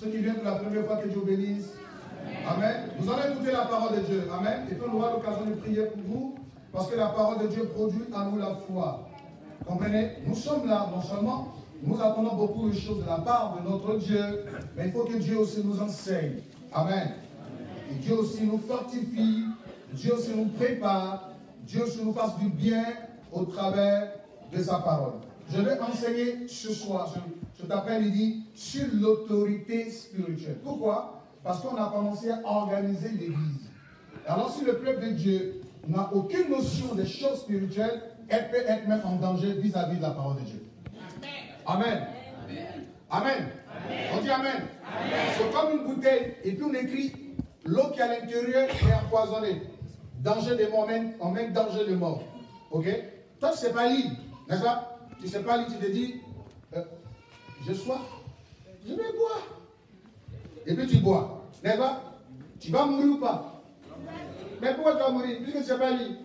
Ceux qui viennent pour la première fois, que Dieu bénisse. Amen. Nous allons écouter la parole de Dieu. Amen. Et puis on aura l'occasion de prier pour vous. Parce que la parole de Dieu produit en nous la foi. Comprenez? Nous sommes là, non seulement nous attendons beaucoup de choses de la part de notre Dieu, mais il faut que Dieu aussi nous enseigne. Amen. Et Dieu aussi nous fortifie, Dieu aussi nous prépare, Dieu aussi nous fasse du bien au travers de sa parole. Je vais enseigner ce soir, cet après-midi, sur l'autorité spirituelle. Pourquoi? Parce qu'on a commencé à organiser l'Église. Alors si le peuple de Dieu n'a aucune notion des choses spirituelles, elle peut être même en danger vis-à-vis de la parole de Dieu. Amen. Amen. On dit Amen. C'est comme une bouteille et puis on écrit l'eau qui est à l'intérieur est empoisonnée. Danger de mort, on met danger de mort. Ok? Toi tu ne sais pas lire, n'est-ce pas? Tu ne sais pas lire, tu te dis j'ai soif, je vais boire. Et puis tu bois, n'est-ce pas? Tu vas mourir ou pas? Mais pourquoi tu vas mourir? Puisque tu ne sais pas lire.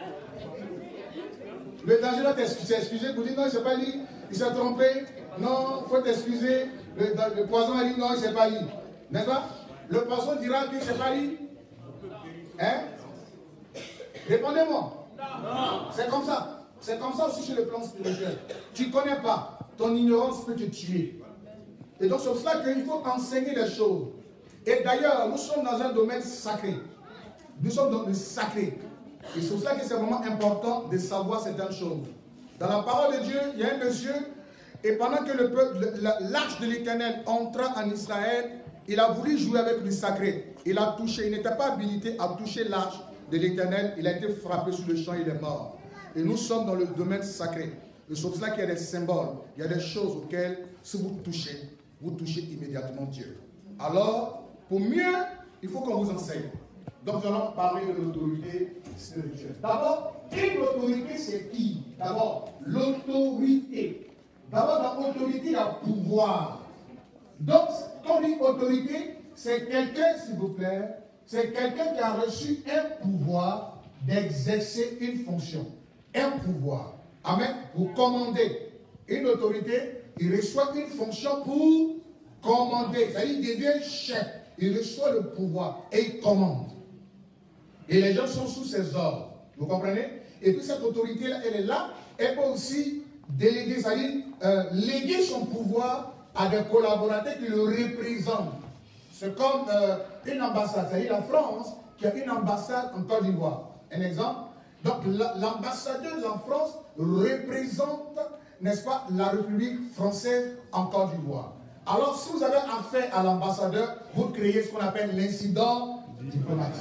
Le danger doit t'excuser pour dire non, il ne sait pas lire, il s'est trompé, non, il faut t'excuser. Le poison a dit non, il ne sait pas lire. N'est-ce pas? Le poisson dira qu'il ne sait pas lire. Hein? Répondez-moi. C'est comme ça. C'est comme ça aussi sur le plan spirituel. Tu ne connais pas. Ton ignorance peut te tuer. Et donc c'est pour cela qu'il faut enseigner les choses. Et d'ailleurs, nous sommes dans un domaine sacré. Nous sommes dans le sacré. Et c'est pour cela que c'est vraiment important de savoir certaines choses. Dans la parole de Dieu, il y a un monsieur, et pendant que l'arche de l'Éternel entra en Israël, il a voulu jouer avec le sacré. Il a touché, il n'était pas habilité à toucher l'arche de l'Éternel. Il a été frappé sur le champ, il est mort. Et nous sommes dans le domaine sacré. Et c'est pour cela qu'il y a des symboles, il y a des choses auxquelles, si vous touchez immédiatement Dieu. Alors, pour mieux, il faut qu'on vous enseigne. Donc, nous allons parler de l'autorité spirituelle. D'abord, une autorité, c'est qui? D'abord, l'autorité. D'abord, dans l'autorité, il y a pouvoir. Donc, quand on dit autorité, c'est quelqu'un, s'il vous plaît, c'est quelqu'un qui a reçu un pouvoir d'exercer une fonction. Un pouvoir. Amen. Pour commander. Une autorité, il reçoit une fonction pour commander. C'est-à-dire, il devient chef. Il reçoit le pouvoir et il commande. Et les gens sont sous ses ordres. Vous comprenez? Et puis cette autorité-là, elle est là. Elle peut aussi déléguer, c'est-à-dire léguer son pouvoir à des collaborateurs qui le représentent. C'est comme une ambassade. C'est-à-dire la France qui a une ambassade en Côte d'Ivoire. Un exemple. Donc l'ambassadeur en France représente, n'est-ce pas, la République française en Côte d'Ivoire. Alors si vous avez affaire à l'ambassadeur, vous créez ce qu'on appelle l'incident diplomatique.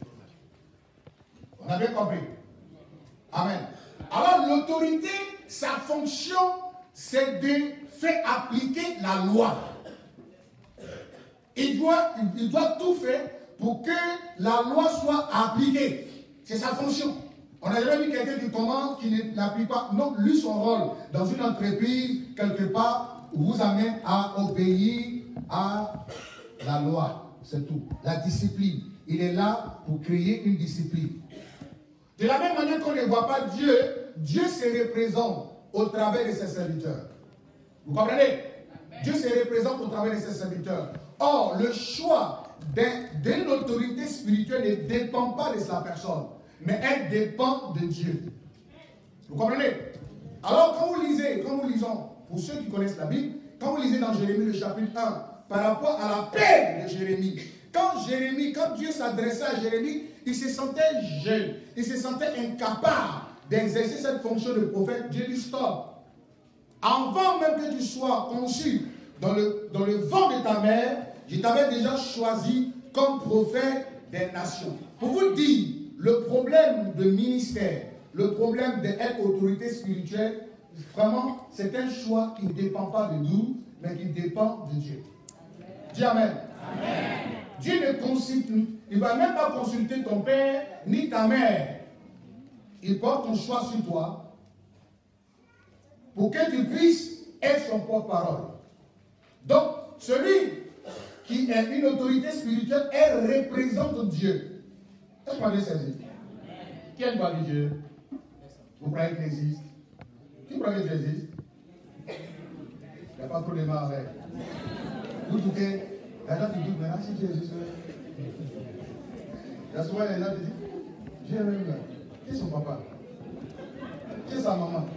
On a bien compris. Amen. Alors l'autorité, sa fonction, c'est de faire appliquer la loi. Il doit tout faire pour que la loi soit appliquée. C'est sa fonction. On n'a jamais vu quelqu'un qui commande, qui ne l'applique pas. Non, lui, son rôle, dans une entreprise, quelque part, vous amène à obéir à la loi. C'est tout. La discipline. Il est là pour créer une discipline. De la même manière qu'on ne voit pas Dieu, Dieu se représente au travers de ses serviteurs. Vous comprenez? Dieu se représente au travers de ses serviteurs. Or, le choix d'une autorité spirituelle ne dépend pas de sa personne, mais elle dépend de Dieu. Vous comprenez? Alors, quand nous lisons, pour ceux qui connaissent la Bible, quand vous lisez dans Jérémie le chapitre 1, par rapport à la peine de Jérémie, quand Dieu s'adressait à Jérémie, il se sentait jeune, il se sentait incapable d'exercer cette fonction de prophète. Dieu dit stop. Avant même que tu sois conçu dans le ventre de ta mère, je t'avais déjà choisi comme prophète des nations. Pour vous dire, le problème de ministère, le problème d'être autorité spirituelle, vraiment, c'est un choix qui ne dépend pas de nous, mais qui dépend de Dieu. Dis Amen. Amen. Dieu ne consulte, il ne va même pas consulter ton père ni ta mère. Il porte ton choix sur toi pour que tu puisses être son porte-parole. Donc, celui qui est une autorité spirituelle, elle représente Dieu. Est-ce qu'on va saisir? Qui aime pas Dieu? Vous croyez qu'il existe? Qui croit que Dieu existe? Il n'y a pas trop de mal avec. Vous doutez? Les gens te disent maintenant si tu es juste. Il y a souvent les gens qui disent Dieu est même là. Qui est son papa? Qui est sa maman?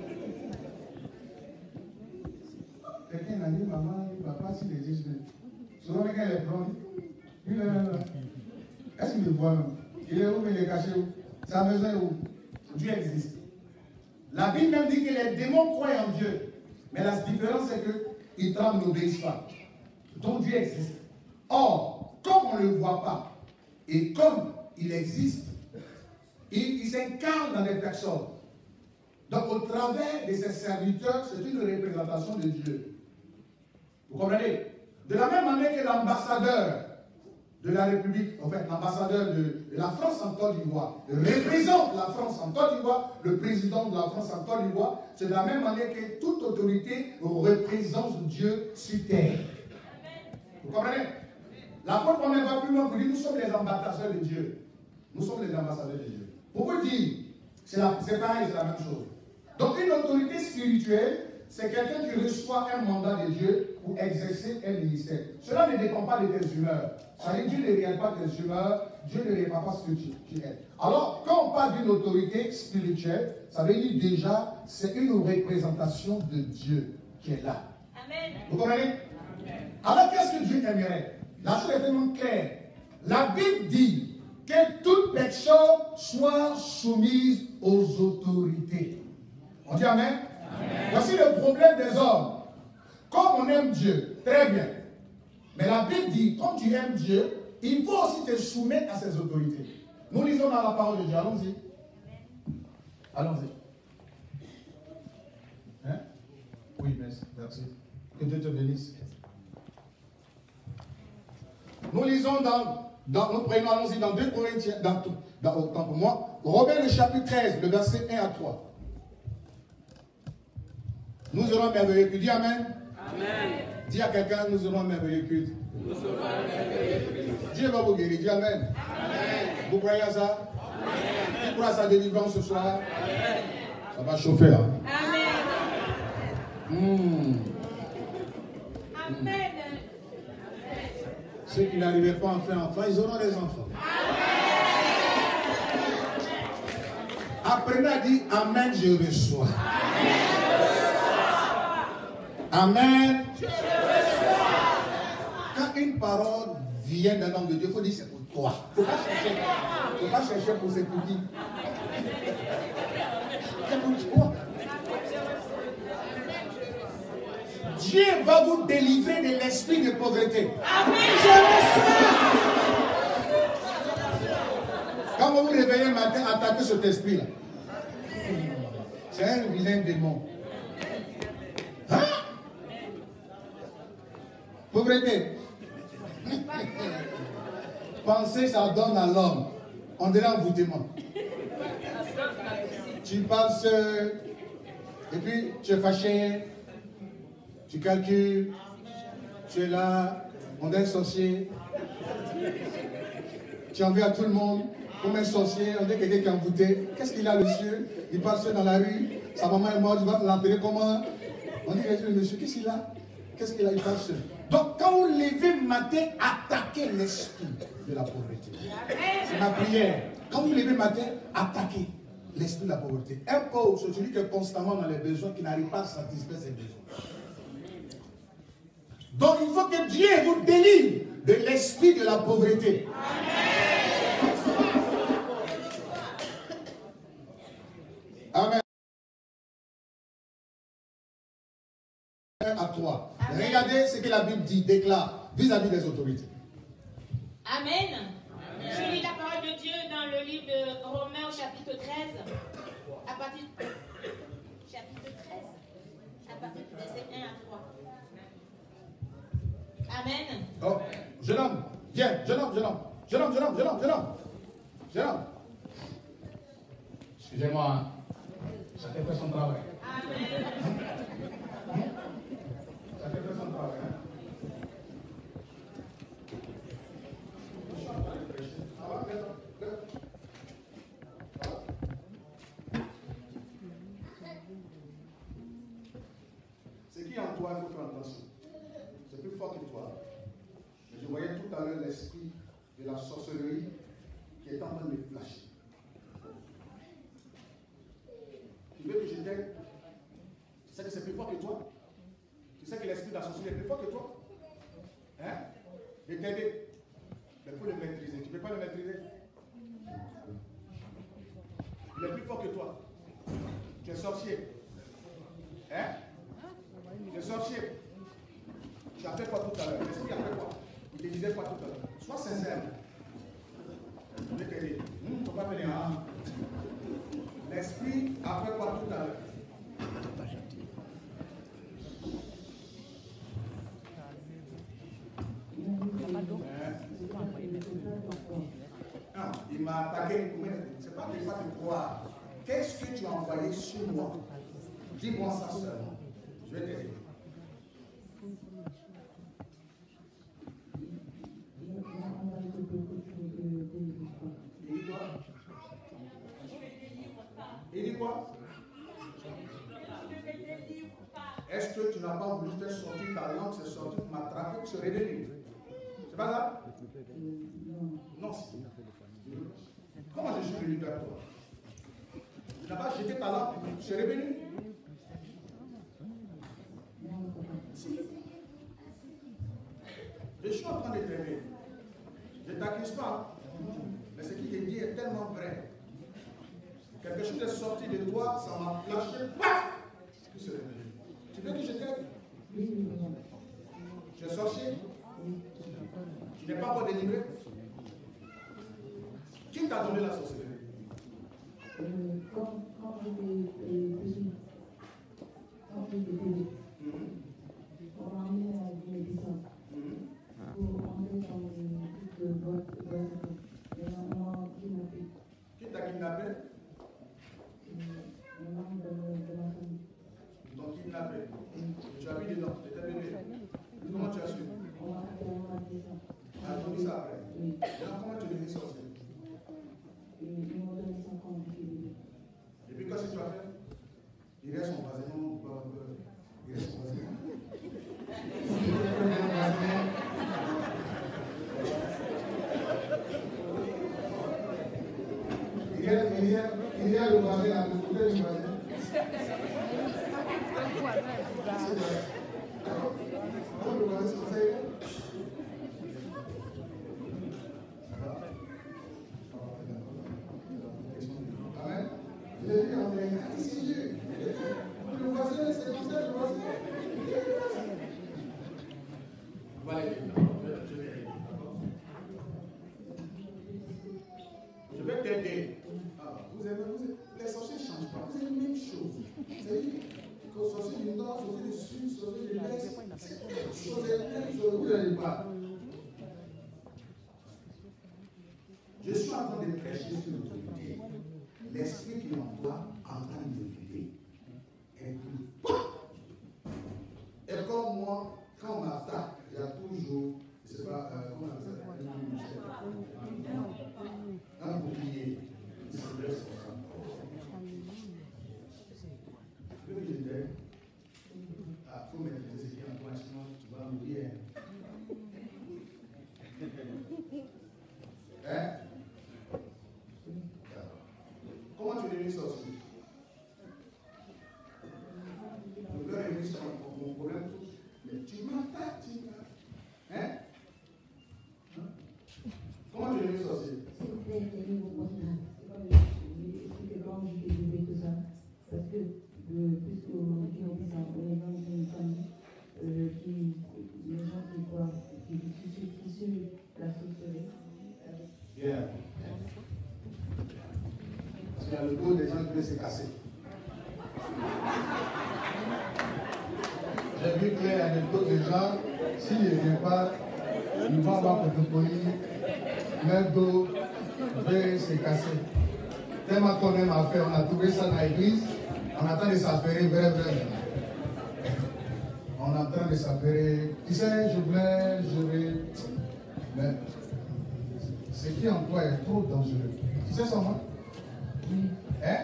Quelqu'un a dit maman, papa, s'il existe. Souvent, quand il est prend, il est là. Est-ce qu'il me voit? Il est où? Il est caché où? Sa maison est où? Dieu existe. La Bible même dit que les démons croient en Dieu. Mais la différence, c'est qu'ils tremblent, n'obéissent pas. Donc Dieu existe. Or, comme on ne le voit pas, et comme il existe, il s'incarne dans les personnes. Donc, au travers de ses serviteurs, c'est une représentation de Dieu. Vous comprenez? De la même manière que l'ambassadeur de la République, en fait, l'ambassadeur de la France en Côte d'Ivoire représente la France en Côte d'Ivoire, le président de la France en Côte d'Ivoire, c'est de la même manière que toute autorité représente Dieu sur terre. Vous comprenez? L'apôtre Paul va plus loin pour dire nous sommes les ambassadeurs de Dieu. Nous sommes les ambassadeurs de Dieu. Pour vous dire, c'est pareil, c'est la même chose. Donc une autorité spirituelle, c'est quelqu'un qui reçoit un mandat de Dieu pour exercer un ministère. Cela ne dépend pas de tes humeurs. Ça veut dire Dieu ne regarde pas tes humeurs, Dieu ne regarde pas ce que tu es. Alors, quand on parle d'une autorité spirituelle, ça veut dire déjà, c'est une représentation de Dieu qui est là. Amen. Vous comprenez? Amen. Alors, qu'est-ce que Dieu aimerait? La chose est tellement claire. La Bible dit que toute personne soit soumise aux autorités. On dit Amen? Amen. Voici le problème des hommes. Comme on aime Dieu, très bien. Mais la Bible dit, quand tu aimes Dieu, il faut aussi te soumettre à ses autorités. Nous lisons dans la parole de Dieu. Allons-y. Allons-y. Hein? Oui, merci. Que Dieu te bénisse. Nous lisons nous prenons, allons-y, dans 2 Corinthiens, autant pour moi, Romains le chapitre 13, le verset 1 à 3. Nous aurons un merveilleux culte. Dis Amen. Amen. Dis à quelqu'un, nous aurons un merveilleux culte. Nous aurons un merveilleux culte. Dieu va vous guérir. Dis Amen. Amen. Vous croyez à ça? Amen. Qui croit à sa délivrance ce soir? Amen. Ça va chauffer là. Amen. Amen. Ceux qui n'arrivaient pas à faire enfants, ils auront des enfants. Apprenez à dire Amen, je reçois. Amen. Je reçois. Quand une parole vient d'un homme de Dieu, il faut dire c'est pour toi. Il ne faut pas chercher pour ses petits. C'est pour toi. Dieu va vous délivrer de l'esprit de pauvreté. Amen, je reçois. Quand vous vous réveillez le matin, attaquez cet esprit-là. C'est un vilain démon. Hein? Pauvreté. Penser, ça donne à l'homme. On dirait envoûtement. Tu parles seul, et puis tu es fâché. Tu calcules, tu es là, on est un sorcier. Tu en veux à tout le monde, comme un sorcier, on est quelqu'un qui est envoûté. Qu'est-ce qu'il a, le monsieur? Il passe seul dans la rue, sa maman est morte, il va l'enterrer comment? On dit, le monsieur, qu'est-ce qu'il a? Qu'est-ce qu'il a? Il passe seul. Donc, quand vous levez le matin, attaquez l'esprit de la pauvreté. C'est ma prière. Quand vous levez le matin, attaquez l'esprit de la pauvreté. Un pauvre, c'est celui qui est constamment dans les besoins, qui n'arrive pas à satisfaire ses besoins. Donc il faut que Dieu vous délivre de l'esprit de la pauvreté. Amen. À toi. Amen. Regardez ce que la Bible dit, déclare vis-à-vis des autorités. Amen. Amen. Je lis la parole de Dieu dans le livre de Romains au chapitre 13. À partir chapitre 13, à partir du verset 1 à 3. Amen. Oh, jeune homme, viens, jeune homme. Excusez-moi, chacun fait son travail. Amen. Chacun fait son travail. Ce qui est en toi, il faut faire attention. C'est plus fort que toi. Mais je voyais tout à l'heure l'esprit de la sorcellerie qui est en train de me flasher. Tu veux que je t'aide? Tu sais que c'est plus fort que toi. Tu sais que l'esprit de la sorcellerie est plus fort que toi. Hein? Je vais t'aider. Mais il faut le maîtriser. Tu ne peux pas le maîtriser. Il est plus fort que toi. Tu es sorcier. Hein? Tu es sorcier. Tu as fait quoi tout à l'heure? L'esprit a fait quoi? Il te disait quoi tout à l'heure? Sois sincère. Je vais t'aider. Il ne faut pas venir. Hein? L'esprit a fait quoi tout à l'heure? Non, il m'a attaqué. C'est pas qu'il ne faut pas te croire. Qu'est-ce que tu as envoyé sur moi? Dis-moi ça seulement. Je vais t'aider. Il dit quoi? Il dit quoi? Est-ce que tu n'as pas voulu faire sortir ta langue, c'est sorti pour m'attraper, pour se révéler? C'est pas ça? Non, si. Comment je suis venu vers toi? Tu n'as pas jeté ta langue, tu se révéler? Si. Je suis en train de t'aider. Je ne t'accuse pas. Mais ce qu'il te dit est tellement vrai. Quelque chose est sorti de toi, ça m'a flashé. Paf! Tu veux que je t'aide? Tu es sorcier? Tu n'es pas encore délivré? Qui t'a donné la sorcellerie? Quand j'étais petit, on m'a amené à la médecine pour entrer dans une boîte. Et maman kidnappé. Qui t'a kidnappé? Le membre de ma famille. Ils t'ont kidnappé. Tu as vu dedans, tu étais bébé. Comment tu as su? On m'a dit ça. Ah, tu as dit ça après? Oui. Maintenant, comment tu es devenu sorcier? Ils m'ont donné 5 ans de bébé. Et puis, qu'est-ce que tu as fait? Il reste son voisin, non? Il reste son voisin. Il y a le voisin à côté du voisin. Le voisin, c'est ça. Amen. Je l'ai dit en vrai. Si Dieu. Le voisin, c'est comme ça, le voisin. Voilà. Je vais t'aider. Les sorciers ne changent pas. Vous avez la même chose. C'est-à-dire que les sorciers du nord, les sorciers du sud, les sorciers de l'est, c'est la même chose. Vous n'allez pas. Je suis en train de prêcher sur l'autorité. L'esprit qui est en toi, en train de l'occuper. Et puis, et comme moi, quand on m'attaque, il y a toujours, je ne sais pas, comment on appelle ça, un bouclier. C'est vrai, c'est ça. Tu veux que je t'aide? Ah, il faut maîtriser ce qui est en toi, sinon tu vas mourir. Hein? Comment tu es devenu sorcier? Je veux revenir sur mon problème. Mais tu m'attaques, hein? Comment tu es devenu sorcier? C'était des niveaux postnats. C'était quand j'étais bébé, tout ça. Parce que, puisque on est dans une famille qui, les gens qui croient, qui suivent la sorcellerie. Bien. Parce qu'il y a le dos des gens qui veulent se casser. J'ai vu qu'il y a le dos des gens, s'ils ne viennent pas, ils vont avoir protocolier, leur dos veut se casser. Tellement qu'on aime à faire, on a trouvé ça dans l'église, on attend de s'affairer, vrai. On est en train de s'affairer. Tu sais, je vais. Mais ce qui est en toi est trop dangereux. Tu sais ça, moi? Hein?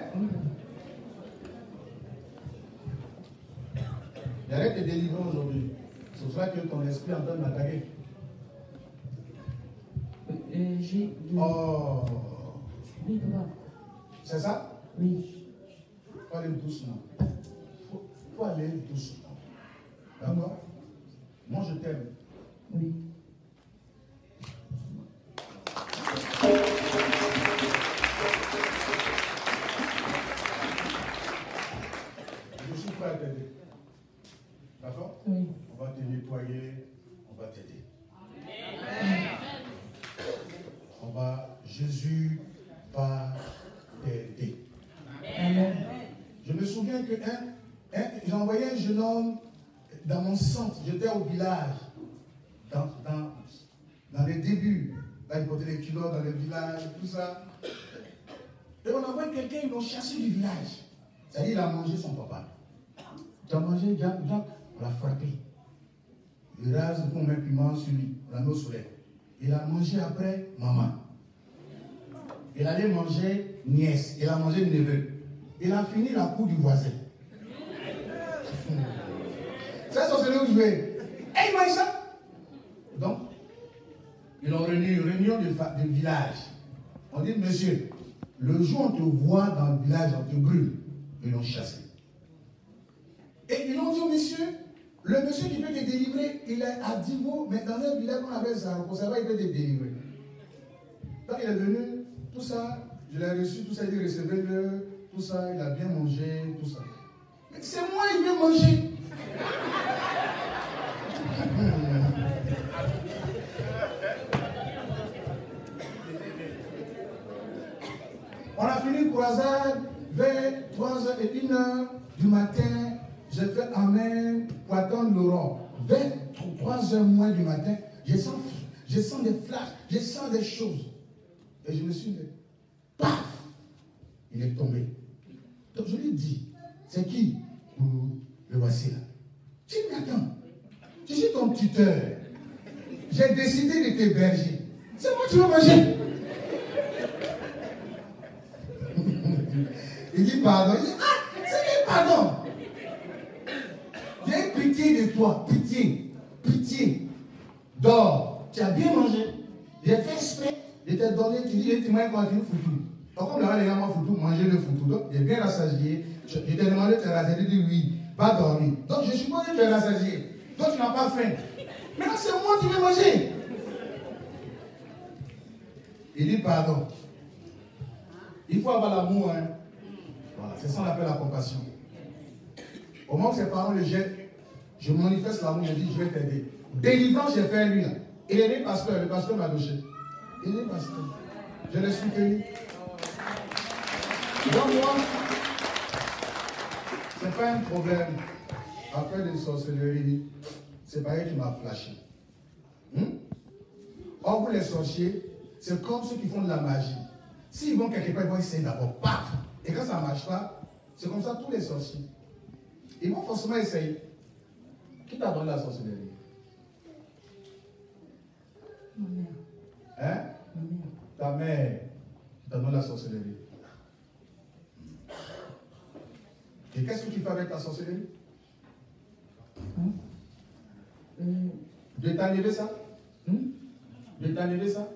J'arrête de délivrer aujourd'hui. C'est pour ça que ton esprit est en train de m'attaquer. J'ai de... Oh. Oui, papa. C'est ça? Oui. Faut aller doucement. Faut aller doucement. D'accord? Moi, je t'aime. Oui. Je suis prêt à t'aider. D'accord? Oui. On va te nettoyer, on va t'aider. Jésus va t'aider. Amen. Je me souviens que j'ai envoyé un jeune homme dans mon centre. J'étais au village, dans les débuts. Là, il portait les kilos dans le village, tout ça. Et on envoie quelqu'un, ils l'ont chassé du village. C'est-à-dire, il a mangé son papa. Tu as mangé, on l'a frappé. Il rase, on met piment sur lui, on l'a mis au soleil. Il a mangé après maman. Il allait manger nièce, il a mangé neveu. Il a fini la cour du voisin. C'est ça, c'est là où je vais. Et il mange ça. Donc, ils ont réuni une réunion de village. On dit, monsieur, le jour où on te voit dans le village, on te brûle. Ils l'ont chassé. Et ils ont dit au monsieur, le monsieur qui peut te délivrer, il est à Divo, mais dans un village qu'on avait ça, on savait il peut te délivrer. Donc il est venu, tout ça, je l'ai reçu, tout ça, il recevait-le, tout ça, il a bien mangé, tout ça. Mais c'est moi, il veut manger. On a fini croisade vers 3h01 du matin. J'ai fait Amen pour attendre l'aurore. Vers 3h moins du matin, je sens des flashs, je sens des choses. Et je me suis dit, paf, il est tombé. Donc je lui dis, c'est qui? Le voici là. Tu dis, mais attends, je suis ton tuteur. J'ai décidé de t'héberger. C'est moi qui veux manger. Il dit pardon. Il dit, ah, c'est pardon. J'ai pitié de toi, pitié. Dors. Tu as bien mangé. J'ai fait exprès. Je t'ai donné, tu dis, tu m'as continué foutu. Donc, comme là, les gens m'ont foutu, manger le foutu. Donc, j'ai bien rassasié. Je t'ai demandé de te rassasier. Tu dis oui, va dormir. Donc, je suppose que tu es rassasié. Donc, tu n'as pas faim. Maintenant, c'est moi qui vais manger. Il dit pardon. Il faut avoir l'amour, hein. Voilà, c'est ça qu'on appelle la compassion. Au moment où ses parents le jettent, je manifeste l'amour, je dis, je vais t'aider. Délivrance, j'ai fait lui là. Il est né pasteur, le pasteur m'a douché. Il est pasteur. Je l'ai soutenu. Donc moi, ce n'est pas un problème. Après des sorcelleries, c'est pareil qui m'a flashé. Or, vous les sorciers, c'est comme ceux qui font de la magie. S'ils vont quelque part, ils vont essayer d'abord, paf. Et quand ça ne marche pas, c'est comme ça tous les sorciers. Ils vont forcément essayer. Qui t'a donné la sorcellerie? Ma mère. Hein? Ma mère. Ta mère qui t'a donné la sorcellerie. Et qu'est-ce que tu fais avec ta sorcellerie? Hein? De t'enlever ça? De t'enlever ça?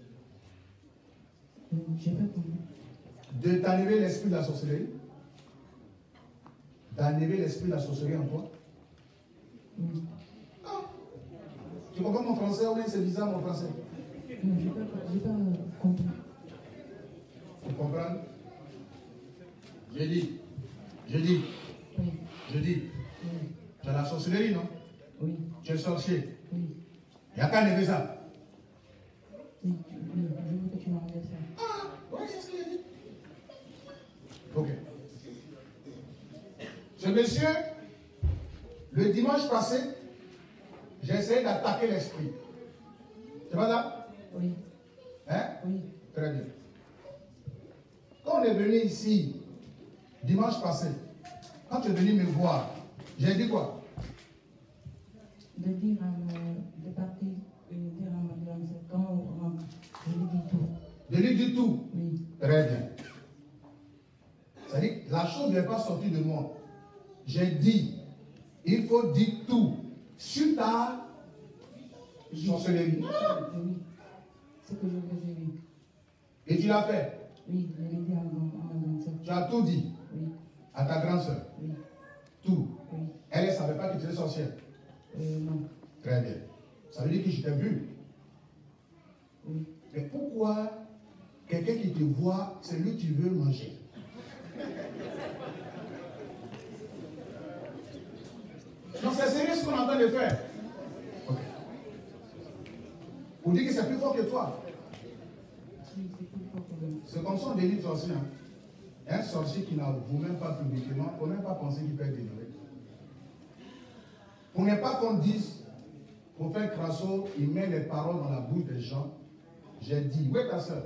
J'ai pas compris. De t'enlever l'esprit de la sorcellerie? D'enlever l'esprit de la sorcellerie en toi? Ah. Tu comprends mon français ou bien c'est bizarre mon français? Non, j'ai pas compris. Tu comprends? Je dis. Oui. Oui. Tu as la sorcellerie, non? Oui. Tu es sorcier. Oui. Il n'y a qu'à enlever ça. Oui. Je veux que tu m'enlèves ça. Ah, oui, c'est ce qu'il a dit. Ok. Ce monsieur, le dimanche passé, j'ai essayé d'attaquer l'esprit. C'est pas ça? Oui. Hein? Oui. Très bien. Quand on est venu ici, dimanche passé, quand tu es venu me voir, j'ai dit quoi? De dire de partir, dire à ma fiancée, quand on rentre, je lui dis tout. De lui dire tout? Oui. Très bien. C'est-à-dire, la chose n'est pas sortie de moi. J'ai dit, il faut dire tout sur ta sorcellerie. Oui. Ce que je faisais, oui. Et tu l'as fait? Oui, je l'ai dit à ma grande soeur. Tu as tout dit? Oui. À ta grande soeur? Oui. Tout? Oui. Elle ne savait pas que tu étais sorcière? Non. Très bien. Ça veut dire que je t'ai vu? Oui. Mais pourquoi quelqu'un qui te voit, c'est lui qui veut manger? Non, c'est sérieux ce qu'on est en train de faire. Ok. On dit que c'est plus fort que toi. Oui, c'est plus fort que moi. C'est comme ça on délivre sorcier. Hein. Un sorcier qui n'avoue même pas publiquement, il ne faut même pas penser qu'il peut être délivré. Pour ne pas qu'on dise, prophète Crasso, il met les paroles dans la bouche des gens. J'ai dit, où est ta soeur?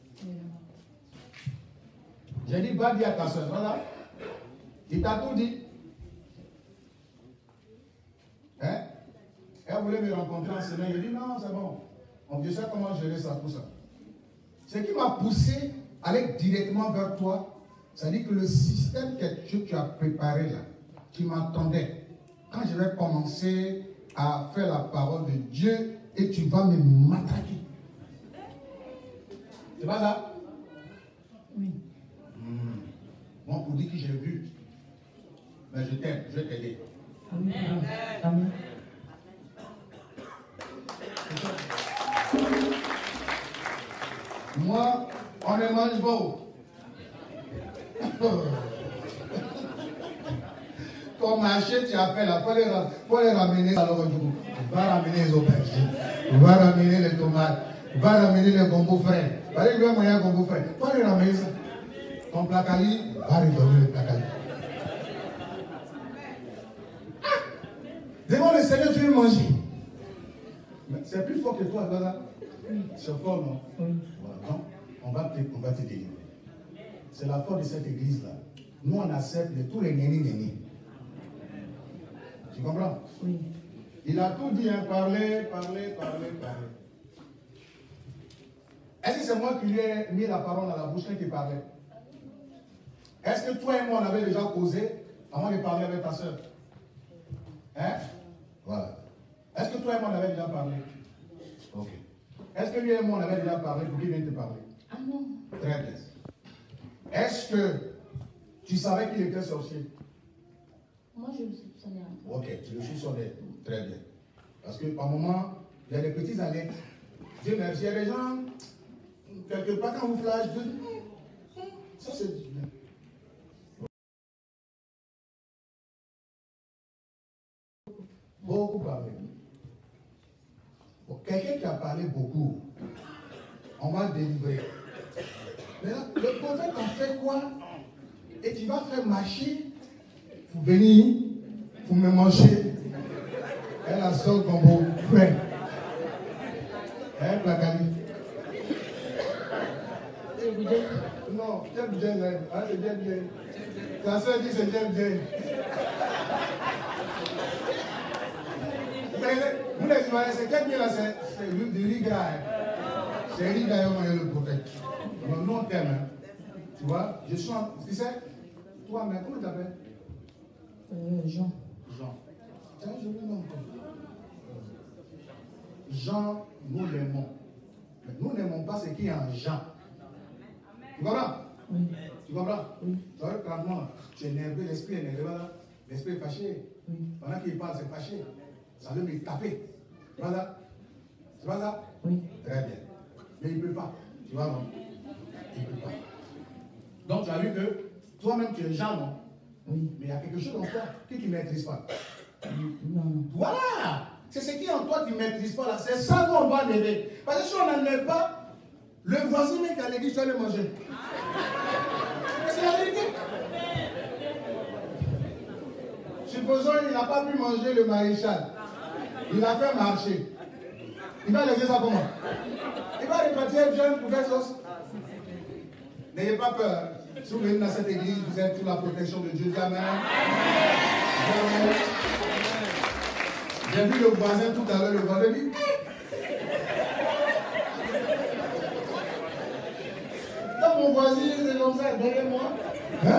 J'ai dit, va dire à ta soeur, voilà. Il t'a tout dit. Hein? Elle voulait me rencontrer en semaine. Il dit, non, c'est bon. Je sais comment gérer ça, tout ça. Ce qui m'a poussé à aller directement vers toi, c'est-à-dire que le système que tu as préparé là, qui m'attendait, quand je vais commencer à faire la parole de Dieu et tu vas me matraquer. C'est pas ça? Oui. Bon, pour dire que j'ai vu. Mais je t'aime, je vais t'aider. Amen. Amen. Moi, on me mange beau. Ton marché, tu as fait là, pour les ramener à l'ordre du coup. Va ramener les aubergines, va ramener les tomates, va ramener les gombos frais. Va aller voir moyen gombo frais. Faut les ramener ça. Ton placali, va redonner le placali. Devant le Seigneur, tu veux manger. C'est plus fort que toi, là. C'est fort, non? Oui. Voilà, non? On va te délivrer. C'est la force de cette église-là. Nous, on accepte tous les nénis. Tu comprends? Oui. Il a tout dit, hein, parler. Est-ce que c'est moi qui lui ai mis la parole dans la bouche quand il parlait? Est-ce que toi et moi, on avait déjà causé avant de parler avec ta soeur? Hein? Voilà. Est-ce que toi et moi, on avait déjà parlé? Ok. Est-ce que lui et moi, on avait déjà parlé pour qu'il vienne te parler? Ah non. Très bien. Est-ce que tu savais qu'il était sorcier? Moi, je le soupçonnais. Ok, tu le soupçonnais. Très bien. Parce que par moment, il y a des petits alertes. Dieu merci, il y a des gens, quelque part, quand vous flash, ça c'est bien. Beaucoup parlé. Bon, quelqu'un qui a parlé beaucoup, on va le délivrer. Mais là, le prophète a fait quoi? Et tu vas faire marcher pour venir, pour me manger. Elle a son combo prêt. Elle placali. Non, j'aime bien. Ah, c'est bien. Ta soeur dit c'est bien. Vous les imaginez, c'est quel bien là, c'est du riz gras. C'est riz gras, le prophète. Nous on t'aime. Hein. Tu vois, je suis tu sais, toi, mais comment tu t'appelles? Jean. Tiens, je me nomme Jean, nous l'aimons. Mais nous n'aimons pas ce qui est en Jean. Tu comprends? Oui. Tu comprends? Oui. Tu vois, quand tu es énervé, l'esprit est énervé, l'esprit est fâché. Oui. Pendant qu'il parle, c'est fâché. Ça veut me taper. Tu vois ça? Tu vois ça? Oui. Très bien. Mais il ne peut pas. Tu vois, non? Il ne peut pas. Donc, tu as vu que toi-même, tu es Jean, non? Oui. Mais il y a quelque chose en toi qui ne maîtrise pas. Non. Voilà! C'est ce qui est en toi qui ne maîtrise pas là. C'est ça qu'on va enlever. Parce que si on n'enlève pas, le voisin même qui a l'église, tu vas le manger. Mais c'est la vérité. Supposons qu'il n'a pas pu manger le maréchal. Il a fait marcher. Il va laisser ça comment? Il va repartir jeune pour faire sauce. N'ayez pas peur. Si vous venez dans cette église, vous êtes sous la protection de Dieu. Amen. Amen. J'ai vu le voisin tout à l'heure, le voisin dit dans mon voisin, c'est comme ça, derrière moi. Hein?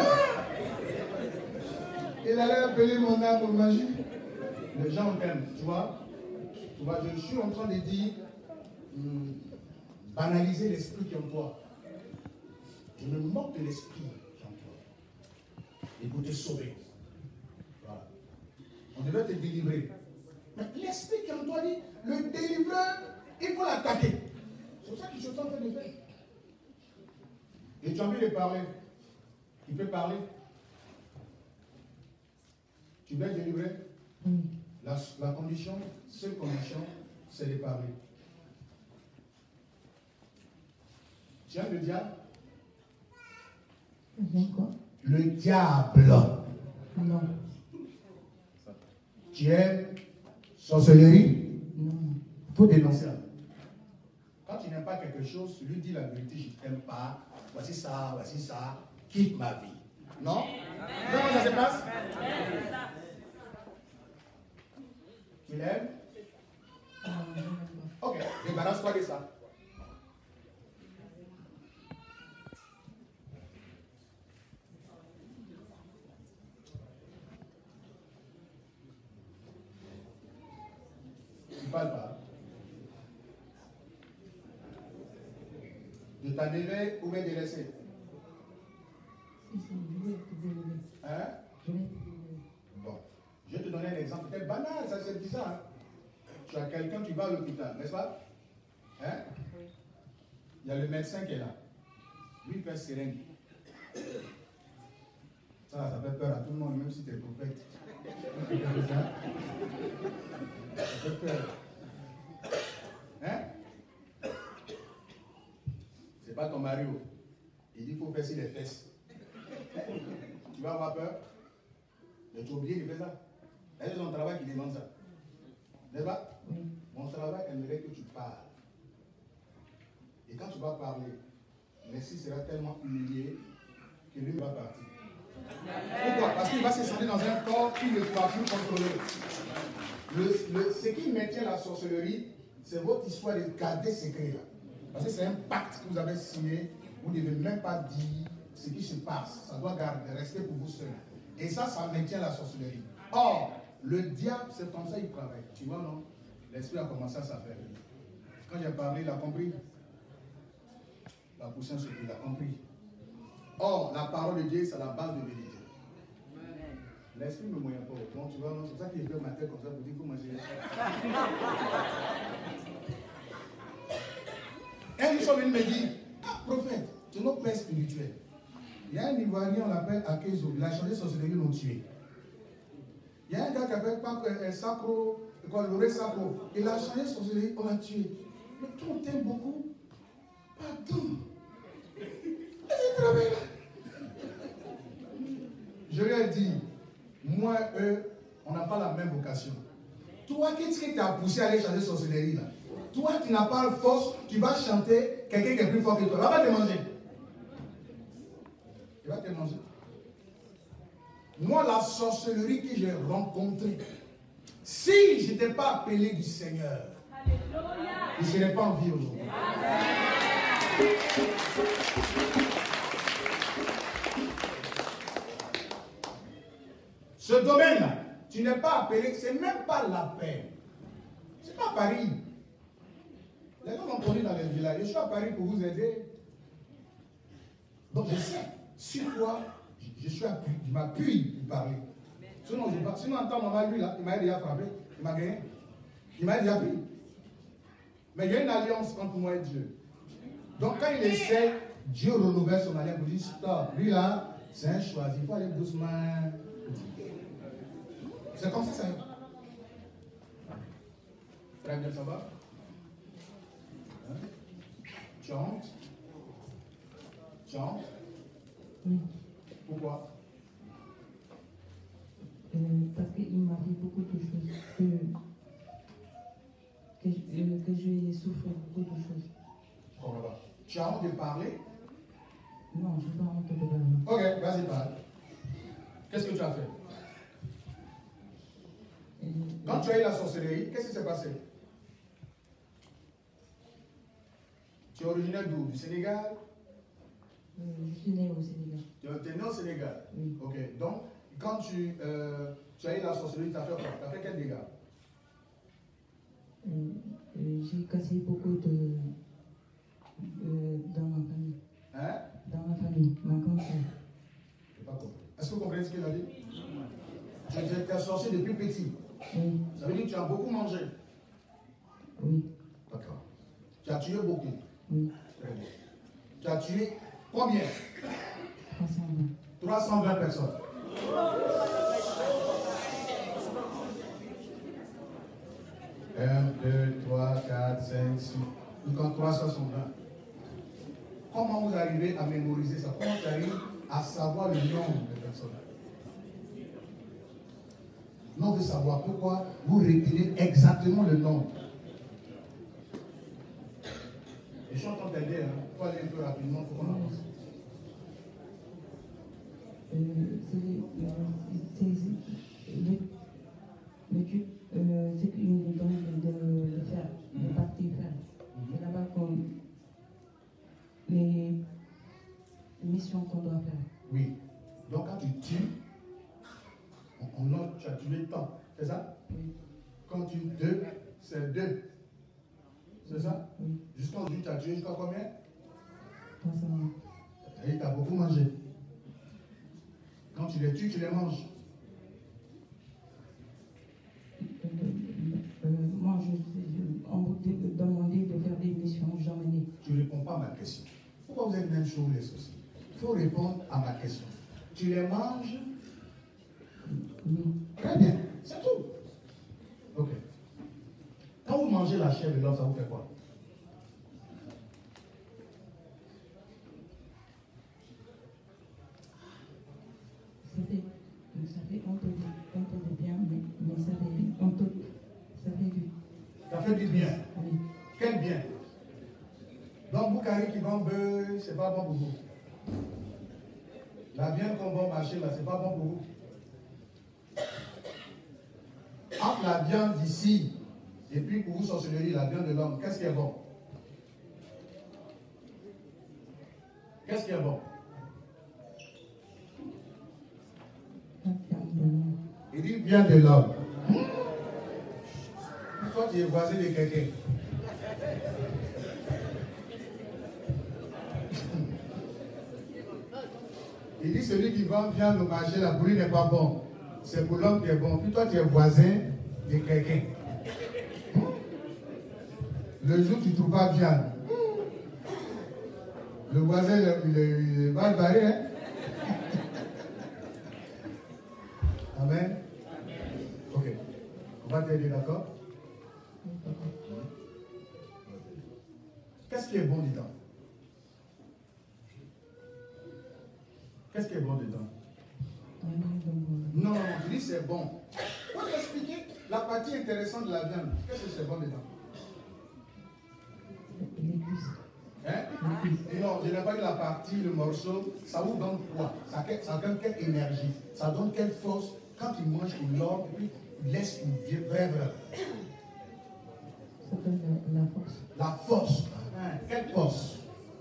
Il allait appeler mon arbre magique. Les gens t'aiment, tu vois. Je suis en train de dire, banaliser l'esprit qui est en toi. Je me moque de l'esprit qui est en toi. Et pour te sauver. Voilà. On devait te délivrer. Mais l'esprit qui est en toi dit, le délivreur, il faut l'attaquer. C'est ça que je suis en train de faire. Et tu as envie de parler. Tu peux parler. Tu veux être délivré. La condition, seule condition, c'est de parler. Tu aimes le diable? Quoi? Le diable. Non. Tu aimes sorcellerie? Non. Il faut dénoncer. Quand tu n'aimes pas quelque chose, tu lui dis la vérité, je ne t'aime pas, voici ça, quitte ma vie. Non? Comment ça se passe? Tu l'aimes? Ok, débarrasse-toi de ça. Tu ne parles pas. De t'en élever ou bien de laisser? Hein? Bon, je vais te donner un exemple. C'est banal, ça c'est bizarre. Hein? Tu as quelqu'un, tu vas à l'hôpital, n'est-ce pas? Hein? Il y a le médecin qui est là. Lui, il fait seringue. Ça fait peur à tout le monde, même si tu es prophète. Ça fait peur. Hein? C'est pas ton mari. Il dit qu'il faut faire sur les fesses. Tu vas avoir peur? Mais tu es obligé de faire ça. C'est ton travail qui demande ça. N'est-ce pas? Mon travail aimerait que tu parles. Et quand tu vas parler, Messie sera tellement humilié que lui va partir. Pourquoi? Parce qu'il va se sentir dans un corps qui ne pourra plus contrôler. Ce qui maintient la sorcellerie, c'est votre histoire de garder secret là. Parce que c'est un pacte que vous avez signé. Vous ne devez même pas dire ce qui se passe. Ça doit rester pour vous seul. Et ça maintient la sorcellerie. Or, le diable, c'est comme ça qu'il travaille. Tu vois, non? L'esprit a commencé à s'affaire. Quand j'ai parlé, il a compris. La poussière sur lui, il a compris. Or, la parole de Dieu, c'est la base de vérité. L'esprit ne me moyen pas. Donc, tu vois, non? C'est ça qu'il fait ma tête comme ça pour dire qu'il faut manger. Un jour, il me dit, prophète, c'est notre père spirituel. Il y a un Ivoirien, on l'appelle Akezo, il a changé sorcellerie, ils l'ont tué. Il y a un gars qui appelle Sacro, le Sacro, il a changé sorcellerie, on l'a tué. Mais toi, on t'aime beaucoup. Pardon. Je lui ai dit, moi, eux, on n'a pas la même vocation. Toi, qu'est-ce qui t'a poussé à aller changer sorcellerie là? Toi, tu n'as pas de force, tu vas chanter, quelqu'un qui est plus fort que toi. Il va pas te manger. Il va te manger. Moi, la sorcellerie que j'ai rencontrée, si je n'étais pas appelé du Seigneur, je ne serais pas en vie aujourd'hui. Ce domaine-là, tu n'es pas appelé, c'est même pas la peine. C'est pas Paris. Les gens m'ont connu dans les villages. Je suis à Paris pour vous aider. Donc je sais sur quoi je m'appuie pour parler. Sinon, en temps normal, lui, là, il m'a déjà frappé. Il m'a gagné. Il m'a déjà pris. Mais il y a une alliance entre moi et Dieu. Donc quand il essaie, Dieu renouvelle son alliance pour dire stop. Lui là, c'est un choisi. Il faut aller doucement. C'est comme ça, ça. Très bien, ça va? Hein? Tu as honte? Tu as honte? Oui. Pourquoi? Parce qu'il m'arrive beaucoup de choses. Que je souffre beaucoup de choses. Voilà. Tu as honte de parler? Non, je n'ai pas honte de parler. Ok, vas-y, parle. Qu'est-ce que tu as fait? Quand tu as eu la sorcellerie, qu'est-ce qui s'est passé? Tu es originaire d'où? Du Sénégal? Je suis née au Sénégal. Tu es né au Sénégal? Oui. Ok, donc quand tu as eu la sorcellerie, tu as fait quoi? Tu as fait quel dégât? J'ai cassé beaucoup de Dans ma famille. Hein? Dans ma famille, ma grande sœur. Je n'ai pas compris. Est-ce que vous comprenez ce qu'il a dit? Tu es sorcier depuis petit. Oui. Ça veut dire que tu as beaucoup mangé. Oui. D'accord. Tu as tué beaucoup. Oui. Très bien. Tu as tué combien? 320. 320 personnes. Un, 2, 3, 4, 5, 6. Quand 320. Comment vous arrivez à mémoriser ça? Comment tu arrives à savoir le nombre de personnes? Non, on veut savoir pourquoi vous retenez exactement le nombre. Et je suis en train d'aider, il faut aller un peu rapidement pour qu'on avance. L'étude, c'est qu'ils nous donnent de faire, de partir faire. C'est là-bas qu'on. Les missions qu'on doit faire. Oui. Donc quand tu tues, on note, tu as tué tant. C'est ça? Oui. Quand tu deux, c'est 2. C'est ça? Oui. Jusqu'aujourd'hui, tu as tué jusqu'à combien? 320. Et tu as beaucoup mangé. Quand tu les tues, tu les manges. Moi, on m'a demandé de faire des missions, j'emmenais. Tu ne réponds pas à ma question. Pourquoi vous êtes même chaud les saucisses? Il faut répondre à ma question. Tu les manges? Oui. Très bien, c'est tout. Ok. Quand vous mangez la chair de l'homme, ça vous fait quoi? Ça fait un peu de bien, mais ça fait du. Ça fait du bien. Oui. Quel bien? Donc, Boukari qui vend beurre, c'est pas bon pour vous. La viande qu'on va marcher là, c'est pas bon pour vous. Entre la viande d'ici et puis pour vous sorcellerie, la viande de l'homme, qu'est-ce qui est bon? Qu'est-ce qui est bon? Il dit viande de l'homme. Toi, tu es voisin de quelqu'un. Il dit celui qui vend viande au marché, la pour lui n'est pas bon. C'est pour l'homme qui est bon. Puis toi, tu es voisin de quelqu'un. Le jour où tu ne trouves pas viande, le voisin, il va le barrer. Hein? Amen. Ok. On va t'aider, d'accord? Qu'est-ce qui est bon dedans? Qu'est-ce qui est bon dedans? Non, tu dis c'est bon. Pour t'expliquer la partie intéressante de la viande, qu'est-ce que c'est bon dedans? Les cuisses. Hein? Non, je n'ai pas dit la partie, le morceau, ça vous donne quoi? Ça donne quelle énergie? Ça donne quelle force? Quand tu manges une langue, puis tu laisses une vraie. Ça donne la force. La force. Hein? Quelle force?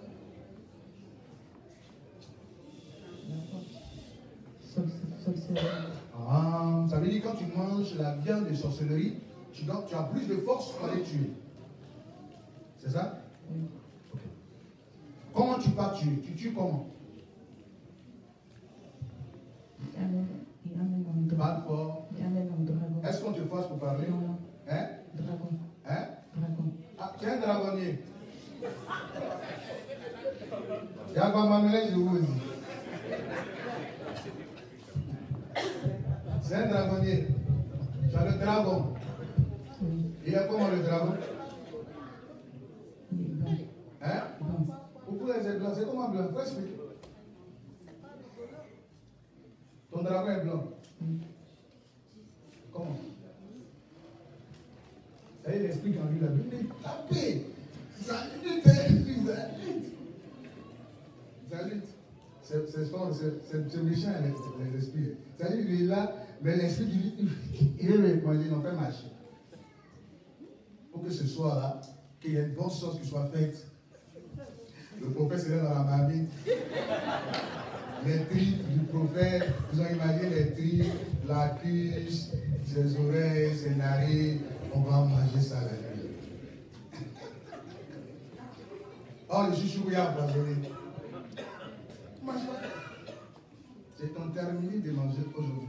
Sorcellerie. Ah, ça veut dire que quand tu manges la viande de sorcellerie, tu as plus de force pour aller tuer. C'est ça? Oui. Okay. Comment tu pars tuer? Tu tues comment? Il amène un dragon. Parle fort. Il amène un dragon. Est-ce qu'on te force pour parler? Non. Hein? Dragon. Hein? Dragon. Ah, tu es un dragonnier. Il y a quoi ma mélange de vous? C'est un dragonnier. Tu as le dragon. Oui. Il y a comment le dragon? Il est blanc. Hein? Blanc. Pourquoi c'est blanc? C'est comment blanc? Faut expliquer. Ton dragon est blanc. Oui. Comment? Ça y est, il explique en lui la Bible. Tapez! Salut! C'est fort, c'est méchant l'esprit. C'est-à-dire qu'il est là, mais l'esprit il veut répondre, il n'en fait marcher. Pour que ce soir là, qu'il y ait une bonne chose qui soit faite. Le prophète serait dans la marmite. Les tripes du prophète, vous ont imaginé les tripes, la cuisse, ses oreilles, ses narines. On va manger ça la nuit. Oh, les chouchous, il y a abandonné. Mange pas. C'est ton terminé de manger aujourd'hui.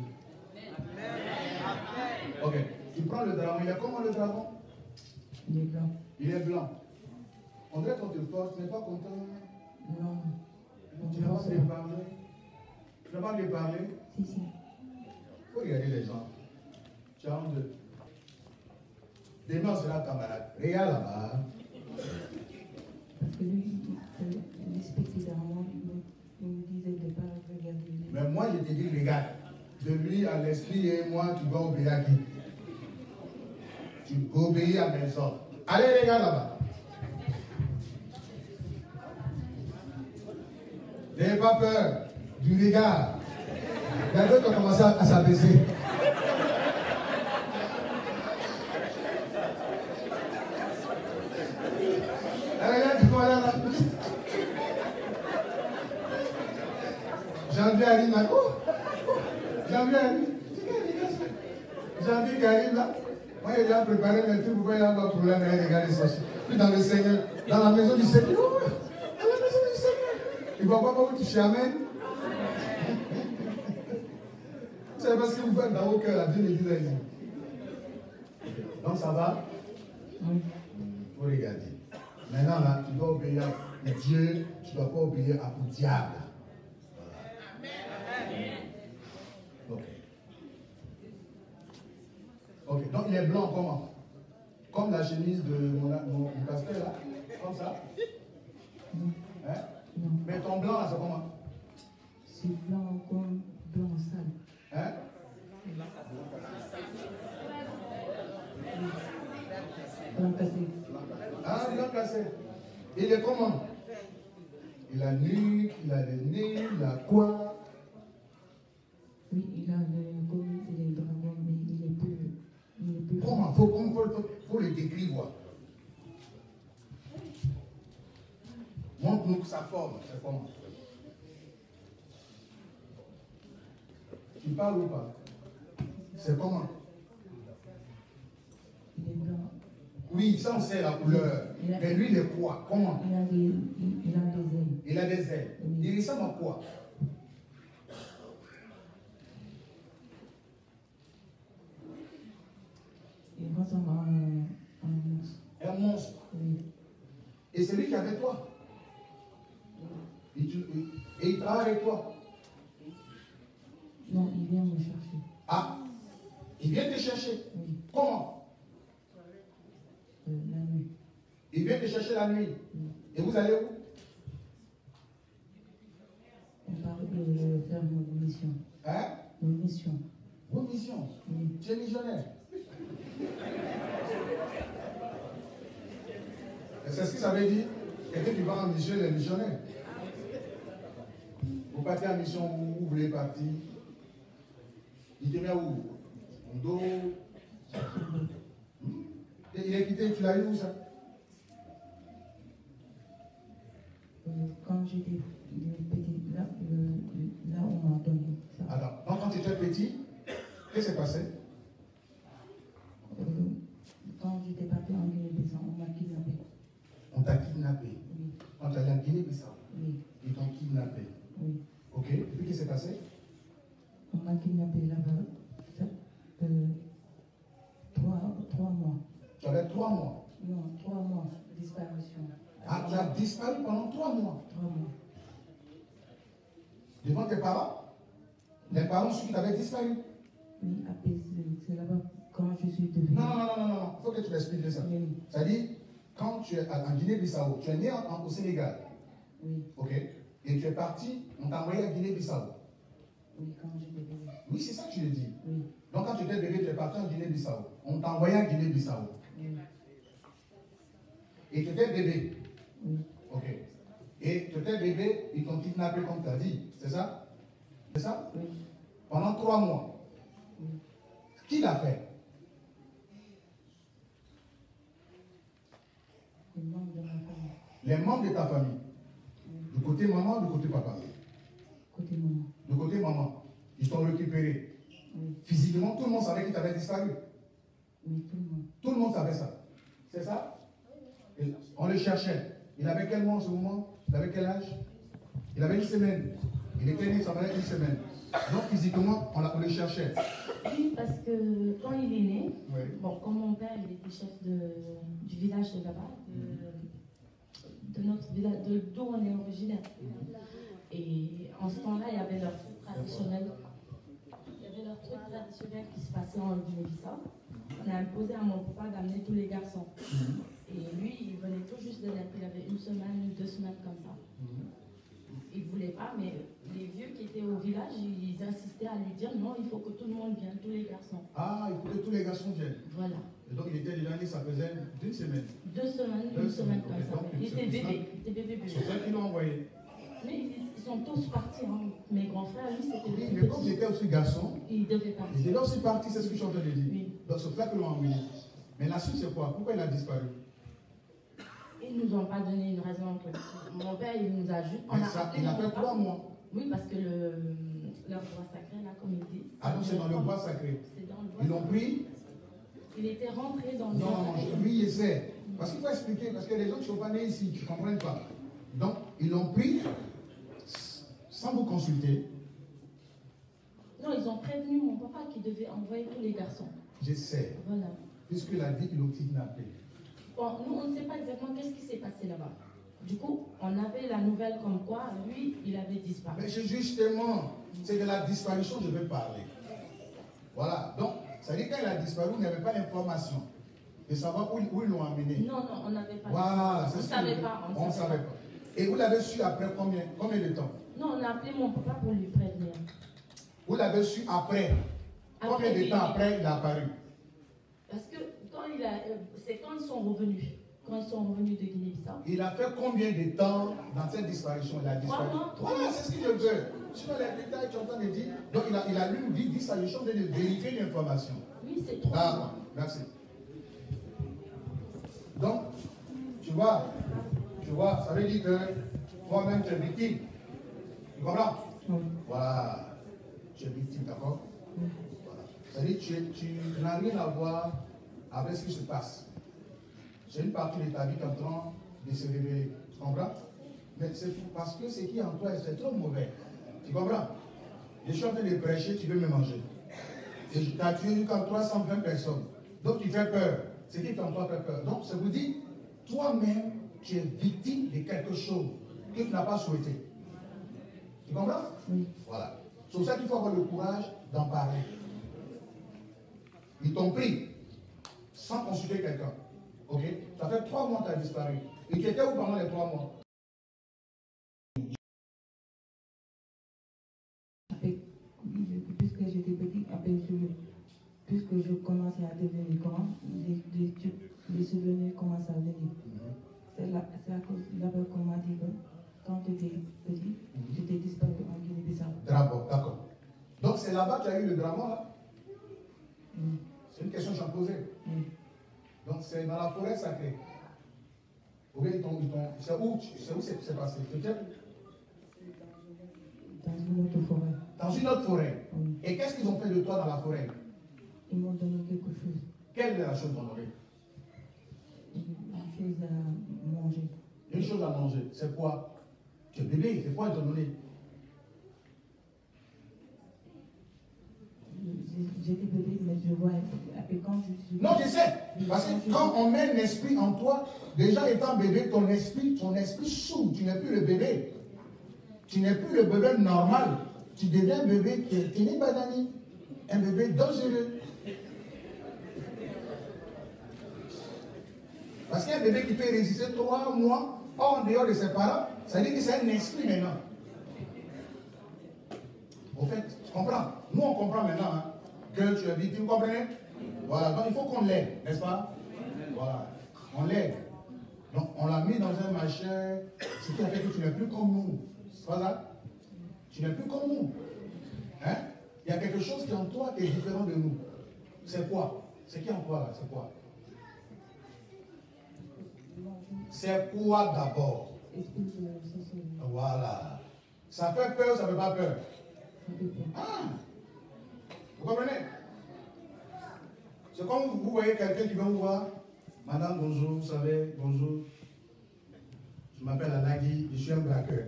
Ok. Tu prends le dragon. Il est comment le dragon? Il est blanc. Il est blanc. On dirait qu'on te force. Tu n'es pas content? Non. Tu n'as pas lui parler? Tu n'as pas lui parler? Si, si. Il faut regarder les gens. Tu as honte d'eux. Demain, on sera camarade. Regarde là-bas. Parce que lui, l'esprit d'Armand, il me disait de ne pas regarder. Mais moi, je te dis, regarde. De lui à l'esprit et moi, tu dois obéir à qui? Tu obéis à mes ordres. Allez, regarde là-bas. N'ayez pas peur du regard. Il y a d'autres qui ont commencé à s'abaisser. Regarde, tu vois là. Janvier arrive là. Janvier arrive. Janvier qui arrive là. Moi, j'ai déjà préparé mes trucs pour qu'il y ait un problème avec les gars de sorciers. Puis dans le Seigneur, dans la maison du Seigneur. Dans la maison du Seigneur. Il ne va pas vous toucher, amen. C'est parce que vous faites dans vos cœurs, la Dieu me dit d'aller. Donc ça va? Oui. Il faut regarder. Maintenant là, tu dois obéir à Dieu, tu ne dois pas obéir à ton diable. Voilà. Ok. Ok, donc il est blanc comment? Comme la chemise de mon pasteur là? Comme ça? Hein? Non. Mais ton blanc là, c'est comment? C'est blanc comme blanc sale. Hein? Blanc cassé. Ah, blanc cassé. Il est comment? Il a nuque, il a le nez, il a quoi? Oui, il a les dragons, mais il est peu. Comment? Faut le décrire. Montre-nous sa forme, c'est comment? Tu parles ou pas? C'est comment? Il est blanc. Oui, ça on sait la couleur. Mais lui, il est quoi? Comment? Il a des ailes. Il a des ailes. Oui. Il ressemble à quoi? Il ressemble à un monstre. Un monstre. Oui. Et c'est lui qui est avec toi. Et il travaille avec toi. Non, il vient me chercher. Ah, il vient te chercher. Oui. Comment? La nuit. Il vient te chercher la nuit. Et vous allez où? On parle de faire nos missions. Hein? Nos missions. Vos missions. Oui. Tu es missionnaire. C'est ce que ça veut dire. Quelqu'un qui va en mission, il est missionnaire. Vous partez en mission où vous voulez partir. Il te met où? En dos. Et il est quitté, tu l'as eu où ça? Quand j'étais petit, là on m'a donné ça. Alors, donc quand tu étais petit, qu'est-ce qui s'est passé? Quand j'étais parti en Guinée-Bissau, on m'a kidnappé. On t'a kidnappé. Oui. Quand tu allais en Guinée-Bissau, Oui. ils t'ont kidnappé. Oui. Ok, et puis qu'est-ce qui s'est passé? On m'a kidnappé là-bas 3 mois. Tu avais 3 mois. Non, 3 mois de disparition. Ah, tu as disparu pendant 3 mois. 3 mois. Devant tes parents? Les parents sont qui t'avaient disparu? Oui, après, c'est là-bas quand je suis devenue. Non. Il faut que tu m'expliques ça. Oui. C'est-à-dire, quand tu es en Guinée-Bissau, tu es né au Sénégal. Oui. Ok? Et tu es parti, on t'a envoyé à Guinée-Bissau. Oui, quand j'étais bébé. Oui, c'est ça que tu le dis. Oui. Donc quand tu étais bébé, tu es parti en Guinée-Bissau. On t'a envoyé à Guinée-Bissau. Oui. Et tu étais bébé. Oui. Ok. Et tu étais bébé, ils t'ont kidnappé comme tu as dit. C'est ça? C'est ça? Oui. Pendant 3 mois. Oui. Qui l'a fait? Les membres de ma famille. Les membres de ta famille. Oui. De côté maman, de côté papa. Côté maman. De côté maman. Ils t'ont récupéré. Oui. Physiquement, tout le monde savait qu'il t'avait disparu. Oui, tout le monde. Tout le monde savait ça. C'est ça? Et on le cherchait. Il avait quel mois en ce moment? Il avait quel âge? Il avait une semaine. Il était né, ça valait une semaine. Donc physiquement, on le cherchait. Oui, parce que quand il est né, Oui. bon, comme mon père, il était chef du village de là-bas, de notre village, d'où on est originaire. Et en ce temps-là, il y avait leur truc traditionnel. Il y avait leur truc traditionnel qui se passait en Guinée-Bissau. On a imposé à mon papa d'amener tous les garçons. Et lui, il venait tout juste de naître. Il avait 1 semaine, 2 semaines comme ça. Il ne voulait pas, mais les vieux qui étaient au village, ils insistaient à lui dire non, il faut que tout le monde vienne, tous les garçons. Ah, il faut que tous les garçons viennent. Voilà. Et donc il était déjà né, ça faisait 1 semaine. 2 semaines, 1 semaine comme ça. Il était bébé. C'est ça qu'ils l'ont envoyé. Mais ils sont tous partis. Hein. Mes grands frères, lui, c'était Oui, le mais comme il était aussi garçon, il devait partir. il était aussi parti, c'est ce que je suis en train de dire. Oui. Donc c'est ça qu'ils l'ont envoyé. Mais la suite, c'est quoi? Pourquoi il a disparu? Ils ne nous ont pas donné une raison. Mon père, il nous a juste. Il a fait 3 mois. Oui, parce que leur bois sacré, là, comme il dit. Ah donc c'est dans le bois sacré. C'est dans le bois Ils l'ont pris? Il était rentré dans le bois Non, sacré. lui, il essaie. Parce qu'il faut expliquer, parce que les autres ne sont pas nés ici, ils ne comprennent pas. Donc, ils l'ont pris sans vous consulter. Non, ils ont prévenu mon papa qu'il devait envoyer tous les garçons. J'essaie. Voilà. Puisqu'il a dit qu'ils l'ont kidnappé. Bon, nous, on ne sait pas exactement qu'est-ce qui s'est passé là-bas. Du coup, on avait la nouvelle comme quoi, lui, il avait disparu. Mais justement, c'est de la disparition que je veux parler. Voilà. Donc, ça veut dire quand il a disparu, vous n'avez pas l'information de savoir où ils l'ont amené. Non, on n'avait pas. Voilà, on ne savait pas. On ne savait pas. Et vous l'avez su après combien de temps? Non, on a appelé mon papa pour lui prévenir. Vous l'avez su après? Combien de temps après il a apparu? Parce que c'est quand ils sont revenus. Quand ils sont revenus de Guinée-Bissau. Il a fait combien de temps dans cette disparition? Il a disparu. 3 mois. Voilà, c'est ce que je veux. Sinon, les détails, tu entends me dire. Donc, il a lui dit ça, je suis en train de vérifier l'information. Oui, c'est 3 Ah, mois. merci. Donc, tu vois, ça veut dire que toi-même, tu es victime. Tu comprends? Oui. Voilà. Tu es victime, d'accord? Voilà. C'est-à-dire que tu n'as rien à voir avec ce qui se passe. C'est une partie de ta vie qui est en train de se révéler. Tu comprends? Mais c'est parce que ce qui est en toi, c'est trop mauvais. Tu comprends? Je suis en train de prêcher, tu veux me manger. Et tu as tué jusqu'à 320 personnes. Donc tu fais peur. Ce qui est en toi fait peur. Donc ça vous dit, toi-même, tu es victime de quelque chose que tu n'as pas souhaité. Tu comprends? Oui. Voilà. C'est pour ça qu'il faut avoir le courage d'en parler. Ils t'ont pris sans consulter quelqu'un. Ok? Ça fait 3 mois que tu as disparu. Et tu étais où pendant les 3 mois? Puisque j'étais petite, puisque je commençais à devenir grand, les souvenirs commencent à venir. C'est à cause d'abord qu'on m'a dit que quand tu étais petit, j'étais disparu en Guinée-Bissau. D'accord. Donc c'est là-bas que tu as eu le drama là? Oui. C'est une question que j'ai posée. Oui. Donc c'est dans la forêt sacrée. Ok, c'est où c'est passé? Dans une autre forêt. Dans une autre forêt. Oui. Et qu'est-ce qu'ils ont fait de toi dans la forêt? Ils m'ont donné quelque chose. Quelle est la chose qu'on aurait? Une chose à manger. Une chose à manger. C'est quoi? Tu es bébé, c'est quoi ils t'ont donné? J'étais bébé, mais je vois. Et quand je suis... Non, je sais. Parce que quand on met un esprit en toi, déjà étant bébé, ton esprit s'ouvre. Tu n'es plus le bébé. Tu n'es plus le bébé normal. Tu deviens un bébé qui est badani. Un bébé dangereux. Parce qu'un bébé qui peut résister 3 mois en dehors de ses parents, ça veut dire que c'est un esprit maintenant. Au fait, tu comprends? Nous, on comprend maintenant hein, que tu es victime, vous comprenez? Voilà, donc il faut qu'on l'aide, n'est-ce pas? Voilà, on l'aide. Donc, on l'a mis dans un machin, ce qui fait que tu n'es plus comme nous. C'est pas ça? Tu n'es plus comme nous. Hein? Il y a quelque chose qui est en toi qui est différent de nous. C'est quoi? Ce qui est en toi là, c'est quoi? C'est quoi d'abord? Voilà. Ça fait peur ou ça ne fait pas peur? Ah! Vous comprenez? C'est comme vous voyez quelqu'un qui vient vous voir. Madame, bonjour, vous savez, bonjour. Je m'appelle Alagui, je suis un braqueur.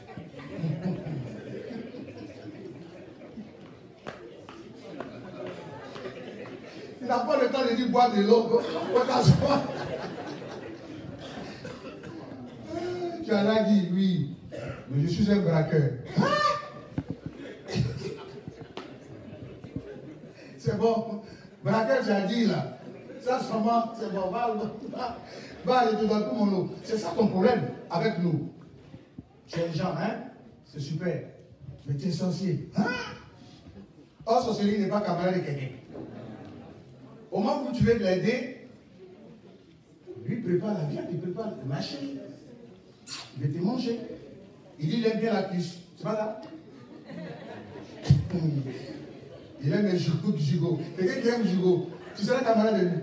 Il n'a pas le temps de dire boire de l'eau. Tu as Alagui, oui. Mais je suis un braqueur. C'est bon. Braqueur, tu as dit là. Ça, sûrement, c'est bon. Va, je te donne tout mon lot. C'est ça ton problème avec nous. Tu es gens, hein? C'est super. Mais tu es sorcier. Hein? Or, sorcellerie n'est pas camarade de quelqu'un. Au moment où tu veux l'aider, lui prépare la viande, il prépare le machin. Il veut te manger. Il dit, il aime bien la cuisse. C'est pas ça? Il aime les gigots. Quelqu'un qui aime gigot, tu seras camarade de lui.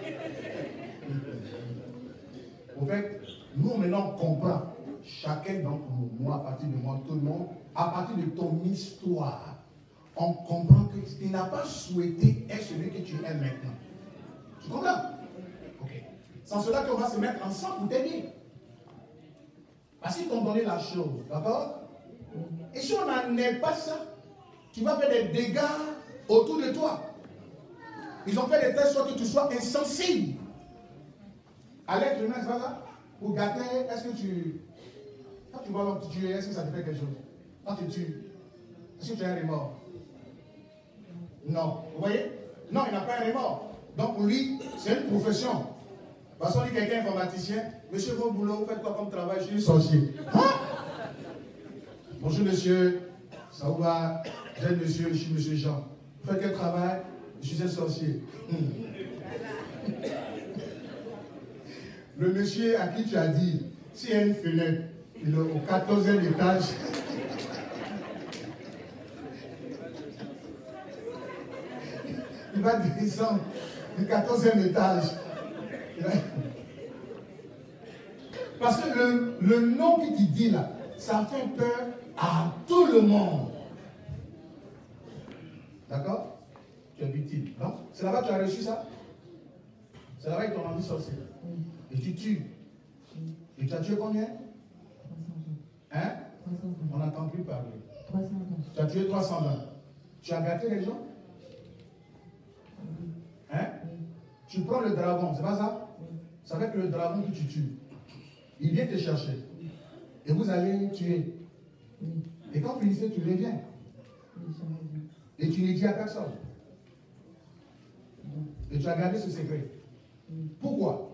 En fait, nous maintenant on comprend. Chacun d'entre nous, moi, à partir de moi, tout le monde, à partir de ton histoire, on comprend que tu n'as pas souhaité être celui que tu es maintenant. Tu comprends? Ok. Sans cela qu'on va se mettre ensemble pour t'aider. Parce qu'ils t'ont donné la chose, d'accord? Et si on n'en est pas ça, tu vas faire des dégâts autour de toi. Ils ont fait de telle sorte que tu sois insensible. À l'être humain, c'est pas ça? Pour gâter, est-ce que tu... Quand tu vois l'homme te tuer, est-ce que ça te fait quelque chose? Quand tu tues, est-ce que tu as un remords? Non. Vous voyez? Non, il n'a pas un remords. Donc pour lui, c'est une profession. Parce qu'on dit quelqu'un informaticien, monsieur, votre boulot, vous faites quoi comme travail? Je suis sorcier. Hein? Bonjour monsieur, ça vous va? Vous êtes monsieur, je suis monsieur Jean. Vous faites quel travail? Je suis un sorcier. Le monsieur à qui tu as dit, s'il y a une fenêtre, il est au 14e étage. Il va descendre du 14e étage. Parce que le nom qu'il te dit là, ça fait peur à tout le monde. D'accord? Tu es victime. Non? C'est là-bas que tu as reçu ça? C'est là-bas qu'ils t'ont rendu sorcier. Et tu tues. Et tu as tué combien? Hein? On n'entend plus parler. 320. Tu as tué 320. Tu as gâté les gens? Hein? Tu prends le dragon, c'est pas ça? C'est avec le dragon que tu tues. Il vient te chercher. Et vous allez tuer. Et quand vous finissez, tu reviens. Et tu ne dis à personne. Et tu as gardé ce secret. Pourquoi?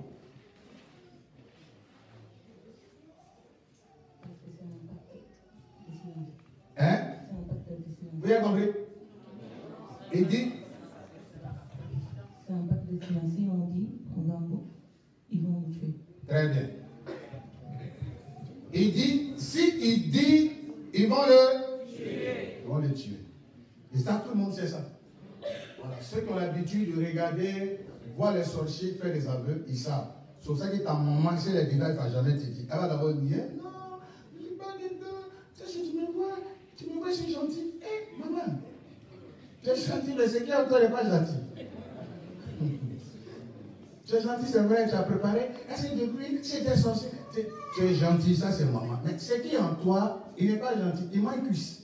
Hein? Vous avez compris? Et dit? C'est un pacte de silence. Si on dit, on va en mot, ils vont nous tuer. Très bien. Il dit, si il dit, ils vont le tuer. Ils vont le tuer. Et ça, tout le monde sait ça. Voilà. Ceux qui ont l'habitude de regarder, voir les sorciers faire des aveux, ils savent. C'est pour ça que ta maman, si elle est dedans, elle ne va jamais te dire. Elle va d'abord dire, non, je ne suis pas dedans. Si tu me vois, je suis gentil. Hé, maman, tu es gentil, mais c'est qui en toi n'est pas gentil? Tu es gentil, c'est vrai, tu as préparé. Est-ce que depuis, si tu es sorcier, tu es gentil, ça c'est maman. Mais c'est qui en toi, il n'est pas gentil, il m'a une cuisse.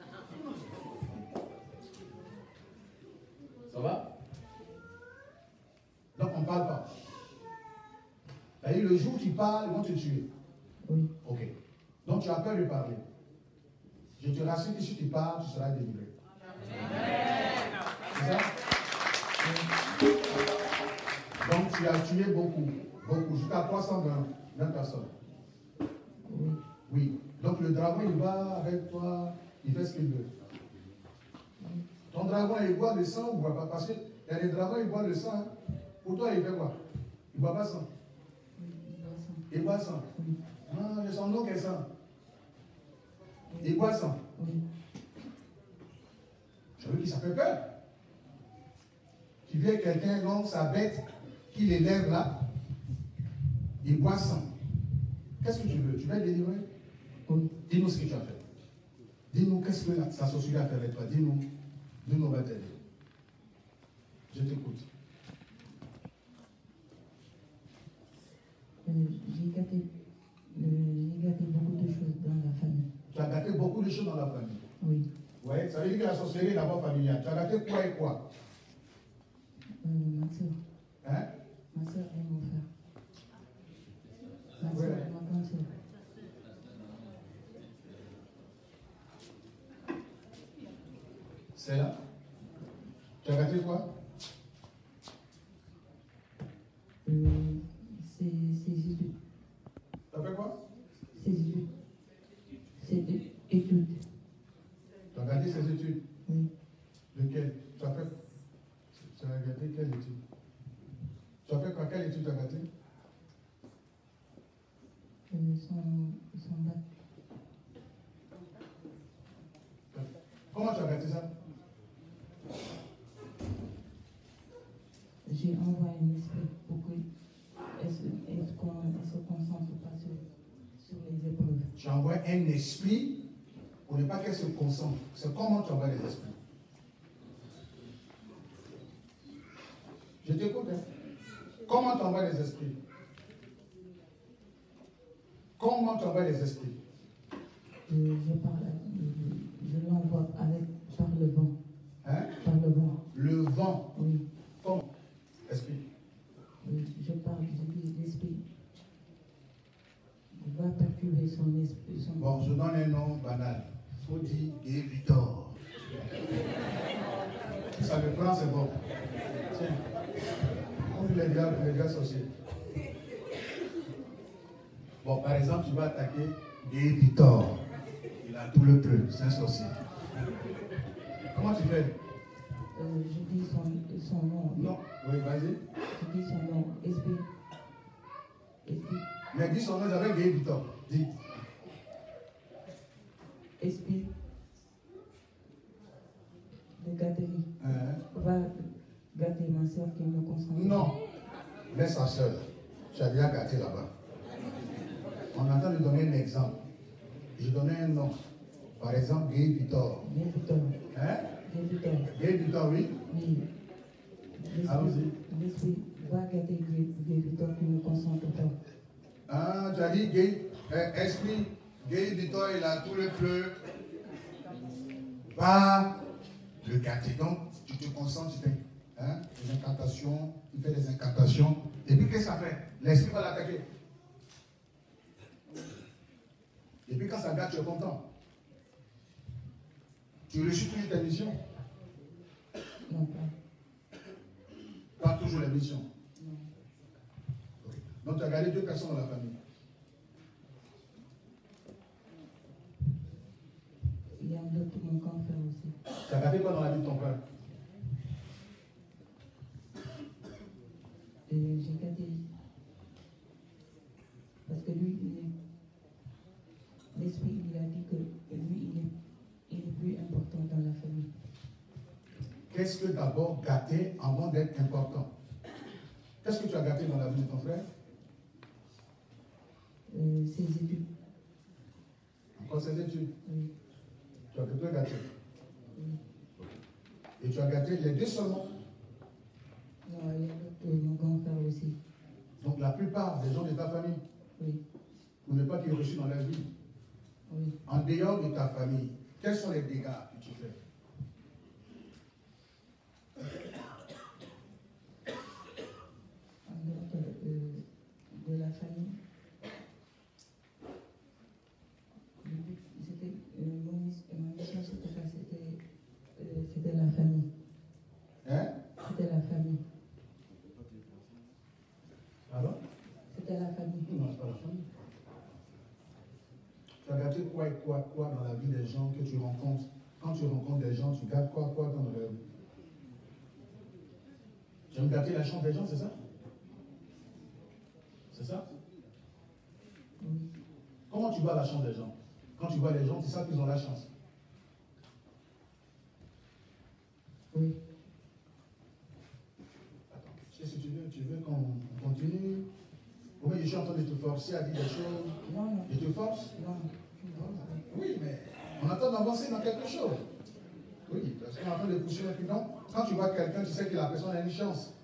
Ça va? Donc on ne parle pas. C'est-à-dire le jour où tu parles, ils vont te tuer. Oui. Ok. Donc tu as peur de parler. Je te rassure que si tu parles, tu seras délivré. C'est ça? Donc tu as tué beaucoup, jusqu'à 320 personnes. Oui. Oui. Donc le dragon, il va avec toi, il fait ce qu'il veut. Ton dragon, il boit le sang ou il ne boit pas? Parce qu'il y a des dragons, ils boivent le sang. Hein. Pour toi, il fait quoi? Il ne boit pas sang. Il boit sang. Ah, c'est son nom qui est sang. Il boit sang. Je veux qu'il ça fait peur. Tu viens quelqu'un, donc sa bête, qui l'élève là, il boit sang. Qu'est-ce que tu veux? Tu vas être délivré? Oui. Dis-nous ce que tu as fait. Dis-nous qu'est-ce que sa sorcellerie a fait avec toi. Dis-nous, on va t'aider. Je t'écoute. J'ai gâté choses dans la famille. Oui. Ouais, ça veut dire que la sorcellerie est d'abord familiale. Tu as gâté quoi et quoi? Ma soeur. Hein? Ma soeur et mon frère. Ma Ouais. soeur et ma grande soeur. C'est là. Tu as gâté quoi? C'est études. Tu as fait quoi? C'est études. C'est études. Tu as gâté ses études? Oui. Lequel? Tu as gâté quelle étude? Tu as fait quoi? Quelle étude tu as gâté? Son bac. Comment tu as gâté ça? J'ai envoyé un esprit pour qu'elle se concentre pas sur les épreuves. Tu envoies un esprit pour ne pas qu'elle se concentre. C'est comment tu envoies les esprits? Je t'écoute. Hein? Comment tu envoies les esprits? Comment tu envoies les esprits? Je l'envoie par le vent. Hein? Par le vent. Le vent. Oui. Comment? Esprit. Je dis l'esprit va perturber son esprit. Bon, je donne un nom banal. Faut dire Guy Victor. Ça le prend, c'est bon. Tiens. On dit les gars sorciers. Bon, par exemple, tu vas attaquer Guy Victor. Il a tout le truc, c'est un sorcier. Comment tu fais? Je dis son nom. Non, oui, vas-y. Je dis son nom. Esprit. Mais dis son nom, j'avais Guy Victor. Dis. Esprit de gâterie. Va gâter ma soeur qui me concentre. Non, laisse sa soeur. Tu as déjà gâté là-bas. On entend lui donner un exemple. Je donnais un nom. Par exemple, Guy Victor. Guy Victor. Hein? Guy Victor. Guy Victor, oui. Oui. Allons-y. L'esprit va gâter Guy Victor qui me concentre pas. Ah, tu as dit Guy, esprit, Guy Victor, il a tout le fleu. Va le gâter. Donc, tu te concentres, tu fais des incantations, tu fais des incantations. Et puis, qu'est-ce que ça fait? L'esprit va l'attaquer. Et puis, quand ça gâte, tu es content. Tu réussis toujours tes missions. Non, pas. Pas toujours les missions. Non. Oui. Donc, tu as gardé 2 personnes dans la famille. Il y a un autre mon grand frère aussi. Tu as gardé quoi dans la vie de ton frère? J'ai gâté. Parce que lui, l'esprit, il a dit que lui, il est plus important dans la famille. Qu'est-ce que d'abord gâter avant d'être important? Qu'est-ce que tu as gâté dans la vie de ton frère? Ses études. Encore ses études? Oui. Tu as plutôt gâté. Oui. Et tu as gâté les 2 seulement. Non, il y a mon grand frère aussi. Donc la plupart des gens de ta famille, Oui. pour ne pas qu'ils reçus dans leur vie. Oui. En dehors de ta famille, quels sont les dégâts que tu fais? En dehors de la famille. C'était ma mission, c'était la famille. Hein? C'était la famille. Alors? C'était la famille. Non, c'est pas la famille. Tu as gâté quoi et quoi dans la vie des gens que tu rencontres? Quand tu rencontres des gens, tu gâtes quoi dans leur vie? Tu aimes gâter la chance des gens, c'est ça? C'est ça? Oui. Comment tu vois la chance des gens? Quand tu vois les gens, tu sais qu'ils ont la chance. Oui. Attends, si tu veux qu'on continue? Oui, je suis en train de te forcer à dire des choses. Non. Je te force? Non. Oui, mais on attend d'avancer dans quelque chose. Oui, parce qu'on est en train de pousser un piton. Quand tu vois quelqu'un, tu sais que la personne a une chance.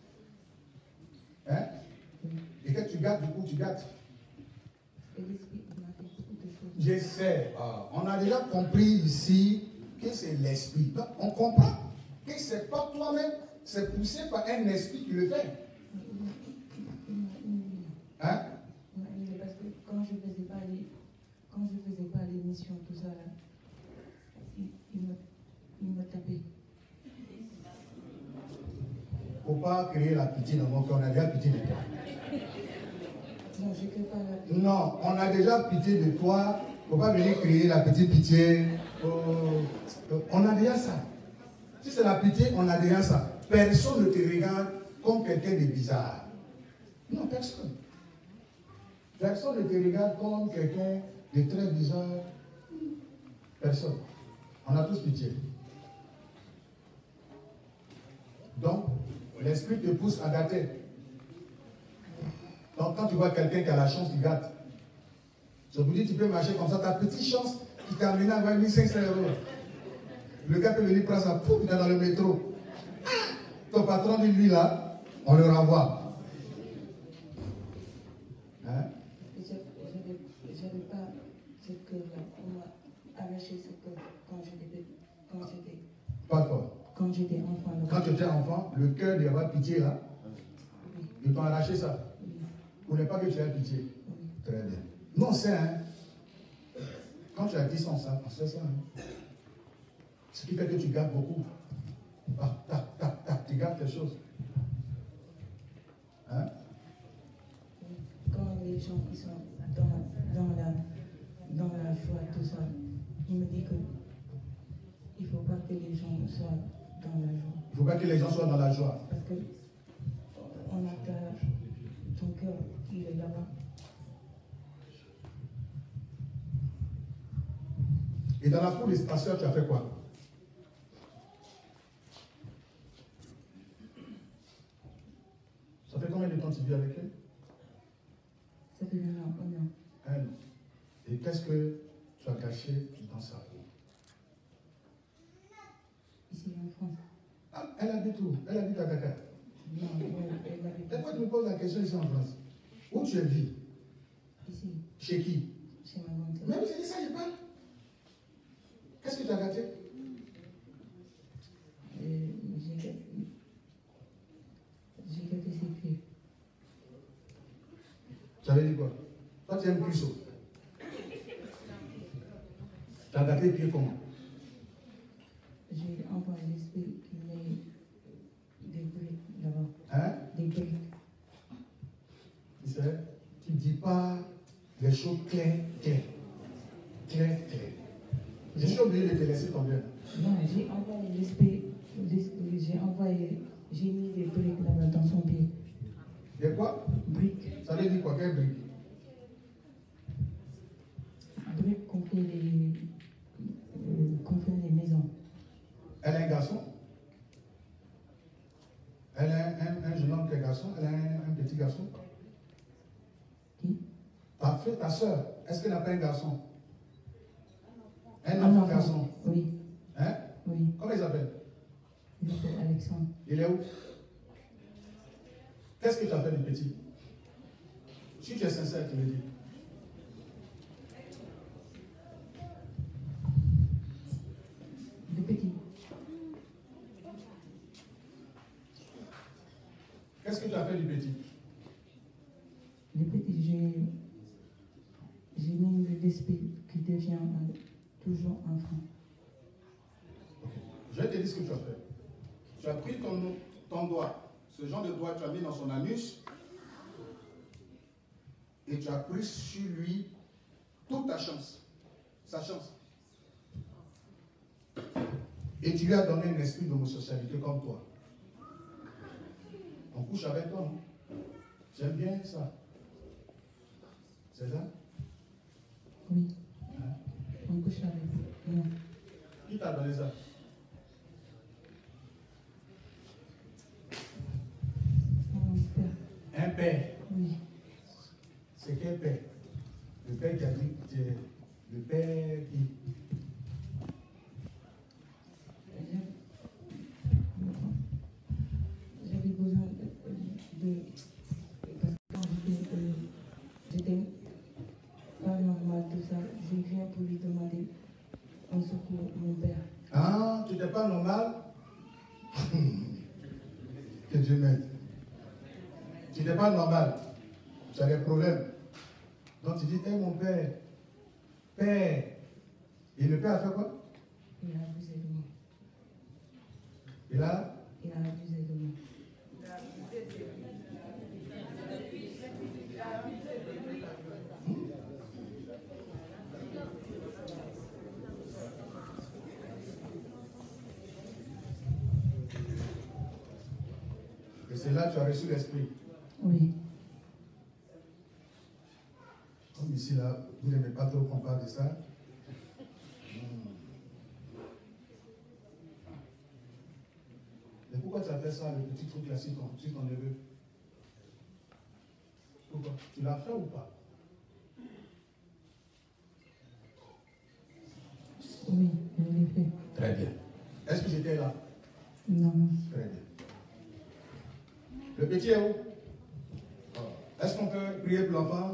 Hein? Et que tu gâtes, du coup, tu gâtes. Et l'esprit, il m'a fait beaucoup de choses. J'essaie. On a déjà compris ici que c'est l'esprit. On comprend que ce n'est pas toi-même, c'est poussé par un esprit qui le fait. Hein? Parce que quand je faisais pas les missions, tout ça là, il me tapait. Faut pas créer la pitié dans mon cœur, on a déjà pitié de toi. Non, je crée pas la pitié. Non, on a déjà pitié de toi. Faut pas venir créer la petite pitié. On a déjà ça. Si c'est la pitié, on a déjà ça. Personne ne te regarde comme quelqu'un de bizarre. Non, personne. Personne ne te regarde comme quelqu'un de très bizarre. Personne. On a tous pitié. Donc, l'esprit te pousse à gâter. Donc, quand tu vois quelqu'un qui a la chance, il gâte. Je vous dis, tu peux marcher comme ça, ta petite chance qui t'a amené à avoir 1500 €. Le gars peut venir prendre ça, pouf, il est dans le métro. Ton patron dit, lui là, on le renvoie. Hein? J'avais pas ce cœur-là. On m'a arraché ce cœur quand j'étais Pas fort. Quand j'étais enfant. Quand tu étais enfant, le cœur d'avoir pitié là, ils t'ont arraché ça. Vous n'êtes pas que tu as pitié. Très bien. Nous on sait, hein. Quand tu as 10 ans, ça, on sait ça. Hein. Ce qui fait que tu gardes beaucoup. Ah, tac, tac, tac, tu gardes quelque chose. Hein? Quand les gens qui sont dans la joie, tout ça, il me dit que il ne faut pas que les gens soient dans la joie. Il ne faut pas que les gens soient dans la joie. Parce que on a ton cœur, il est là-bas. Et dans la cour des pasteurs, tu as fait quoi? Ça fait combien de temps tu vis avec elle? Ça fait 1 an. 1 an. Et qu'est-ce que tu as caché dans sa peau? Ici en France. Ah, elle habite où? Elle habite à Dakar. Non, elle habite. Pourquoi tu me poses la question ici en France? Où tu es vis? Ici, Chez qui? chez ma grande sœur. Mais vous avez dit ça, je parle. Qu'est-ce que tu as gâté? J'ai gâté ses pieds. Tu avais dit quoi? Toi, tu aimes cuisseau. Tu as gâté les pieds comment? J'ai envoyé l'esprit qui met des briques là-bas. Hein? Des briques. Tu sais, tu ne dis pas les choses claires. Je suis obligé de te laisser tomber. Non, j'ai envoyé l'esprit. J'ai mis des briques là-bas dans son pied. Des quoi? Briques. Ça veut dire quoi? Quelle brique? Briques qu'on fait les maisons. Elle a un garçon? Elle a un jeune homme qui est garçon? Elle a un petit garçon? Qui? Ta soeur, est-ce qu'elle n'a pas un garçon? Un Un enfant enfant. garçon? Oui. Hein? Oui. Comment il s'appelle? Il s'appelle Alexandre. Il est où? Qu'est-ce que tu as fait du petit? Si tu es sincère, tu me dis. Le petit. Qu'est-ce que tu as fait du petit? Le petit, j'ai mis l'esprit qui devient toujours enfant. Okay. Je vais te dire ce que tu as fait. Tu as pris ton doigt, ce genre de doigt, tu as mis dans son anus et tu as pris sur lui toute ta chance, sa chance. Et tu lui as donné un esprit d'homosexualité comme toi. On couche avec toi, non? J'aime bien ça. C'est ça? Oui. Hein? On couche avec. Non. Qui t'a donné ça? Mon père. Un père. Oui. C'est quel père? Le père qui a dit, le père qui... J'avais besoin de parce que quand j'étais pas normal, tout ça, j'ai pas normal. Tu as des problèmes. Donc tu dis, hé mon père, père. Et le père a fait quoi? Il a abusé de moi. Il a abusé de moi. Et c'est là que tu as reçu l'esprit. Oui. Comme ici, là, vous n'aimez pas trop qu'on parle de ça. Mais pourquoi tu as fait ça, le petit truc là, si ton neveu? Pourquoi? Tu l'as fait ou pas? Oui, je l'ai fait. Très bien. Est-ce que j'étais là? Non. Très bien. Le petit est où? Est-ce qu'on peut prier pour l'enfant?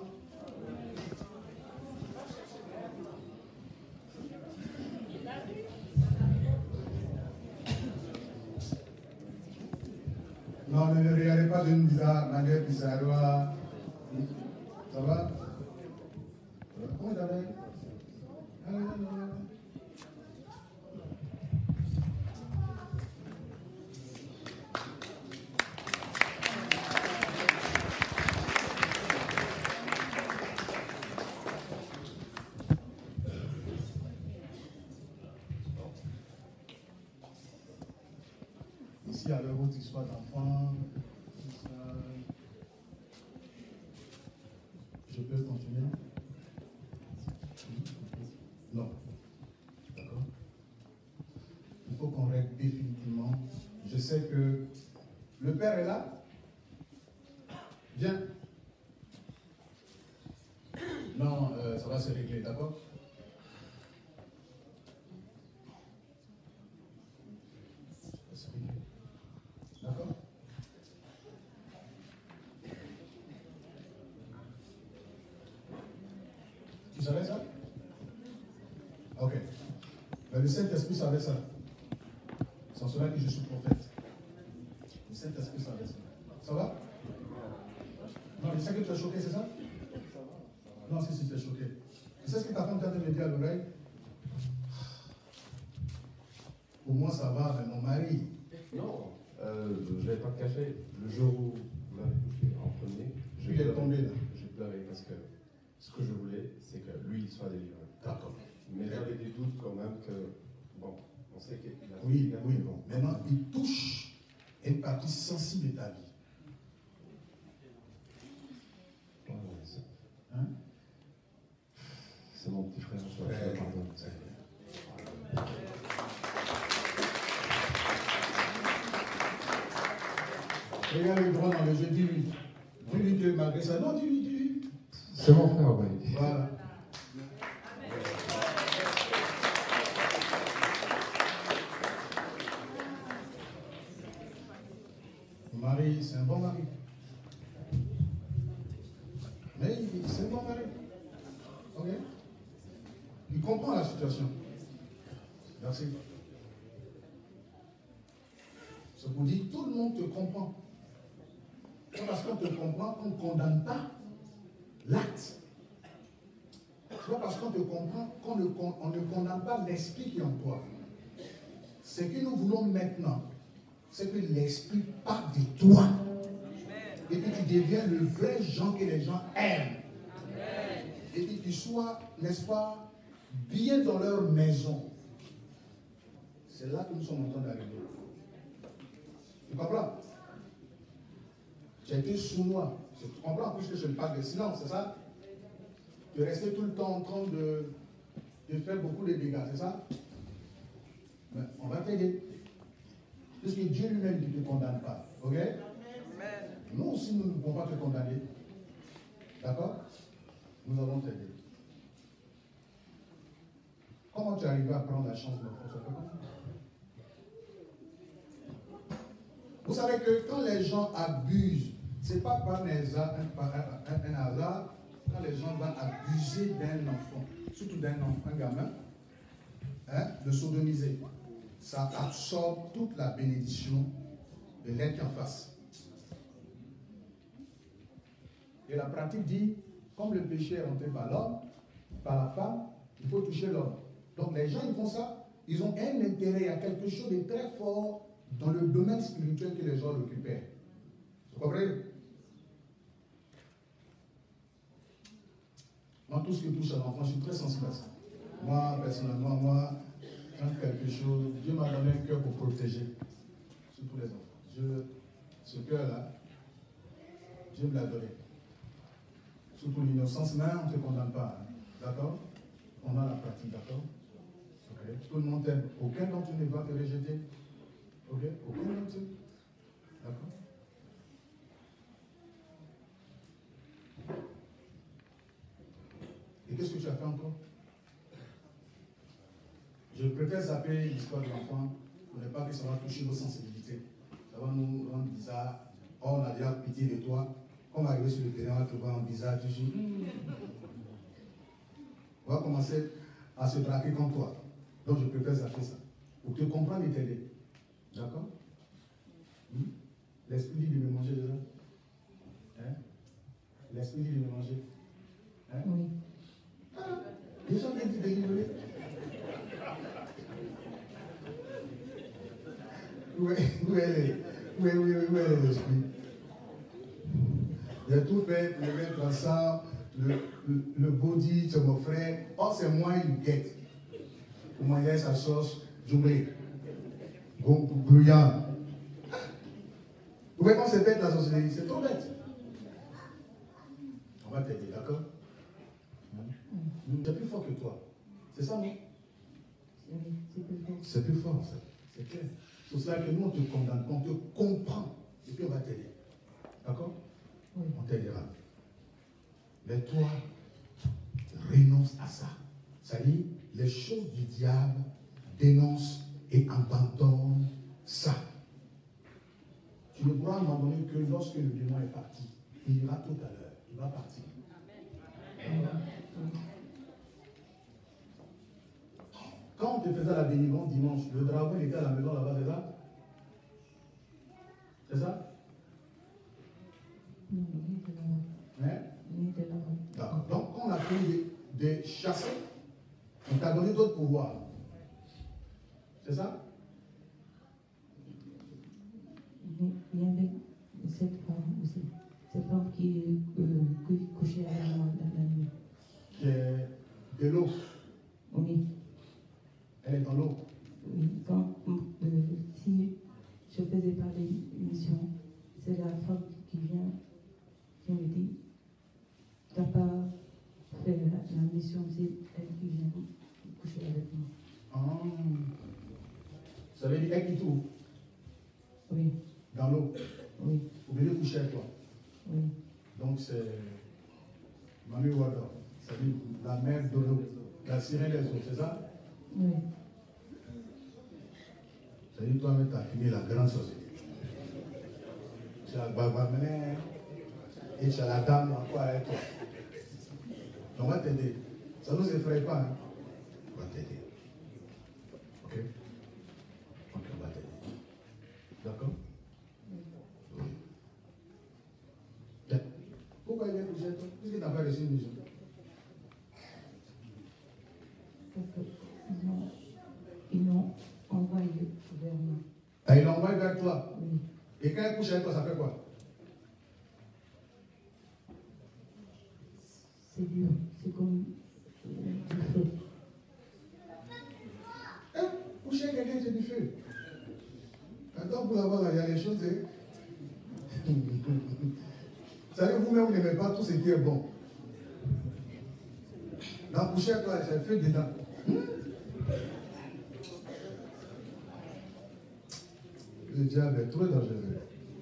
Non, ne le regardez pas d'une manière bizarre. Ça va? Comment il t'appelle? Ici, avec votre histoire d'enfant, je peux continuer? Non. D'accord? Il faut qu'on règle définitivement. Je sais que le père est là. Viens. Non, ça va se régler, d'accord? D'accord? Tu savais ça? Ok. Mais le Saint-Esprit savait ça. C'est en cela que je suis prophète. Le Saint-Esprit savait ça. Ça va? Non, mais c'est que tu es choqué, c'est ça? Non, si, tu es choqué. Tu sais ce que ta femme t'a me dire à l'oreille? Pour moi, ça va, mais mon mari. Non, je ne vais pas te cacher. Le jour où vous m'avez touché en premier, Il est tombé là. J'ai pleuré parce que ce que je voulais, c'est que lui, il soit délivré. D'accord. Mais j'avais des doutes quand même que, bon, on sait qu'il a... Oui, bon. Maintenant, il touche une partie sensible de ta vie. Hein? C'est mon petit frère, je te pardonne. Regarde le droit dans le jeu, dis-lui. Dis-lui que malgré ça. Non, dis-lui. C'est mon frère, oui. Voilà. Mon mari, c'est un bon mari. Mais c'est un bon mari. Ok? Il comprend la situation. Merci. C'est pour dire tout le monde te comprend. C'est parce qu'on te comprend qu'on ne condamne pas l'acte. C'est pas parce qu'on te comprend qu'on ne condamne pas l'esprit qui est en toi. Ce que nous voulons maintenant, c'est que l'esprit part de toi. Et que tu deviens le vrai Jean que les gens aiment. Et que tu sois, n'est-ce pas, bien dans leur maison. C'est là que nous sommes en train d'arriver. Tu comprends? Tu as été sournois. Tu comprends puisque je ne parle de silence, c'est ça? Tu es resté tout le temps en train de faire beaucoup de dégâts, c'est ça? Mais on va t'aider. Puisque Dieu lui-même ne te condamne pas. Ok? Amen. Nous aussi, nous ne pouvons pas te condamner. D'accord? Nous allons t'aider. Comment tu es arrivé à prendre la chance de François? Vous savez que quand les gens abusent, ce n'est pas par un hasard, quand les gens vont abuser d'un enfant, surtout d'un enfant, un gamin, de sodomiser, ça absorbe toute la bénédiction de l'être en face. Et la pratique dit, comme le péché est rentré par l'homme, par la femme, il faut toucher l'homme. Donc les gens, ils font ça, ils ont un intérêt, il y a quelque chose de très fort dans le domaine spirituel que les gens occupaient. Vous comprenez? Moi, tout ce qui touche à l'enfant, je suis très sensible à ça. Moi, personnellement, quand quelque chose, Dieu m'a donné un cœur pour protéger, surtout les enfants. Ce cœur-là, Dieu me l'a donné. Surtout l'innocence, mais on ne te condamne pas. Hein. D'accord? On a la pratique, d'accord? Okay. Tout le monde t'aime. Aucun d'entre eux ne va te rejeter. Ok? Aucun d'entre eux. D'accord? Et qu'est-ce que tu as fait encore? Je préfère zapper l'histoire de l'enfant pour ne pas que ça va toucher nos sensibilités. Ça va nous rendre bizarre. Oh, on a déjà pitié de toi. Comme arriver sur le terrain, on va te voir en bizarre toujours. On va commencer à se braquer contre toi. Donc je préfère zapper ça. Pour te comprendre et t'aider. D'accord? L'esprit dit de me manger déjà. Hein? L'esprit dit de me manger. Hein? Oui. Ah, les gens viennent te délivrer. Où est l'esprit? J'ai tout fait, le mettre dans ça, le body, c'est mon frère. Oh, c'est moi, il guette. Pour manger sa sauce, j'oublie. Bruyant. Vous voyez comment c'est bête la société? C'est trop bête. On va t'aider, d'accord? C'est plus fort que toi. C'est ça, non? C'est plus fort, ça. C'est clair. C'est cela que nous, on te condamne, on te comprend. Et puis on va t'aider. D'accord? On t'aidera. Mais toi, renonce à ça. C'est-à-dire, les choses du diable dénoncent et abandonnent ça. Tu ne pourras abandonner que lorsque le démon est parti. Il ira tout à l'heure. Il va partir. Quand on te faisait la délivrance dimanche, le dragon était à la maison là-bas, c'est ça? C'est ça? Non, il était là-bas. Hein? Il était là-bas. D'accord. Donc, quand on a fini de chasser, on t'a donné d'autres pouvoirs. C'est ça? Il y avait cette femme aussi. Cette femme qui couchait avec moi dans la nuit. Qui est de l'eau. Oui. Elle est dans l'eau. Oui. Quand, si je ne faisais pas l'émission, c'est la femme qui vient, qui me dit, tu n'as pas fait la mission, c'est elle qui vient coucher avec moi. Ah. Ça veut dire elle qui trouve? Oui. Dans l'eau? Oui. Vous venez coucher avec toi? Oui. Donc c'est Mami Wada. Ça veut dire la mère de l'eau. La sirène des eaux, c'est ça? Oui. Ça veut dire toi-même, tu as fini la grande société. Tu as le babamene et tu as la dame encore avec toi. On va t'aider. Ça ne nous effraie pas. Hein? On va t'aider. Ok? Ok, on va t'aider. D'accord? Oui. Bien. Pourquoi il est couché toi? Puisque tu n'as pas reçu une mission. Parce qu'ils m'ont envoyé vers moi. Ah, il l'envoie vers toi. Oui. Et quand il couche avec toi, ça fait quoi? C'est dur. C'est comme du feu. Hein? Coucher avec quelqu'un, c'est du feu. Attends, pour l'avoir, il y a des choses. Hein? Vous savez, vous-même, vous n'aimez pas tout ce qui est bon. Dans coucher avec toi, c'est feu dedans. Le diable est trop dangereux.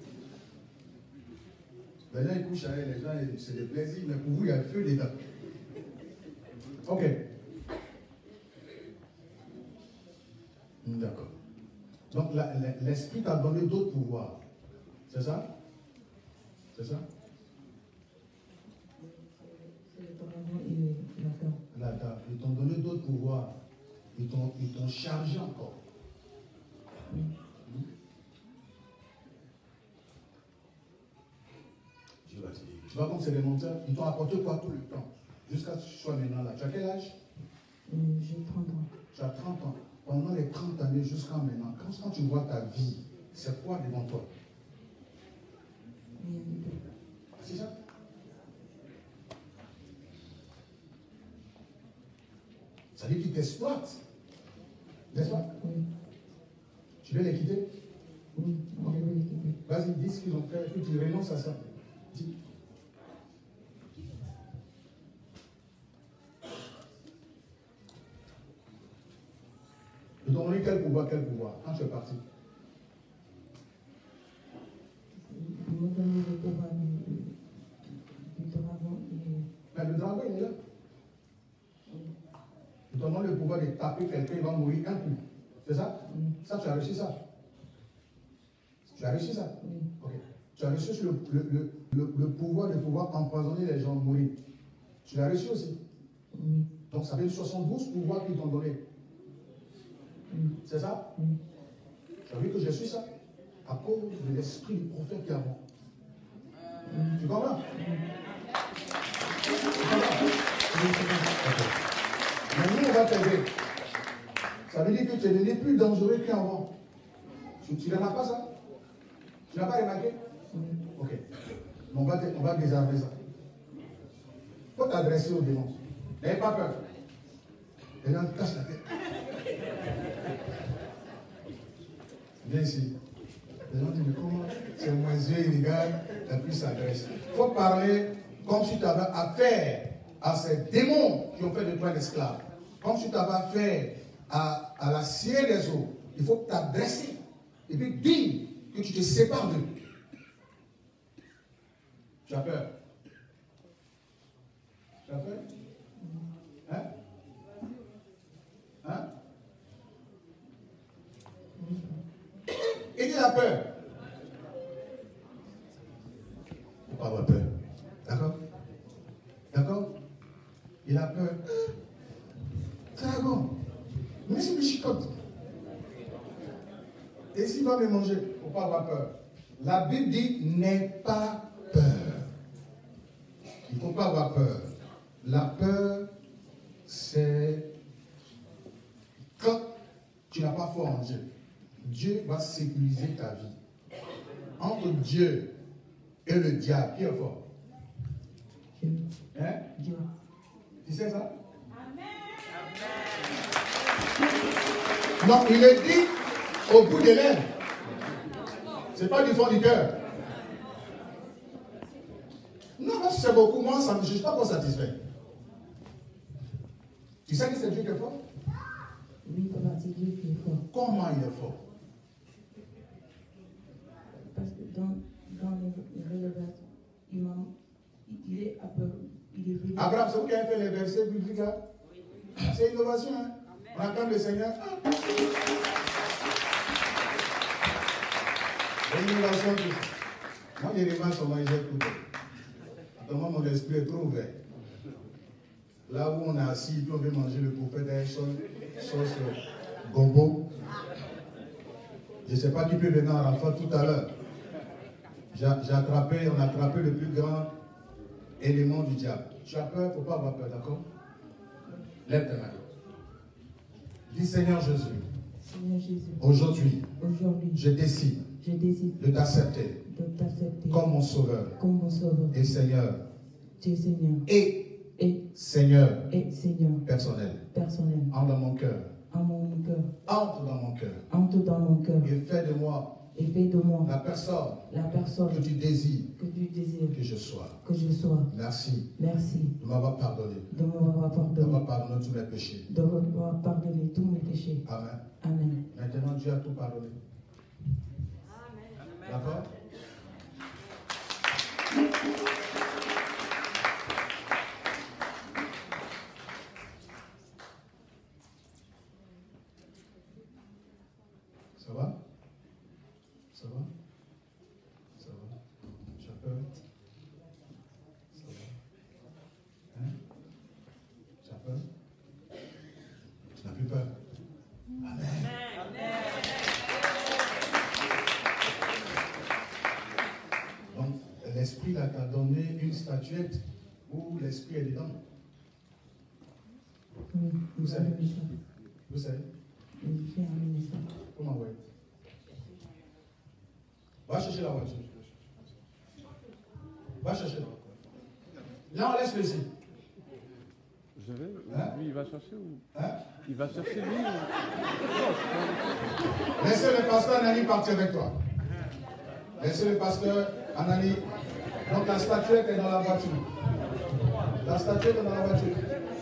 Les gens ils couchent avec les gens, c'est des plaisirs, mais pour vous, il y a le feu dedans. Ok. D'accord. Donc l'esprit t'a donné d'autres pouvoirs. C'est ça? C'est ça? C'est le dragon et la dame. La dame. Ils t'ont donné d'autres pouvoirs. Ils t'ont chargé encore. Dieu va te délivrer. Tu vois comme c'est des menteurs. Ils t'ont apporté quoi tout le temps? Jusqu'à ce que tu sois maintenant là. Tu as quel âge? J'ai 30 ans. Tu as 30 ans. Pendant les 30 années jusqu'à maintenant, quand tu vois ta vie, c'est quoi devant toi? C'est ça? Ça veut dire qu'ils t'exploitent. N'est-ce pas? Oui. Tu veux les quitter? Oui, je vais les quitter. Vas-y, dis ce qu'ils ont fait, puis tu renonces à ça. Dis. Ils t'ont donné quel pouvoir, quand tu es parti? Ils m'ont donné le pouvoir du dragon et... Mais le dragon, il est là. Ils t'ont donné le pouvoir de taper quelqu'un, il va mourir un coup. C'est ça? Oui. Ça, tu as reçu ça? Tu as reçu ça? Oui. Ok. Tu as reçu le pouvoir de pouvoir empoisonner les gens, mourir. Tu l'as reçu aussi? Oui. Donc ça fait 72 pouvoirs qu'ils t'ont donné. Oui. C'est ça? Oui. Ça veut dire que je suis ça? À cause de l'esprit du prophète qui est en moi. Tu comprends? Tu comprends? Maintenant, on va t'aider. Ça veut dire que tu es devenu plus dangereux qu'avant. Tu n'as pas ça? Tu n'as pas remarqué? Ok. On va désarmer ça. Il faut t'adresser aux démons. N'ayez pas peur. Les gens te cassent la tête. Viens ici. Les gens disent, mais comment? C'est moins yeux, il regarde, et puis s'adresse. Il faut parler comme si tu avais affaire à ces démons qui ont fait de toi un esclave. Comme si tu avais affaire à la cire des eaux. Il faut t'adresser. Et puis dire que tu te sépares d'eux. Tu as peur? Tu as peur? Hein? Hein? Il a peur. Il ne faut pas avoir peur. D'accord? D'accord? Il a peur. Dragon. Mais c'est me chicote. Et s'il va me manger, il ne faut pas avoir peur. La Bible dit, n'aie pas peur. Il ne faut pas avoir peur. La peur, c'est quand tu n'as pas foi en Dieu. Dieu va sécuriser ta vie. Entre Dieu et le diable, qui est fort? Dieu. Hein? Dieu. Tu sais ça? Non, il est dit au bout des lèvres. Ce n'est pas du fond du cœur. Non, parce que c'est beaucoup moins, je ne suis pas trop satisfait. Tu sais que c'est Dieu qui est fort? Oui, papa, c'est Dieu qui est fort. Comment il est fort? Parce que dans les révélations, il est à peu. Abraham, c'est vous qui avez fait les versets bibliques là? C'est innovation, hein? On acclame le Seigneur. L'innovation, moi, j'ai des matchs sur moi, j'ai écouté. Attends, mon esprit est trop ouvert. Là où on est assis, puis on veut manger le prophète avec sauce gombo. Je ne sais pas qui peut venir en enfant tout à l'heure. On a attrapé le plus grand élément du diable. Tu as peur, il ne faut pas avoir peur, d'accord? Lève tes mains. Dis Seigneur Jésus. Seigneur Jésus. Aujourd'hui, Aujourd'hui, je décide de t'accepter comme mon sauveur et Seigneur et Seigneur personnel. Entre dans mon cœur. Entre dans mon cœur. Et fais de moi la personne que tu désires que je sois. Merci de m'avoir pardonné. D'avoir pardonné tous mes péchés. Amen. Maintenant, Dieu a tout pardonné. D'accord? Ça va? Ça va? Ça va? Tu as peur? Ça va? Hein? Tu as peur? Tu n'as plus peur? Amen. Donc, l'Esprit là t'a donné tu es, où l'esprit est dedans. Oui, Vous savez. ça. Vous savez. Il fait un ministère. Comment ouais? Va chercher la voiture. Va chercher. Là, on laisse le ici. Je vais. Hein? Lui, il va chercher ou. Hein? Il va chercher lui ou... Laissez le pasteur Anani partir avec toi. Laissez le pasteur Anani. Donc la statuette est dans la voiture. La statuette est dans la voiture.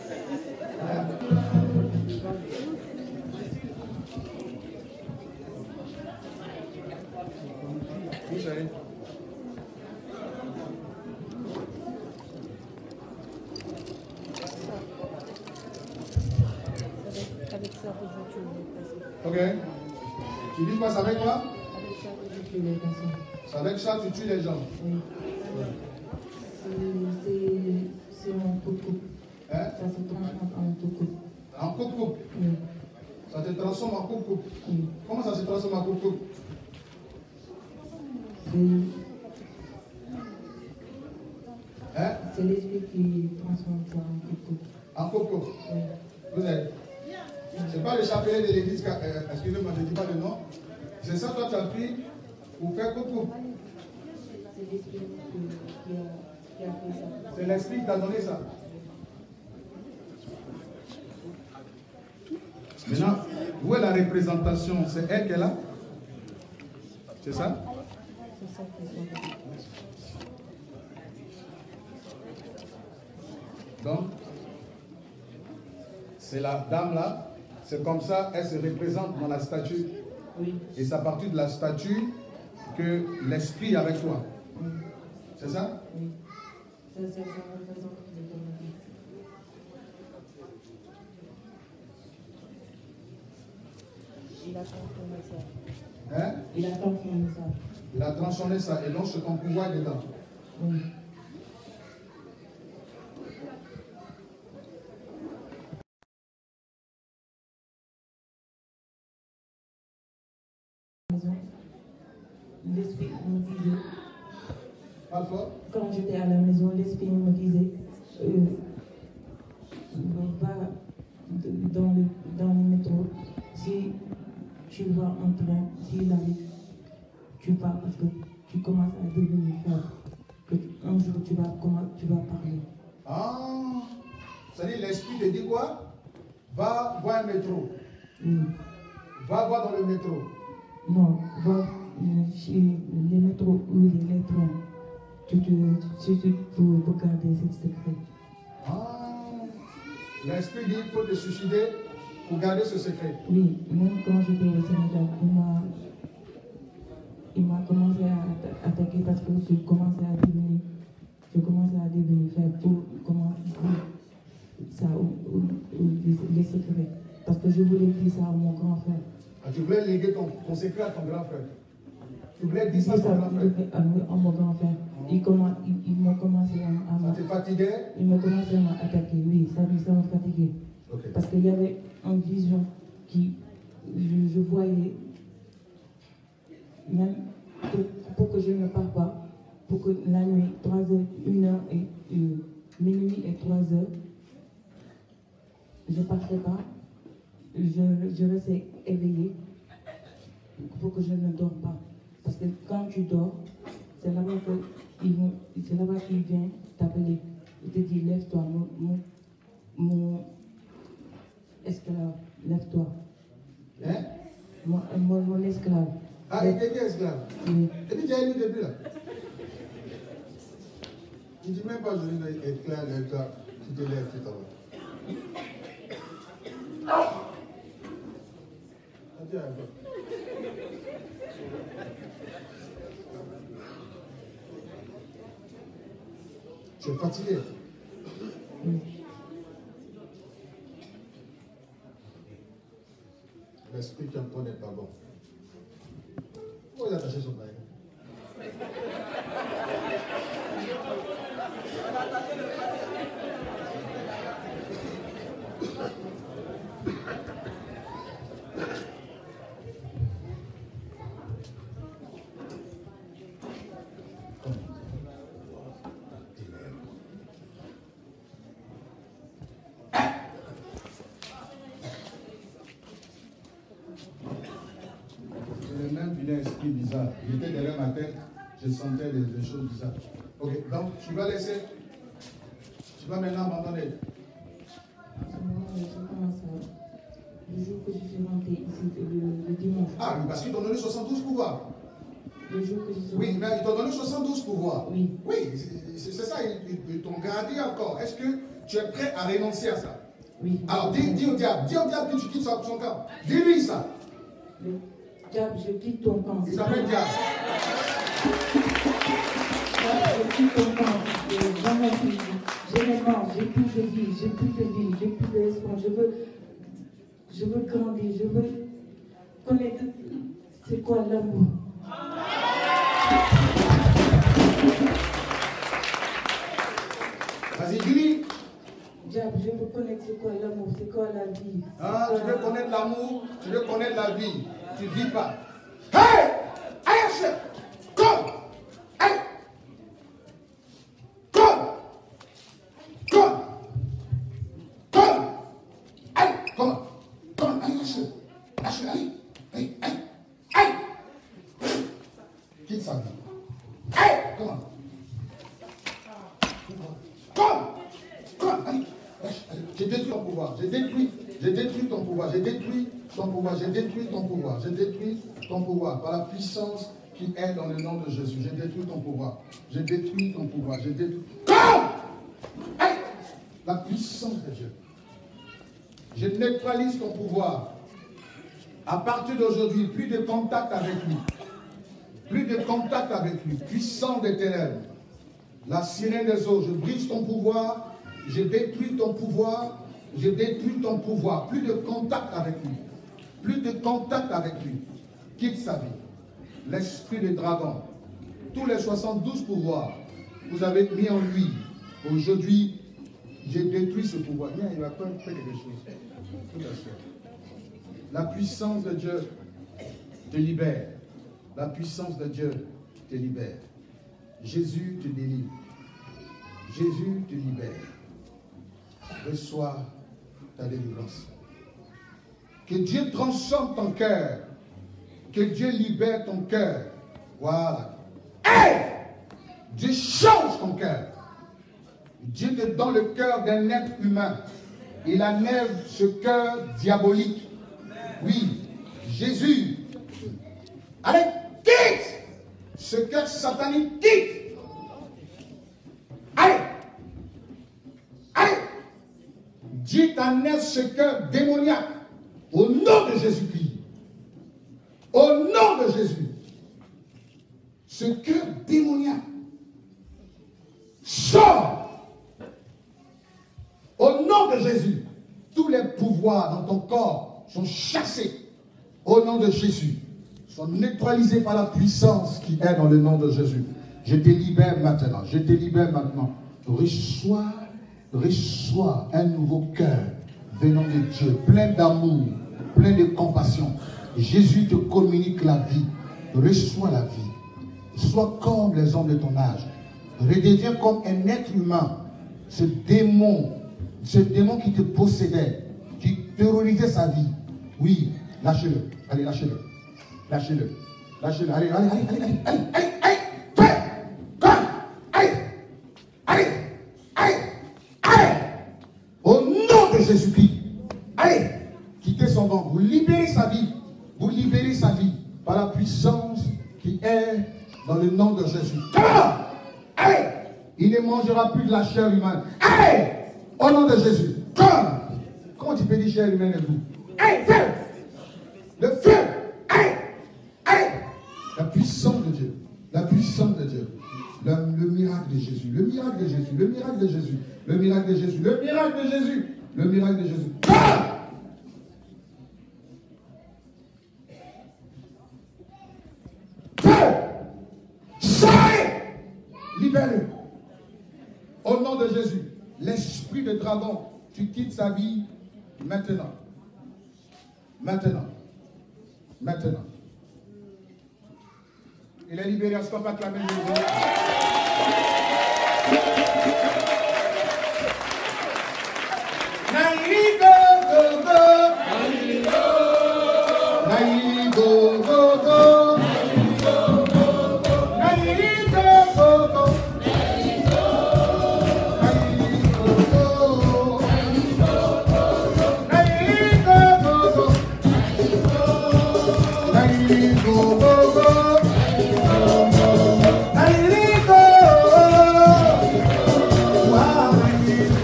Vous savez. Avec ça, je vais passer. Ok. Tu dis quoi, c'est avec quoi? Avec ça, je tue les personnes. C'est avec ça que tu tues les gens. Oui. C'est en coupe-coupe. Hein? Ça se transforme en coupe-coupe. En coupe-coupe. Oui. Ça te transforme en coupe-coupe. Oui. Comment ça se transforme en coupe-coupe? Hein? C'est l'esprit qui transforme ça en coupe-coupe. En coupe-coupe. Oui. Vous êtes. C'est pas le chapelet de l'église, excusez-moi, je ne dis pas le nom. C'est ça, toi, tu as pris pour faire coucou. C'est l'esprit qui a fait ça. C'est l'esprit qui t'a donné ça. Maintenant, où est la représentation? C'est elle qui est là? C'est ça? C'est ça qui est ça. Donc, c'est la dame là. C'est comme ça, elle se représente dans la statue. Oui. Et c'est à partir de la statue que l'esprit est avec toi. Oui. C'est ça? Oui. Ça représente l'éternité. Il a transformé ça. Hein? Il a transformé ça. Il a transformé ça. Et donc, c'est ton pouvoir dedans. Oui. L'esprit me disait, Pas fort? quand j'étais à la maison, l'esprit me disait, va dans le métro, si tu vas en train, s'il arrive, tu pars parce que tu commences à devenir fort. Un jour, tu vas parler. Ah! C'est-à-dire, l'esprit te dit quoi? Va voir un métro. Oui. Va voir dans le métro. Non, va chez les métros ou les trains. Tu pour garder ce secret. Ah! L'esprit dit qu'il faut te suicider pour garder ce secret. Oui, même quand j'étais au Sénégal, il m'a commencé à attaquer parce que je commençais à devenir faible pour commencer ça, les secrets. Parce que je voulais dire ça à mon grand frère. Ah, tu voulais léguer ton secret à ton grand frère. Tu voulais dire ça à ton grand frère. À mon grand frère. Il m'a commencé à Ça te fatiguait? il m'a commencé à m'attaquer, oui, ça m'a fatigué. Okay. Parce qu'il y avait une vision qui, je voyais, même pour que je ne parte pas, pour que la nuit, 3h, 1h et minuit et 3h, je ne partais pas, je restais éveillée pour que je ne dors pas. Parce que quand tu dors, c'est là-bas qu'il vient t'appeler. Il te dit, lève-toi, mon esclave, lève-toi. Hein? Mon esclave. Ah, il était esclave. Oui. Et puis tu as lu le début là. Tu ne dis même pas, je vais être esclave, tu te lèves tout à l'heure. Tu es fatigué. L'esprit qui en toi n'est pas bon. Pourquoi il a attaché son bail? esprit bizarre. J'étais derrière ma tête, je sentais des choses bizarres. Ok, donc tu vas laisser. Tu vas maintenant abandonner. Je commence le jour que je suis rentré ici, le dimanche. Ah, oui, parce qu'ils t'ont donné 72 pouvoirs. Le jour que je suis Oui, rentré. mais ils t'ont donné 72 pouvoirs. Oui. Oui, c'est ça, ils t'ont gardé encore. Est-ce que tu es prêt à renoncer à ça? Oui. Alors, dis au diable que tu quittes son camp. Dis-lui ça. Le diable, je quitte ton camp. Il s'appelle diable. Je quitte ton camp. Vraiment plus. J'ai les morts, j'ai plus de vie, j'ai plus d'espoir. Je veux grandir, je veux connaître c'est quoi l'amour. Vas-y, dis-lui. Diable, je veux connaître c'est quoi l'amour, c'est quoi la vie. Ah, tu veux connaître l'amour, tu veux connaître la vie. Tu ne dis pas. Hey! Hey, come! Hey! Come! Come! Come! Hey! Come! Come! Hey, Asher! Hey! Hey! Hey! Hey! Quitte sa vie. Hey! Come! Come! Come! Allez! J'ai détruit ton pouvoir, j'ai détruit ton pouvoir, j'ai détruit ton pouvoir, j'ai détruit ton pouvoir, j'ai détruit ton pouvoir par la puissance qui est dans le nom de Jésus. J'ai détruit ton pouvoir, j'ai détruit ton pouvoir, j'ai détruit. Comme hey! La puissance de Dieu. Je neutralise ton pouvoir. À partir d'aujourd'hui, plus de contact avec lui. Plus de contact avec lui. Puissant des ténèbres. La sirène des eaux, je brise ton pouvoir. Je détruis ton pouvoir, je détruis ton pouvoir. Plus de contact avec lui. Plus de contact avec lui. Quitte sa vie. L'esprit des dragons. Tous les 72 pouvoirs, vous avez mis en lui. Aujourd'hui, j'ai détruit ce pouvoir. Viens, il va faire quelque chose. Tout à fait. La puissance de Dieu te libère. La puissance de Dieu te libère. Jésus te délivre. Jésus te libère. Reçois ta délivrance. Que Dieu transforme ton cœur. Que Dieu libère ton cœur. Voilà. Hey! Dieu change ton cœur. Dieu te donne le cœur d'un être humain. Il enlève ce cœur diabolique. Oui. Jésus. Allez, quitte ce cœur satanique. Quitte. Allez. Allez. Dieu t'enlève ce cœur démoniaque. Au nom de Jésus-Christ. Au nom de Jésus. Ce cœur démoniaque. Sors. Au nom de Jésus. Tous les pouvoirs dans ton corps sont chassés. Au nom de Jésus. Sont neutralisés par la puissance qui est dans le nom de Jésus. Je te libère maintenant. Je te libère maintenant. Reçois un nouveau cœur venant de Dieu, plein d'amour, plein de compassion. Jésus te communique la vie. Reçois la vie. Sois comme les hommes de ton âge. Redeviens comme un être humain. Ce démon qui te possédait, qui terrorisait sa vie. Oui, lâchez-le. Allez, lâchez-le. Lâchez-le. Lâchez-le. Allez, allez, allez, allez, allez, allez, allez, fais, comme, allez, allez, allez, allez. Au nom de Jésus-Christ, allez, quittez son nom. Vous libérez sa vie. Vous libérez sa vie par la puissance qui est dans le nom de Jésus. Comment? Allez, il ne mangera plus de la chair humaine. Allez, au nom de Jésus. Comment tu peux dire chair humaine et vous? Allez, feu. Le feu. Allez. Allez. La puissance de Dieu. La puissance de Dieu. Le miracle de Jésus. Le miracle de Jésus. Le miracle de Jésus. Le miracle de Jésus. Le miracle de Jésus. Le miracle de Jésus. Feu. Sortez. Libère-le. Au nom de Jésus. L'esprit de dragon. Tu quittes sa vie maintenant. Maintenant. Maintenant. Il est libéré, est-ce qu'on peut acclamer Jésus? Naïli go go go. Naïli go go go.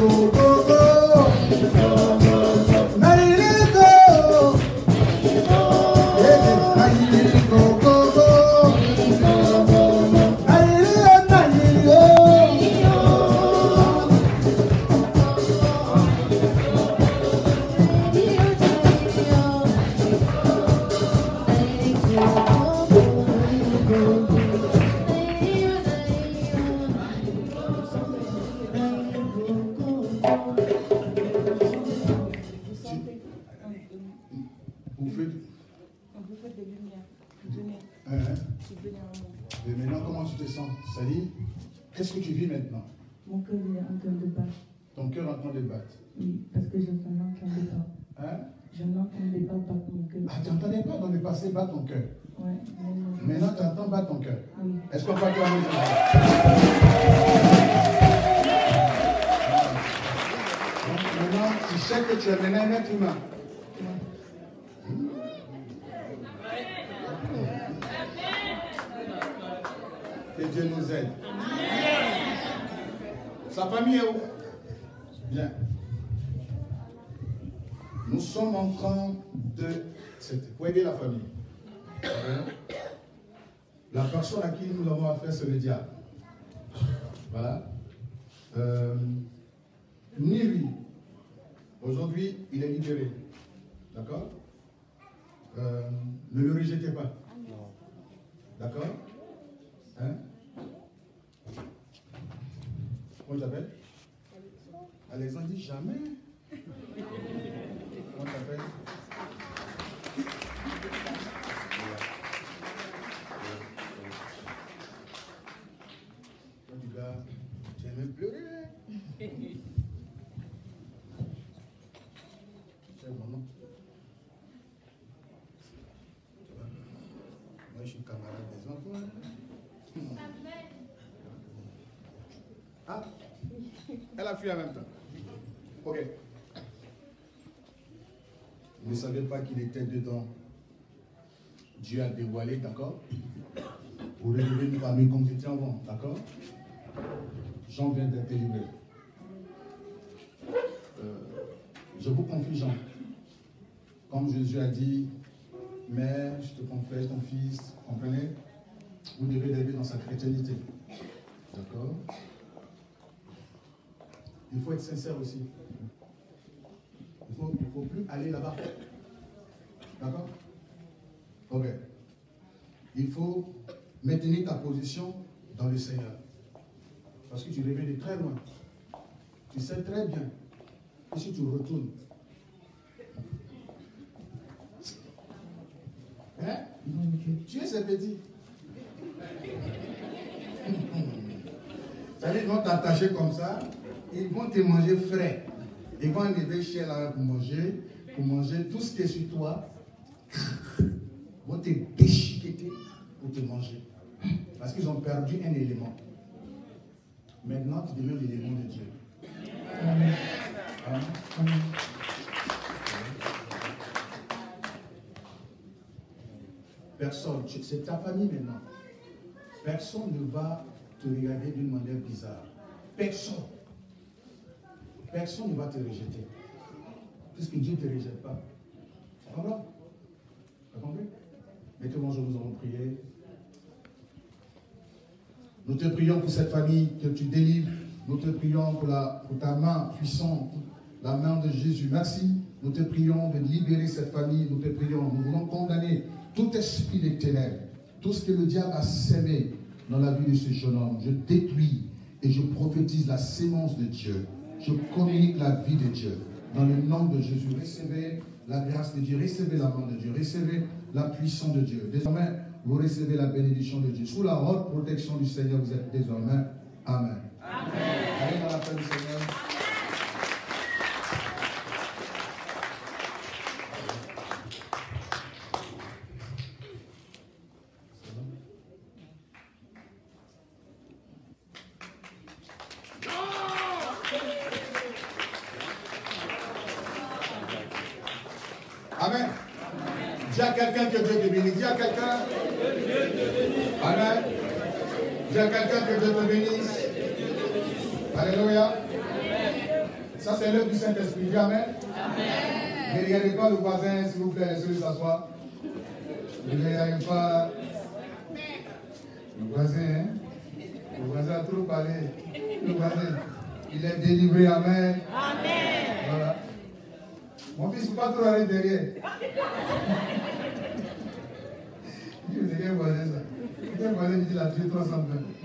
Et maintenant, comment tu te sens? C'est-à-dire, qu'est-ce que tu vis maintenant? Mon cœur est en train de battre. Ton cœur est en train de battre. Oui, parce que je n'entendais pas. Hein? Je n'entendais pas battre mon cœur. Ah, tu n'entendais pas dans le passé battre ton cœur? Oui. Maintenant, tu entends battre ton cœur? Oui. Est-ce qu'on peut acclamer ton cœur? Maintenant, tu sais que tu es maintenant un être humain. Que Dieu nous aide. Sa famille est où? Bien. Nous sommes en train de... Pour aider la famille. La personne à qui nous avons affaire, c'est le diable. Voilà. Ni lui. Aujourd'hui, il est libéré. D'accord? Ne le rejetez pas. D'accord? Hein? Comment tu t'appelles? Alexandre dit jamais. Comment tu t'appelles? Toi, du gars, tu aimes même pleurer. C'est mon nom. Moi, je suis camarade des enfants. Ah, elle a fui en même temps. Ok. Vous ne saviez pas qu'il était dedans. Dieu a dévoilé, d'accord? Pour relever une famille comme c'était avant, d'accord? Jean vient d'être libéré. Je vous confie Jean. Comme Jésus a dit, Mère, je te confesse ton fils, comprenez? Vous devez l'élever dans sa chrétienté. D'accord? Il faut être sincère aussi. Il ne faut plus aller là-bas. D'accord? Ok. Il faut maintenir ta position dans le Seigneur. Parce que tu reviens de très loin. Tu sais très bien que si tu retournes, hein? Tu es ce petit. C'est-à-dire qu'ils vont t'attacher comme ça, ils vont te manger frais. Ils vont enlever chez là pour manger tout ce qui est sur toi. Ils vont te déchiqueter pour te manger. Parce qu'ils ont perdu un élément. Maintenant, tu deviens l'élément de Dieu. Amen. Amen. Personne, c'est ta famille maintenant. Personne ne va te regarder d'une manière bizarre. Personne. Personne ne va te rejeter. Puisque Dieu ne te rejette pas. Tu comprends? Tu as compris? Mettez-moi, nous allons prier. Nous te prions pour cette famille que tu délivres. Nous te prions pour ta main puissante, la main de Jésus. Merci. Nous te prions de libérer cette famille. Nous te prions. Nous voulons condamner tout esprit des ténèbres, tout ce que le diable a sémé dans la vie de ce jeune homme. Je détruis et je prophétise la sémence de Dieu. Je communique la vie de Dieu. Dans le nom de Jésus, recevez la grâce de Dieu, recevez la main de Dieu, recevez la puissance de Dieu. Désormais, vous recevez la bénédiction de Dieu. Sous la haute protection du Seigneur, vous êtes désormais. Amen. Amen. Allez dans la paix du Seigneur. Amen. Dis à quelqu'un que Dieu te bénisse. Dis à quelqu'un. Amen. Dis à quelqu'un que Dieu te bénisse. Alléluia. Ça, c'est l'œuvre du Saint-Esprit. Amen. Ne regardez pas le voisin, s'il vous plaît, laissez-le s'asseoir. Ne regardez pas le voisin, hein. Le voisin a trop parlé. Le voisin, il est délivré. Amen. Voilà. Mon fils, il ne faut pas trop aller derrière. Il dit, quel voisin ça? Quel voisin dit qu'il a tué 320?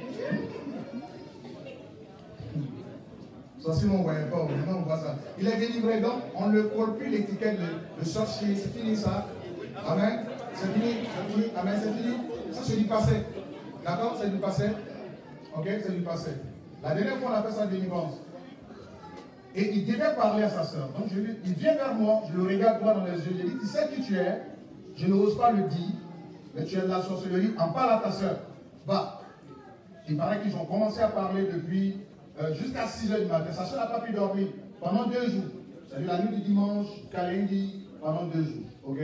Ça, sinon on ne voyait pas. Maintenant, on voit ça. Il est délivré, donc on ne colle plus l'étiquette de sorcier. C'est fini ça. Amen. C'est fini. C'est fini. Amen. C'est fini. Ça, c'est du passé. D'accord? C'est du passé. Ok? C'est du passé. La dernière fois, on a fait sa délivrance. Et il devait parler à sa soeur. Donc, il vient vers moi, je le regarde droit dans les yeux. Je lui dis, tu sais qui tu es? Je n'ose pas le dire, mais tu es de la sorcellerie. En parle à ta soeur. Va. Il paraît qu'ils ont commencé à parler depuis jusqu'à 6 h du matin. Sa soeur n'a pas pu dormir pendant 2 jours. C'est-à-dire la nuit du dimanche jusqu'à lundi, pendant 2 jours. Ok?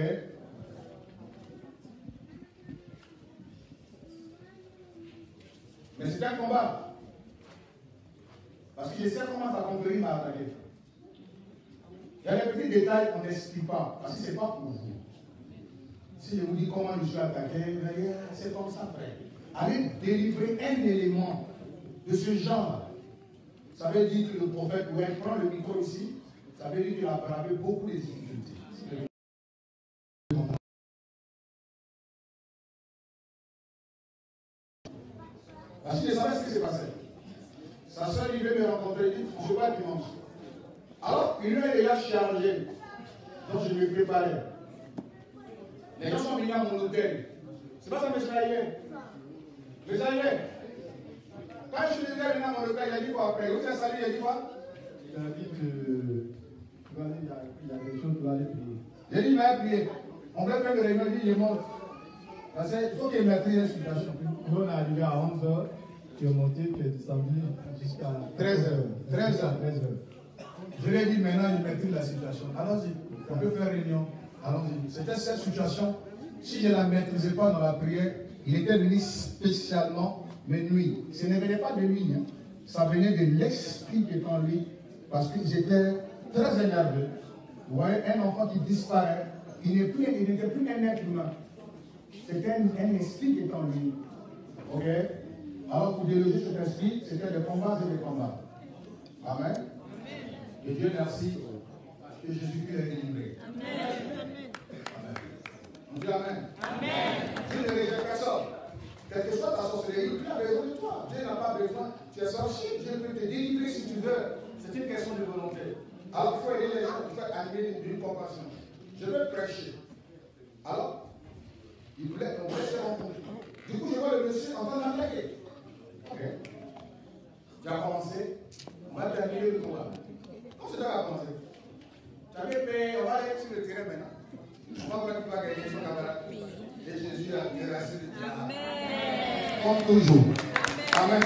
Mais c'était un combat. Parce que je sais comment ta confrérie m'a attaqué. Il y a des petits détails qu'on n'explique pas. Parce que ce n'est pas pour vous. Si je vous dis comment je suis attaqué, vous allez dire, c'est comme ça, frère. Allez délivrer un élément de ce genre. Ça veut dire que le prophète, où elle prend le micro ici, ça veut dire qu'il a bravé beaucoup de difficultés. Parce que je savais ce qui s'est passé. Sa soeur, il veut me rencontrer, il dit, je vois dimanche. Alors, une heure est déjà chargée. Donc, je me préparais. Les gens sont venus à mon hôtel. C'est pas ça que je travaillais. Je travaillais. Quand je suis venu à mon hôtel, il a dit quoi après? Où tu as salué, il a dit quoi? Il a dit que il y a des choses pour aller prier. J'ai dit, il m'a prié. On voulait faire le réunion, il dit, il est mort. Parce qu'il faut qu'il m'ait prié une situation. Nous, on est arrivé à 11 h. Tu es monté, tu es descendu jusqu'à 13 h. 13 h. Je lui ai dit, maintenant, il maîtrise la situation. Allons-y, on peut faire réunion. Allons-y. C'était cette situation. Si je ne la maîtrisais pas dans la prière, il était venu spécialement me nuire. Ce ne venait pas de lui. Hein. Ça venait de l'esprit qui est en lui. Parce que j'étais très énervé. Vous voyez, un enfant qui disparaît, il n'était plus un être humain. C'était un esprit qui est en lui. Ok? Alors, pour déloger cet esprit, c'était des combats et des combats. Amen. Et Dieu merci que Jésus-Christ est délivré. Amen. On dit Amen. Dieu ne rejette personne. Quelle que soit ta sorcellerie, Dieu a besoin de toi. Dieu n'a pas besoin. Tu es sorcier, Dieu peut te délivrer si tu veux. C'est une question de volonté. Alors, il faut aider les gens, il faut animer d'une compassion. Je veux prêcher. Alors, on voulait se rencontrer. Du coup, je vois le monsieur en train d'attaquer. Ok. Tu as commencé. On va terminer le combat. Comment c'est que tu as commencé? Tu avais payé, on va aller sur le terrain maintenant. On va voir qui va gagner son camarade. Et Jésus a déraciné le terrain. Amen. Comme toujours. Amen.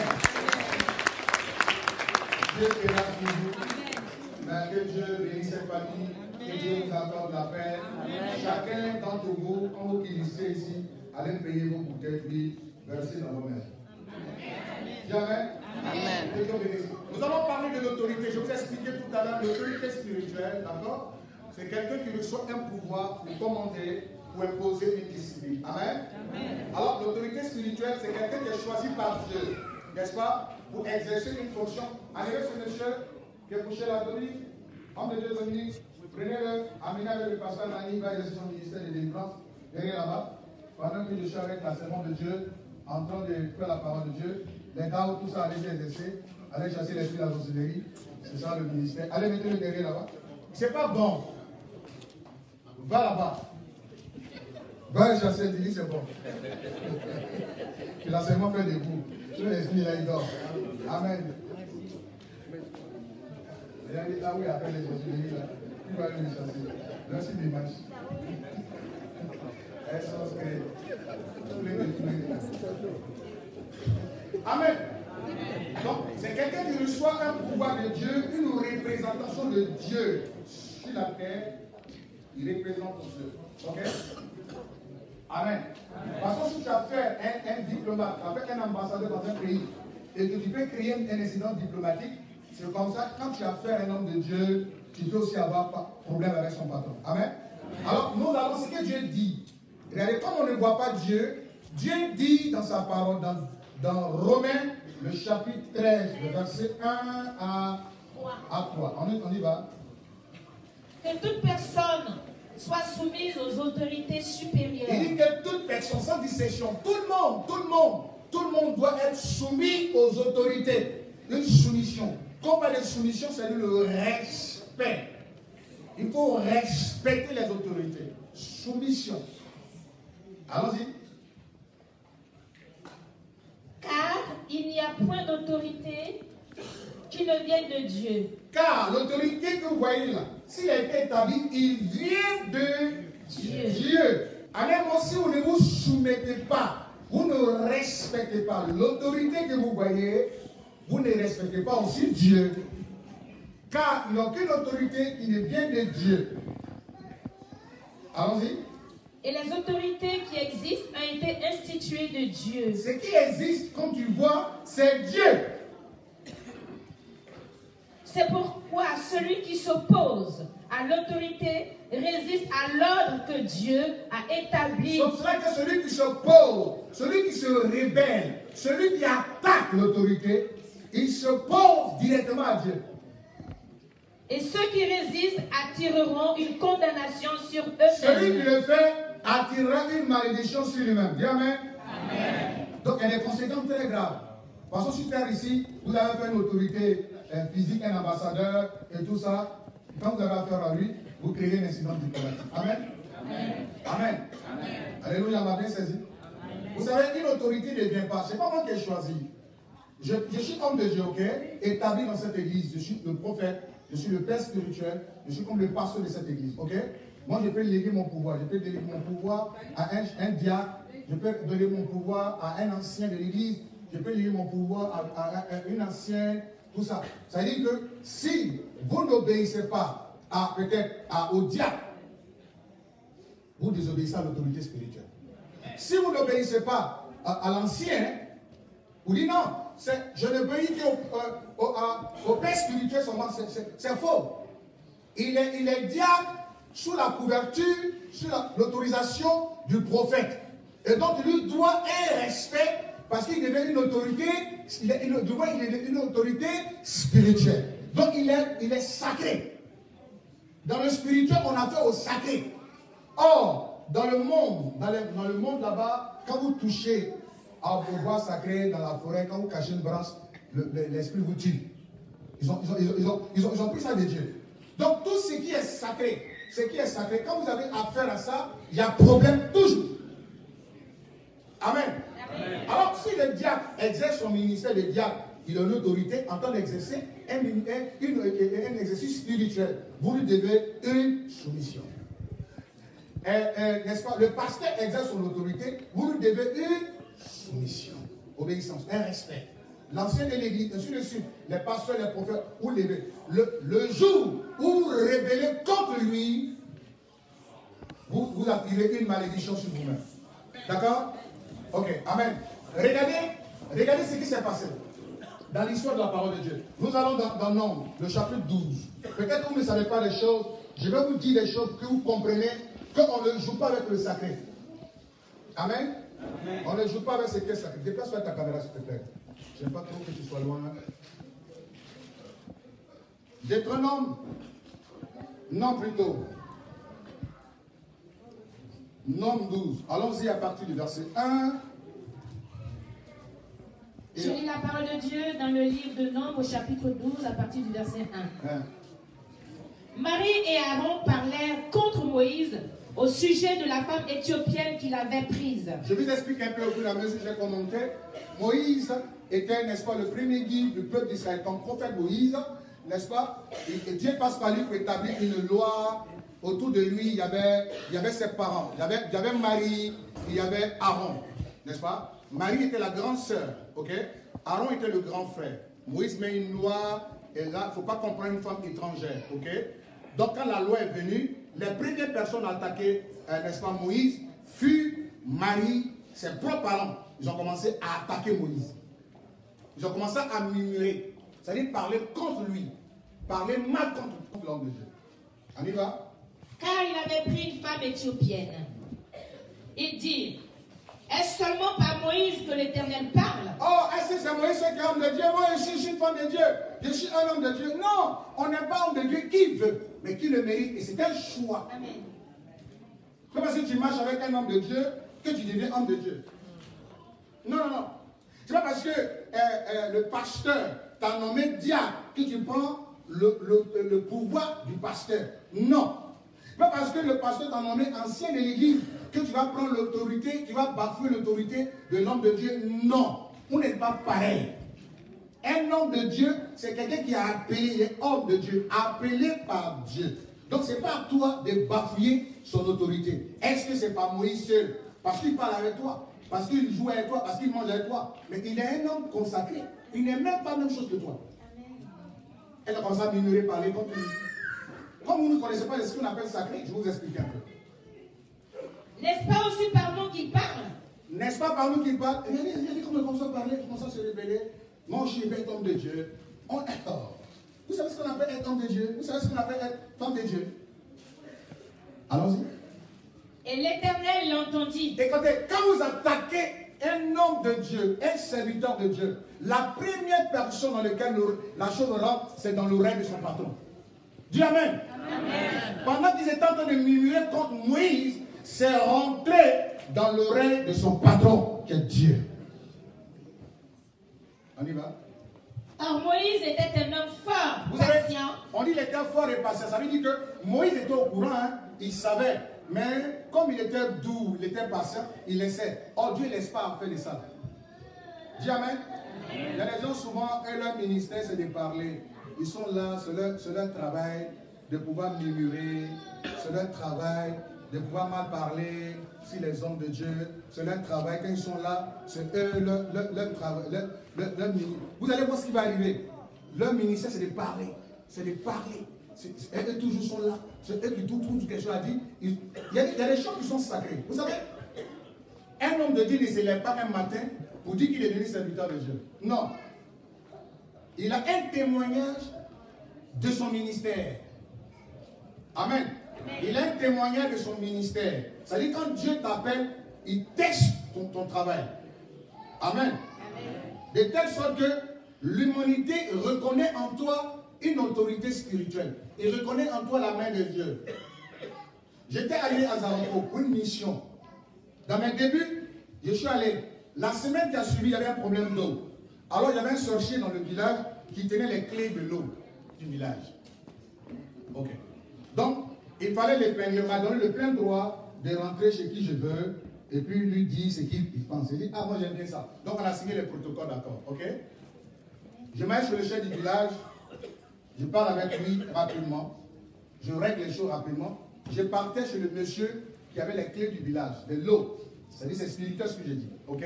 Dieu est là pour vous. Que Dieu bénisse cette famille. Que Dieu vous accorde la paix. Chacun d'entre vous, quand vous finissez ici, allez payer vos bouteilles, puis verser dans vos mains. Amen. Amen. Nous allons parler de l'autorité. Je vous ai expliqué tout à l'heure l'autorité spirituelle, d'accord? C'est quelqu'un qui reçoit un pouvoir pour commander, pour imposer une discipline. Amen. Alors, l'autorité spirituelle, c'est quelqu'un qui est choisi par Dieu, n'est-ce pas? Pour exercer une fonction. Allez, ce monsieur qui est couché là, Dominique, homme de Dieu, Dominique, prenez-le, amenez avec le pasteur Nani, il va exercer son ministère de délivrance, derrière là-bas, pendant que je suis avec la servante de Dieu, en train de faire la parole de Dieu. Les gars, tout ça, allez exercer, allez chasser l'esprit de la sorcellerie, c'est ça le ministère. Allez, mettez-le derrière là-bas. C'est pas bon. Va là-bas. Va chasser, dis c'est bon. Il a seulement fait des coups. Tout l'esprit là, il dort. Amen. Il a dit là où il appelle les sorcelleries là. Il va aller les chasser. Merci l'image. Elles sont créées. Tous les détruits. Amen. Donc, c'est quelqu'un qui reçoit un pouvoir de Dieu, une représentation de Dieu sur la terre. Il représente Dieu. Ok? Amen. Parce que si tu as fait un diplomate, tu as fait un ambassadeur dans un pays, et que tu peux créer un incident diplomatique, C'est comme ça, quand tu as fait un homme de Dieu, tu peux aussi avoir problème avec son patron. Amen. Alors, nous allons ce que Dieu dit. Regardez, comme on ne voit pas Dieu, Dieu dit dans sa parole, dans Romains, le chapitre 13, le verset 1 à 3. On y va. Que toute personne soit soumise aux autorités supérieures. Il dit que toute personne, sans distinction, tout le monde doit être soumis aux autorités. Une soumission. Quand on parle de soumission, c'est le respect. Il faut respecter les autorités. Soumission. Allons-y. Car il n'y a point d'autorité qui ne vienne de Dieu. Car l'autorité que vous voyez là, s'il a été établi, il vient de Dieu. Alors, si vous ne vous soumettez pas, vous ne respectez pas l'autorité que vous voyez, vous ne respectez pas aussi Dieu. Car il n'y a aucune autorité qui ne vient de Dieu. Allons-y. Et les autorités qui existent ont été instituées de Dieu. Ce qui existe, comme tu vois, c'est Dieu. C'est pourquoi celui qui s'oppose à l'autorité résiste à l'ordre que Dieu a établi. C'est pour cela que celui qui s'oppose, celui qui se rébelle, celui qui attaque l'autorité, il s'oppose directement à Dieu. Et ceux qui résistent attireront une condamnation sur Celui qui eux-mêmes. le fait attirera une malédiction sur lui-même. Dis amen. Amen. Donc il y a des conséquences très graves. Parce que sur terre ici, vous avez fait une autorité physique, un ambassadeur et tout ça. Quand vous avez affaire à lui, vous créez un incident diplomatique. Amen. Amen. Amen. Amen. Alléluia, on m'a bien saisi. Amen. Vous savez, une autorité ne vient pas. Ce n'est pas moi qui ai choisi. Je suis homme de Dieu, ok, établi dans cette église. Je suis le prophète, je suis le père spirituel, je suis comme le pasteur de cette église, ok. Moi, je peux léguer mon pouvoir. Je peux déléguer mon pouvoir à un diacre. Je peux donner mon pouvoir à un ancien de l'église. Je peux léguer mon pouvoir à une ancienne, tout ça. Ça veut dire que si vous n'obéissez pas à peut-être au diacre, vous désobéissez à l'autorité spirituelle. Si vous n'obéissez pas à l'ancien, vous dites non, je n'obéis qu'au père spirituel seulement, c'est faux. Il est diacre sous la couverture, sous l'autorisation du prophète. Et donc, il lui doit un respect parce qu'il devient une autorité, il est une autorité spirituelle. Donc, il est sacré. Dans le spirituel, on a fait au sacré. Or, dans le monde là-bas, quand vous touchez à vos bois sacrés dans la forêt, quand vous cachez une branche, l'esprit vous tue. Ils ont pris ça de Dieu. Donc, tout ce qui est sacré, quand vous avez affaire à ça, il y a problème toujours. Amen. Amen. Alors, si le diacre exerce son ministère de diacre, il a l'autorité en train d'exercer un exercice spirituel. Vous lui devez une soumission. N'est-ce pas? Le pasteur exerce son autorité, vous lui devez une soumission, obéissance, un respect. L'ancien de l'église, ainsi de suite, les pasteurs, les prophètes, vous levez. Le jour où vous rébellez contre lui, vous attirez une malédiction sur vous-même. D'accord? Ok, amen. Regardez ce qui s'est passé dans l'histoire de la parole de Dieu. Nous allons dans Nombre, le chapitre 12. Peut-être que vous ne savez pas les choses. Je vais vous dire les choses que vous comprenez, qu'on ne joue pas avec le sacré. Amen. Amen. On ne joue pas avec ce qui est sacré. Déplace-toi ta caméra, s'il te plaît. Je n'aime pas trop que tu sois loin. Deutéronome. Non, plutôt. Nombre 12. Allons-y à partir du verset 1. Je lis la parole de Dieu dans le livre de Nombre au chapitre 12 à partir du verset 1. Marie et Aaron parlèrent contre Moïse au sujet de la femme éthiopienne qu'il avait prise. Je vous explique un peu au fur et à mesure que j'ai commenté. Moïse était, n'est-ce pas, le premier guide du peuple d'Israël. Comme prophète Moïse, n'est-ce pas, et Dieu passe par lui pour établir une loi. Autour de lui, il y avait ses parents. Il y avait Marie, il y avait Aaron, n'est-ce pas? Marie était la grande sœur, ok? Aaron était le grand frère. Moïse met une loi, et là, il ne faut pas comprendre une femme étrangère, ok? Donc, quand la loi est venue, les premières personnes à attaquer, n'est-ce pas, Moïse, furent Marie, ses propres parents. Ils ont commencé à attaquer Moïse. Ils ont commencé à murmurer. C'est-à-dire parler contre lui. Parler mal contre l'homme de Dieu. On y va? Car il avait pris une femme éthiopienne. Il dit, est-ce seulement par Moïse que l'Éternel parle? Oh, est-ce que c'est Moïse qui est homme de Dieu? Moi, je suis une femme de Dieu. Je suis un homme de Dieu. Non, on n'est pas homme de Dieu qui veut, mais qui le mérite. Et c'est un choix. Amen. C'est pas parce que tu marches avec un homme de Dieu que tu deviens homme de Dieu. Non, non, non. C'est pas parce que le pasteur t'a nommé diacre que tu prends le pouvoir du pasteur. Non. C'est pas parce que le pasteur t'a nommé ancien de l'église que tu vas prendre l'autorité, tu vas bafouer l'autorité de l'homme de Dieu. Non. On n'est pas pareil. Un homme de Dieu, c'est quelqu'un qui a appelé, il est homme de Dieu, appelé par Dieu. Donc c'est pas à toi de bafouer son autorité. Est-ce que c'est pas Moïse seul? Parce qu'il parle avec toi, parce qu'il joue avec toi, parce qu'il mange avec toi. Mais il est un homme consacré. Il n'est même pas la même chose que toi. Elle a commencé à murmurer, parler comme lui. Comme vous ne connaissez pas ce qu'on appelle sacré, je vais vous expliquer un peu. N'est-ce pas aussi par nous qu'il parle? N'est-ce pas par nous qu'il parle? Regardez comment il commence à parler, il commence à se révéler. Moi, je suis un homme de Dieu. Vous savez ce qu'on appelle être homme de Dieu? Vous savez ce qu'on appelle être femme de Dieu? Allons-y. Et l'Éternel l'entendit. Écoutez, quand vous attaquez un homme de Dieu, un serviteur de Dieu, la première personne dans laquelle la chose rentre, c'est dans l'oreille de son patron. Dis Amen. Amen. Pendant qu'ils étaient en train de murmurer contre Moïse, c'est rentré dans l'oreille de son patron, qui est Dieu. On y va. Or Moïse était un homme fort, Vous savez, patient. on dit qu'il était fort et patient. Ça veut dire que Moïse était au courant, hein, il savait. Mais comme il était doux, il était patient, il laissait. Or Dieu ne laisse pas en faire de ça. Dis Amen. Il y a des gens souvent, leur ministère c'est de parler. Ils sont là, c'est leur travail de pouvoir murmurer, c'est leur travail de pouvoir mal parler si les hommes de Dieu, c'est leur travail. Quand ils sont là, c'est eux, leur travail. Vous allez voir ce qui va arriver. Leur ministère, c'est de parler. C'est de parler. Eux toujours sont là. C'est eux qui trouvent quelque chose à dire. Il y a des choses qui sont sacrées. Vous savez, un homme de Dieu ne se lève pas un matin pour dire qu'il est devenu serviteur de Dieu. Non. Il a un témoignage de son ministère. Amen. Il a un témoignage de son ministère. C'est-à-dire quand Dieu t'appelle, il teste ton travail. Amen. De telle sorte que l'humanité reconnaît en toi une autorité spirituelle. Il reconnaît en toi la main de Dieu. J'étais allé à Zarango pour une mission. Dans mes débuts, je suis allé. La semaine qui a suivi, il y avait un problème d'eau. Alors il y avait un sorcier dans le village qui tenait les clés de l'eau du village. Ok. Donc, il fallait il m'a donné le plein droit de rentrer chez qui je veux et puis lui dire ce qu'il pense. Il dit, ah moi j'aime bien ça. Donc on a signé les protocoles, d'accord. Ok. Je m'arrête chez le chef du village, je parle avec lui rapidement, je règle les choses rapidement. Je partais chez le monsieur qui avait les clés du village, de l'eau. C'est-à-dire c'est spirituel ce que j'ai dit. Ok.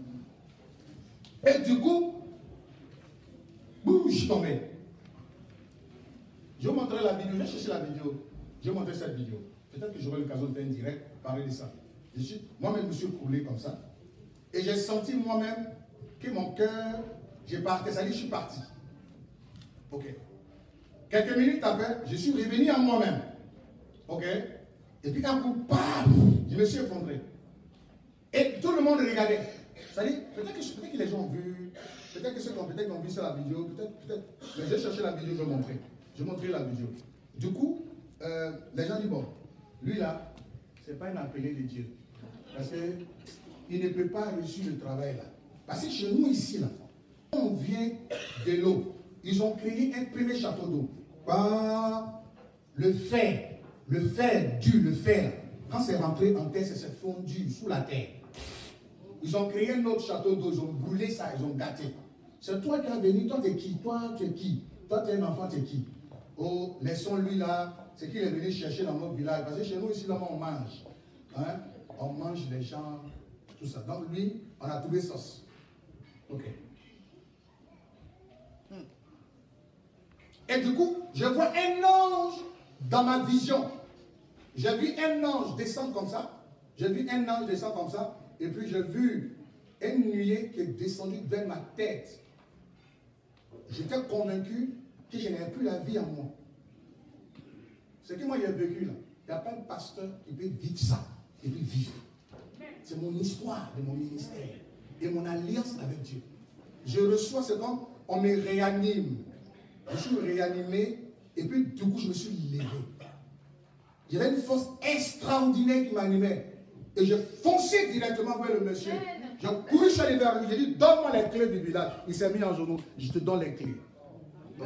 Et du coup, boum, je suis tombé. Je vais vous montrer la vidéo, je vais chercher la vidéo. Je vais montrer cette vidéo. Peut-être que j'aurai l'occasion de faire une direct, parler de ça. Moi-même, je me suis coulé comme ça. Et j'ai senti moi-même que mon cœur, j'ai parti. Ça dit, je suis parti. Ok. Quelques minutes après, je suis revenu à moi-même. Ok. Et puis un coup, paf, je me suis effondré. Et tout le monde regardait. Ça dit, peut-être que les gens ont vu, peut-être que ceux qui ont vu sur la vidéo, peut-être. Mais j'ai cherché la vidéo, je vais montrer. Je vais montrer la vidéo. Du coup, les gens disent, bon, lui là, ce n'est pas un appelé de Dieu. Parce qu'il ne peut pas réussir le travail là. Parce que chez nous ici, là, on vient de l'eau. Ils ont créé un premier château d'eau. Par le fer dur, le fer. Quand c'est rentré en terre, c'est fondu sous la terre. Ils ont créé un autre château d'eau, ils ont brûlé ça, ils ont gâté. C'est toi qui as venu, toi tu es qui? Toi tu es qui? Toi tu es un enfant, tu es qui? Oh, laissons-lui là, c'est qu'il est venu chercher dans notre village. Parce que chez nous ici, là, on mange. Hein? On mange les gens, tout ça. Donc lui, on a trouvé sauce. Ok. Et du coup, je vois un ange dans ma vision. J'ai vu un ange descendre comme ça. J'ai vu un ange descendre comme ça. Et puis j'ai vu une nuée qui est descendue vers ma tête. j'étais convaincu que je n'avais plus la vie en moi. Ce que moi j'ai vécu là, il n'y a pas un pasteur qui peut vivre ça et puis vivre. C'est mon histoire de mon ministère et mon alliance avec Dieu. Je reçois, c'est comme on me réanime. Je suis réanimé et puis du coup je me suis levé. J'avais une force extraordinaire qui m'animait. Et je fonçais directement vers le monsieur. Je couru, je suis allé vers lui. J'ai dit, donne-moi les clés du village. Il s'est mis en genou. Je te donne les clés. Ok?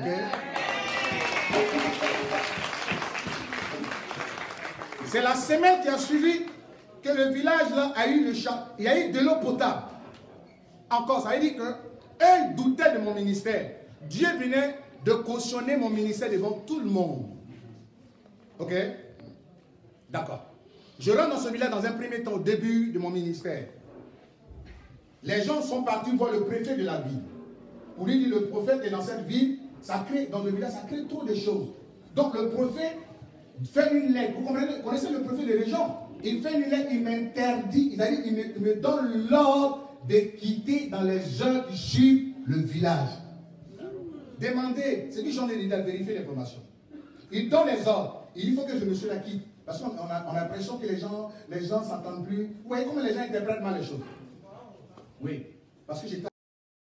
C'est la semaine qui a suivi que le village là a eu le chat. Il y a eu de l'eau potable. Encore, ça veut dire qu'eux doutaient de mon ministère. Dieu venait de cautionner mon ministère devant tout le monde. Ok? D'accord. Je rentre dans ce village dans un premier temps, au début de mon ministère. Les gens sont partis voir le préfet de la ville. Pour lui dire, le prophète est dans cette ville, ça crée, dans le village, ça crée trop de choses. Donc le prophète fait une lettre. Vous comprenez, vous connaissez le préfet de région? Il fait une lettre, il m'interdit, il me donne l'ordre de quitter dans les heures qui suivent le village. Demandez, c'est qui j'en ai dit à vérifier l'information. Il donne les ordres. Il faut que je me suis la quitte. Parce qu'on a l'impression que les gens s'entendent plus. Vous voyez comment les gens interprètent mal les choses? Oui. Parce que j'étais...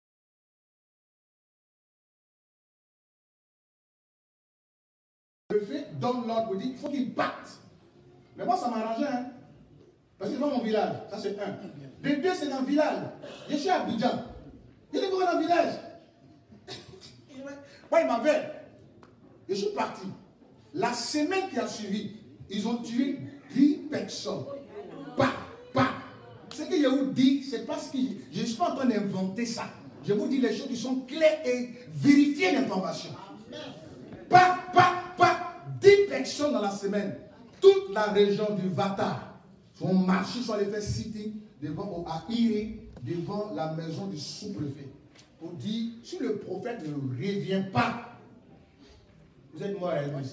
Le fait donne l'ordre pour dire qu'il faut qu'ils partent. Mais moi, ça m'arrangeait. Hein? Parce que c'est pas mon village. Ça, c'est un. De deux, c'est dans le village. Je suis à Abidjan. Il est dans le village. Moi, il m'avait. Je suis parti. La semaine qui a suivi, ils ont tué 10 personnes. Pas. Ce que je vous dis, c'est parce que je ne suis pas en train d'inventer ça. Je vous dis les choses qui sont claires et vérifier l'information. Pas. 10 personnes dans la semaine. Toute la région du Vata sont marchés, sont allés faire sitting à Iré, devant la maison du sous-préfet. Pour dire, si le prophète ne revient pas, vous êtes mort à l'église.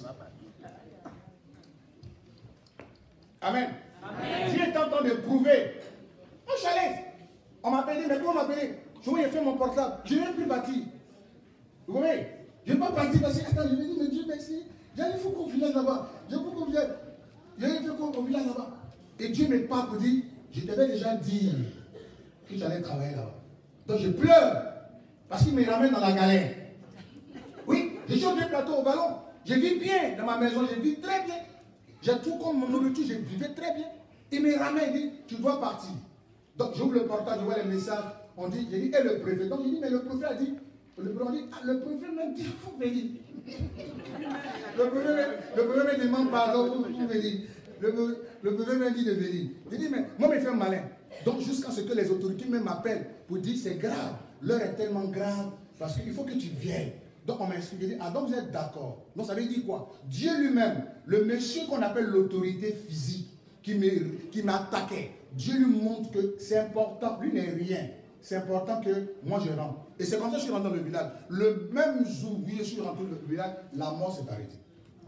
Amen. Dieu est en train de prouver. Moi, je suis allé. On m'a appelé, mais comment on m'a appelé? Je vois, il a fait mon portable. Je n'ai même plus bâti. Vous voyez? Je n'ai pas parti parce que, attends, je me dis, mais Dieu merci. J'allais faire qu'au village là-bas. J'allais faire qu'au village là-bas. Et Dieu me parle pour dire, je t'avais déjà dit que j'allais travailler là-bas. Donc je pleure. Parce qu'il me ramène dans la galère. Oui, je suis au plateau au ballon. Je vis bien dans ma maison, je vis très bien. J'ai tout comme mon nourriture, je vivais très bien. Il me ramène, il dit, tu dois partir. Donc j'ouvre le portail, je vois les messages. On dit, j'ai dit, et le préfet? Donc j'ai dit, mais le préfet a dit, le préfet m'a dit, il faut venir. Le préfet me demande pardon pour venir. Le préfet m'a dit de venir. J'ai dit, mais moi, je me fais malin. Donc jusqu'à ce que les autorités m'appellent pour dire, c'est grave. L'heure est tellement grave parce qu'il faut que tu viennes. Donc on m'a expliqué, ah donc vous êtes d'accord. Donc ça veut dire quoi? Dieu lui-même, le monsieur qu'on appelle l'autorité physique, qui m'attaquait, Dieu lui montre que c'est important, lui n'est rien. C'est important que moi je rentre. Et c'est comme ça que je suis rentré dans le village. Le même jour où je suis rentré dans le village, la mort s'est arrêtée.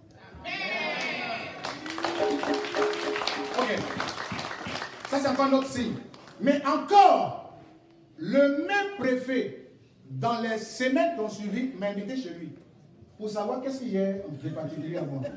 Ok. Ça c'est encore un autre signe. Mais encore, le même préfet, dans les semaines qui ont suivi, m'a invité chez lui pour savoir qu'est-ce qu'il y a de particulier à moi.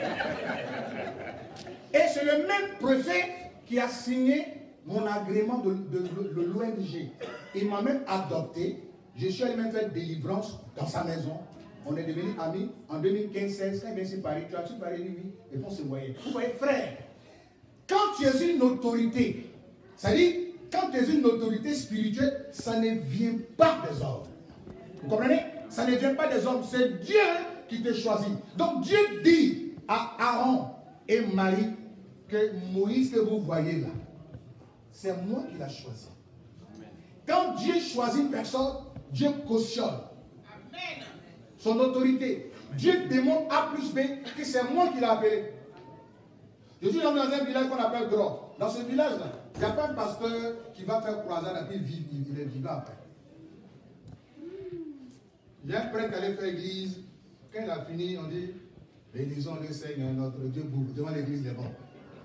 Et c'est le même préfet qui a signé mon agrément de l'ONG. Il m'a même adopté. Je suis allé même faire délivrance dans sa maison. On est devenus amis en 2015-16. Quand il vient ici Paris, tu as-tu parlé de lui? Et on se voyait. Vous voyez, frère, quand tu es une autorité, ça dit, quand tu es une autorité spirituelle, ça ne vient pas des hommes. Vous comprenez? Ça ne vient pas des hommes, c'est Dieu qui te choisit. Donc Dieu dit à Aaron et Marie que Moïse que vous voyez là, c'est moi qui l'ai choisi. Quand Dieu choisit une personne, Dieu cautionne son autorité. Dieu démontre A plus B que c'est moi qui l'ai appelé. Je suis dans un village qu'on appelle Gros. Dans ce village-là, il n'y a pas un pasteur qui va faire croisade et puis il est vivant après. Il y a un prêtre qui allait faire l'église. Quand il a fini, on dit, bénissons le Seigneur, notre Dieu, devant l'église des bons.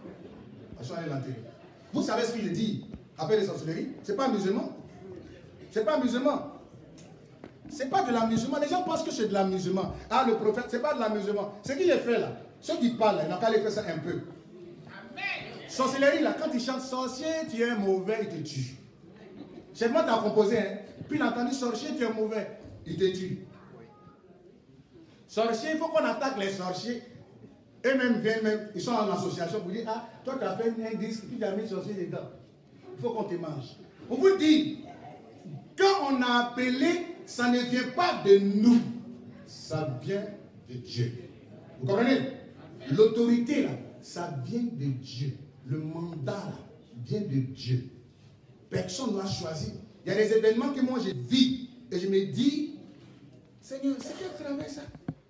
Vous savez ce qu'il dit après les sorcelleries? Ce n'est pas un musulman. Ce n'est pas un musulman. C'est pas de l'amusement. Les gens pensent que c'est de l'amusement. Ah, le prophète, c'est pas de l'amusement. Ce qu'il a fait là, ceux qui parlent, là, ils n'ont qu'à aller faire ça un peu. Amen. Sorcellerie là, quand ils chantent sorcier, tu es mauvais, il te tue. C'est moi qui as composé, hein. Puis il a entendu sorcier, tu es mauvais, il te tue. Sorcier, il faut qu'on attaque les sorciers. Eux-mêmes viennent même, ils sont en association pour dire, ah, toi tu as fait un disque, puis tu as mis sorcier dedans. Il faut qu'on te mange. On vous dit, quand on a appelé, ça ne vient pas de nous, ça vient de Dieu. Vous comprenez? L'autorité là, ça vient de Dieu. Le mandat là, vient de Dieu. Personne n'a choisi. Il y a des événements que moi je vis et je me dis, Seigneur, c'est quel travail ça?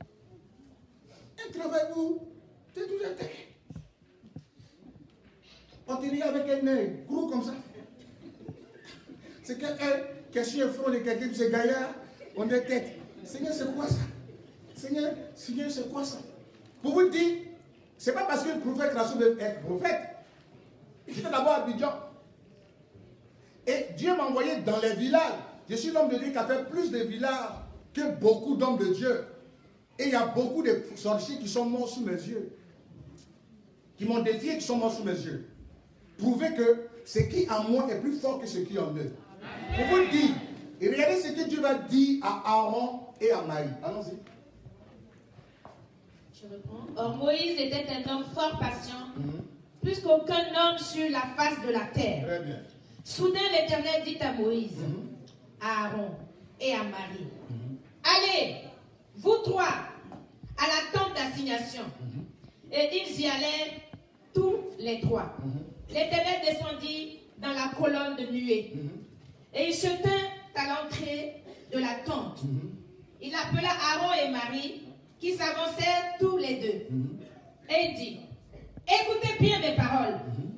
Un travail où tu es toujours terre. On te dit avec un œil gros comme ça. C'est que si un front de quelqu'un de ces gaillards, on est tête. Seigneur, c'est quoi ça? Seigneur, c'est quoi ça? Pour vous dire, c'est pas parce que le prophète Rassou veut être prophète. J'étais d'abord à Abidjan. Et Dieu m'a envoyé dans les villages. Je suis l'homme de Dieu qui a fait plus de villages que beaucoup d'hommes de Dieu. Et il y a beaucoup de sorciers qui sont morts sous mes yeux. Qui m'ont défié, qui sont morts sous mes yeux. Prouvez que ce qui en moi est plus fort que ce qui en eux. Pour vous le dire, et regardez ce que Dieu va dire à Aaron et à Marie. Allons-y. Je reprends. Or Moïse était un homme fort patient, plus qu'aucun homme sur la face de la terre. Très bien. Soudain l'Éternel dit à Moïse, à Aaron et à Marie, allez, vous trois, à la tente d'assignation. Et ils y allèrent tous les trois. L'Éternel descendit dans la colonne de nuée. Et il se tint à l'entrée de la tente. Il appela Aaron et Marie, qui s'avançaient tous les deux. Et il dit, écoutez bien mes paroles.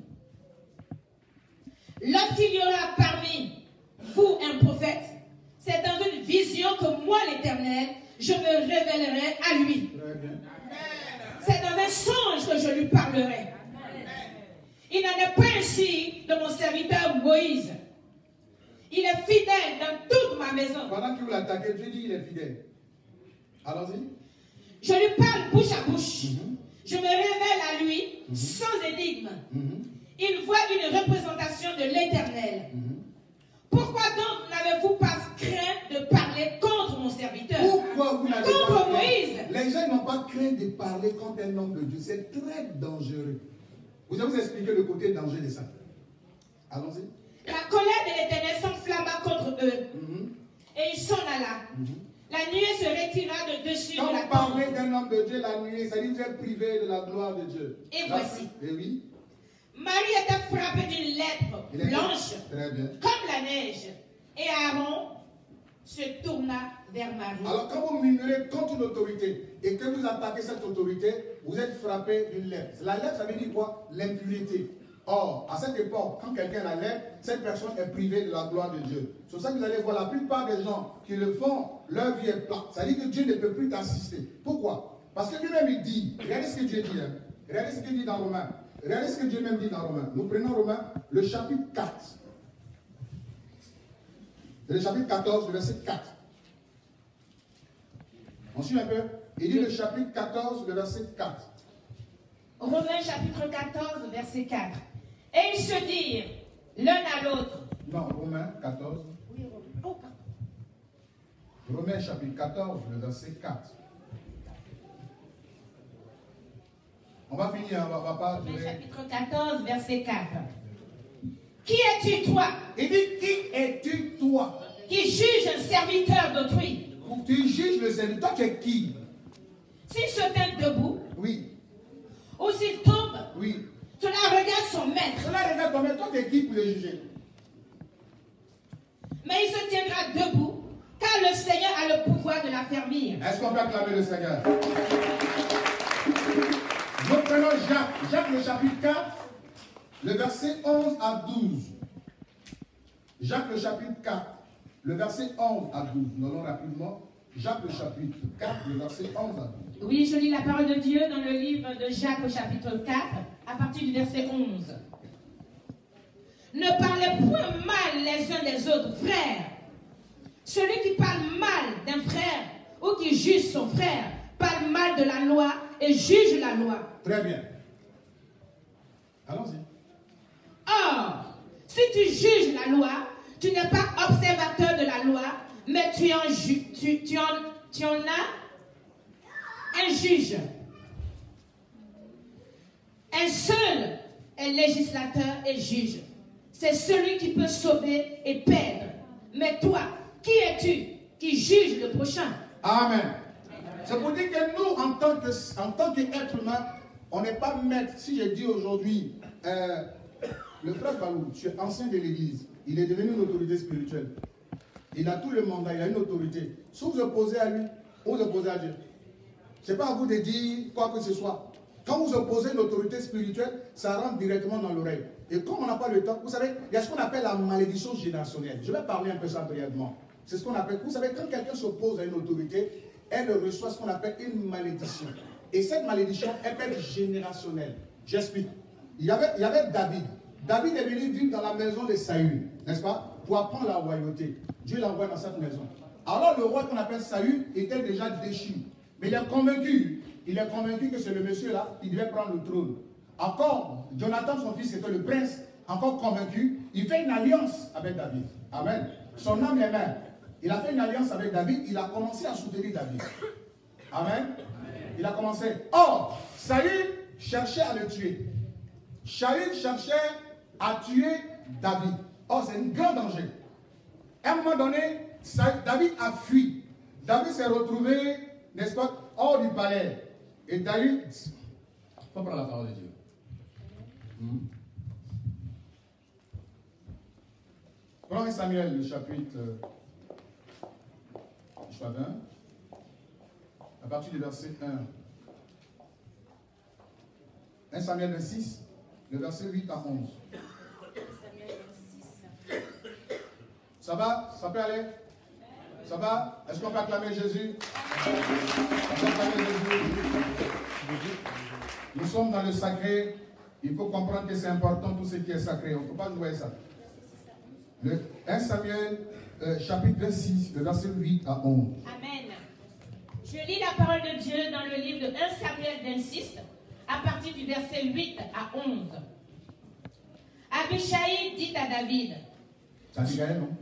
Lorsqu'il y aura parmi vous un prophète, c'est dans une vision que moi, l'Éternel, je me révélerai à lui. C'est dans un songe que je lui parlerai. Il n'en est pas ainsi de mon serviteur Moïse. Il est fidèle dans toute ma maison. Pendant que vous l'attaquez, Dieu dit il est fidèle. Allons-y. Je lui parle bouche à bouche. Je me révèle à lui sans énigme. Il voit une représentation de l'Éternel. Pourquoi donc n'avez-vous pas craint de parler contre mon serviteur? Pourquoi vous n'avez contre pas Moïse? Les gens n'ont pas craint de parler contre un homme de Dieu. C'est très dangereux. Vous allez vous expliquer le côté danger de ça. Allons-y. La colère de l'Éternel s'enflamma contre eux. Et il s'en alla. La nuée se retira de dessus Quand de la vous parlez tente. d'un homme de Dieu, la nuée, ça dit que vous êtes privé de la gloire de Dieu. Et voici. Et oui. Marie était frappée d'une lèpre blanche, Très bien. comme la neige. Et Aaron se tourna vers Marie. Alors quand vous murmurez contre une autorité et que vous attaquez cette autorité, vous êtes frappé d'une lèpre. La lèpre, ça veut dire quoi? L'impureté. Or, à cette époque, quand quelqu'un a la lèpre, cette personne est privée de la gloire de Dieu. C'est pour ça que vous allez voir la plupart des gens qui le font, leur vie est plate. Ça veut dire que Dieu ne peut plus t'assister. Pourquoi? Parce que lui-même il dit, regardez ce que Dieu dit, hein. Regardez ce qu'il dit dans Romains. Regardez ce que Dieu même dit dans Romains. Nous prenons Romains, le chapitre 4. C'est le chapitre 14, le verset 4. On suit un peu. Il dit le chapitre 14, le verset 4. Romains chapitre 14, verset 4. Et ils se dirent l'un à l'autre. Non, Romains 14. Oui, oh, pardon. Romains chapitre 14, le verset 4. On va finir, on va pas Romains durer. chapitre 14, verset 4. Qui es-tu, toi, Il dit, qui es-tu, toi? qui juge un serviteur d'autrui? Tu juges le serviteur. Toi, tu es qui? S'il se tient debout, Oui, ou s'il tombe, oui. cela regarde son maître. Cela regarde ton maître. Toi, tu es qui pour le juger? Mais il se tiendra debout, car le Seigneur a le pouvoir de l'affermir. Est-ce qu'on peut acclamer le Seigneur? Nous prenons Jacques. Jacques, le chapitre 4, le verset 11 à 12. Jacques, le chapitre 4, le verset 11 à 12. Nous allons rapidement. Jacques, le chapitre 4, le verset 11 à 12. Oui, je lis la parole de Dieu dans le livre de Jacques au chapitre 4, à partir du verset 11. Ne parlez point mal les uns des autres, frères. Celui qui parle mal d'un frère ou qui juge son frère parle mal de la loi et juge la loi. Très bien. Allons-y. Or, si tu juges la loi, tu n'es pas observateur de la loi, mais tu en as un juge. Un seul est législateur et juge. C'est celui qui peut sauver et perdre. Mais toi, qui es-tu qui juge le prochain? Amen. C'est pour dire que nous, en tant qu'être humain, on n'est pas maître. Si je dis aujourd'hui, le frère Balou, tu es ancien de l'église, il est devenu une autorité spirituelle. Il a tout le mandat, il a une autorité. Si vous opposez à lui, vous opposez à Dieu. Ce n'est pas à vous de dire quoi que ce soit. Quand vous opposez une autorité spirituelle, ça rentre directement dans l'oreille. Et comme on n'a pas le temps, vous savez, il y a ce qu'on appelle la malédiction générationnelle. Je vais parler un peu ça brièvement. C'est ce qu'on appelle, vous savez, quand quelqu'un s'oppose à une autorité, elle reçoit ce qu'on appelle une malédiction. Et cette malédiction, elle peut être générationnelle. J'explique. Il y avait David. David est venu vivre dans la maison de Saül, n'est-ce pas, pour apprendre la royauté. Dieu l'envoie dans cette maison. Alors le roi qu'on appelle Saül était déjà déchu. Mais il est convaincu que c'est le monsieur-là qui devait prendre le trône. Encore, Jonathan, son fils, était le prince, encore convaincu, il fait une alliance avec David. Amen. Son âme est mère. Il a fait une alliance avec David, il a commencé à soutenir David. Amen. Il a commencé. Or, Saül cherchait à le tuer. Saül cherchait à tuer David. Or, c'est un grand danger. À un moment donné, David a fui. David s'est retrouvé, n'est-ce pas, hors du palais. Et David, il faut prendre la parole de Dieu. Prenons Samuel, le chapitre 20, à partir du verset 1. 1 Samuel 26, le verset 8 à 11. Ça va? Ça peut aller? Ça va? Est-ce qu'on peut acclamer Jésus? On peut acclamer Jésus. Nous sommes dans le sacré. Il faut comprendre que c'est important tout ce qui est sacré. On ne peut pas jouer ça. Le 1 Samuel, chapitre 26, le verset 8 à 11. Amen. Je lis la parole de Dieu dans le livre de 1 Samuel 26, à partir du verset 8 à 11. Abishai dit à David. C'est Abigail, non?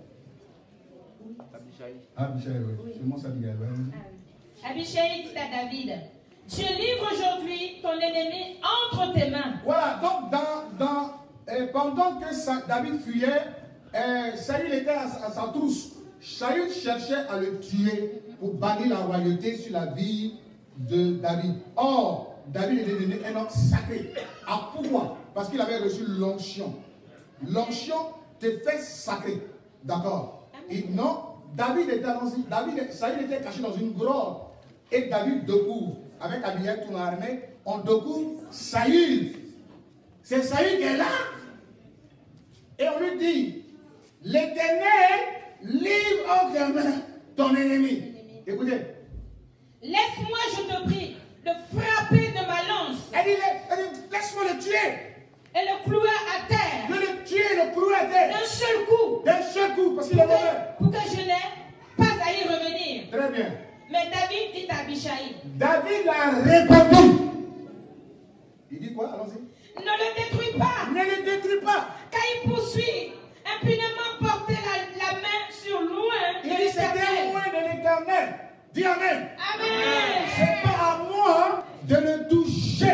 Abigail, oui. C'est moi, c'est Abigail. Abishai dit à David, tu livres aujourd'hui ton ennemi entre tes mains. Voilà, donc pendant que David fuyait, Saül était à sa trousse. Saül cherchait à le tuer pour bannir la royauté sur la vie de David. Or, David est devenu un homme sacré. Ah, pourquoi? Parce qu'il avait reçu l'onction. L'onction te fait sacré. D'accord? Et non, Saül était caché dans une grotte. Et David découvre, avec Abigail tout armé, on découvre Saül. C'est Saül qui est là. Et on lui dit, l'Éternel livre entre mains ton ennemi. Écoutez. Laisse-moi, je te prie, de frapper de ma lance. Elle dit, laisse-moi le tuer. Et le clouer à terre. De le tuer, le clouer à terre. D'un seul coup. D'un seul coup, parce qu'il est mauvais. Pour que je n'ai pas à y revenir. Très bien. Mais David dit à Abishai. David a répondu. Il dit quoi? Allons-y. Ne le détruis pas. Ne le détruis pas. Car il poursuit impunément porter la main sur loin de Il dit c'était loin de l'Éternel. Dis Amen. Amen. C'est pas à moi de le toucher.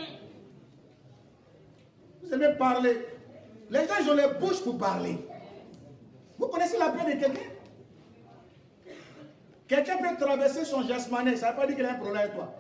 Vous aimez parler. Les gens, ils ont les bouches pour parler. Vous connaissez la paix de quelqu'un? Quelqu'un peut traverser son jasmané, ça ne veut pas dire qu'il a un problème avec toi.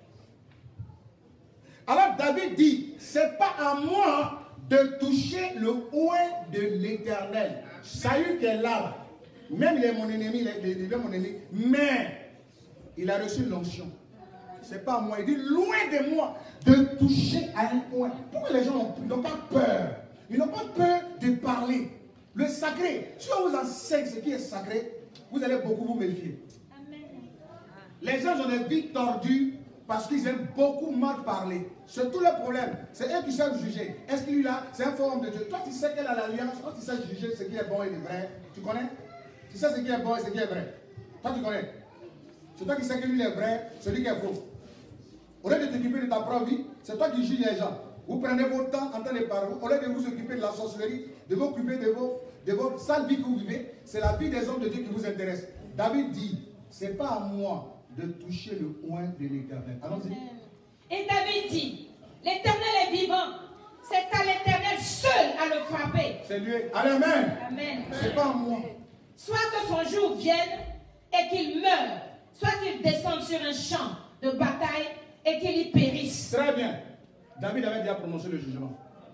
Alors David dit, c'est pas à moi de toucher le oint de l'Éternel. Saül qui est là, même il est mon ennemi, il est mon ennemi, mais il a reçu l'onction. C'est pas à moi, il dit loin de moi de toucher à un oint. Pourquoi les gens n'ont pas peur? Ils n'ont pas peur de parler. Le sacré, si on vous enseigne ce qui est sacré, vous allez beaucoup vous méfier. Les gens ont des vies tordues parce qu'ils aiment beaucoup mal parler. C'est tout le problème. C'est eux qui savent juger. Est-ce qu'il est là? C'est un forum de Dieu. Toi, tu sais quelle est l'alliance. Toi, tu sais juger ce qui est bon et le vrai. Tu connais? Tu sais ce qui est bon et ce qui est vrai. Toi, tu connais. C'est toi qui sais que lui est vrai, celui qui est faux. Au lieu de t'occuper de ta propre vie, c'est toi qui juges les gens. Vous prenez votre temps en train de parler. Au lieu de vous occuper de la sorcellerie, de vous occuper de vos sales vies que vous vivez, c'est la vie des hommes de Dieu qui vous intéresse. David dit, c'est pas à moi de toucher le oint de l'Éternel. Allons-y. Et David dit, l'Éternel est vivant. C'est à l'Éternel seul à le frapper. C'est lui. Amen. Amen. C'est pas à moi. Soit que son jour vienne et qu'il meure, soit qu'il descende sur un champ de bataille et qu'il y périsse. Très bien. David avait déjà prononcé le jugement.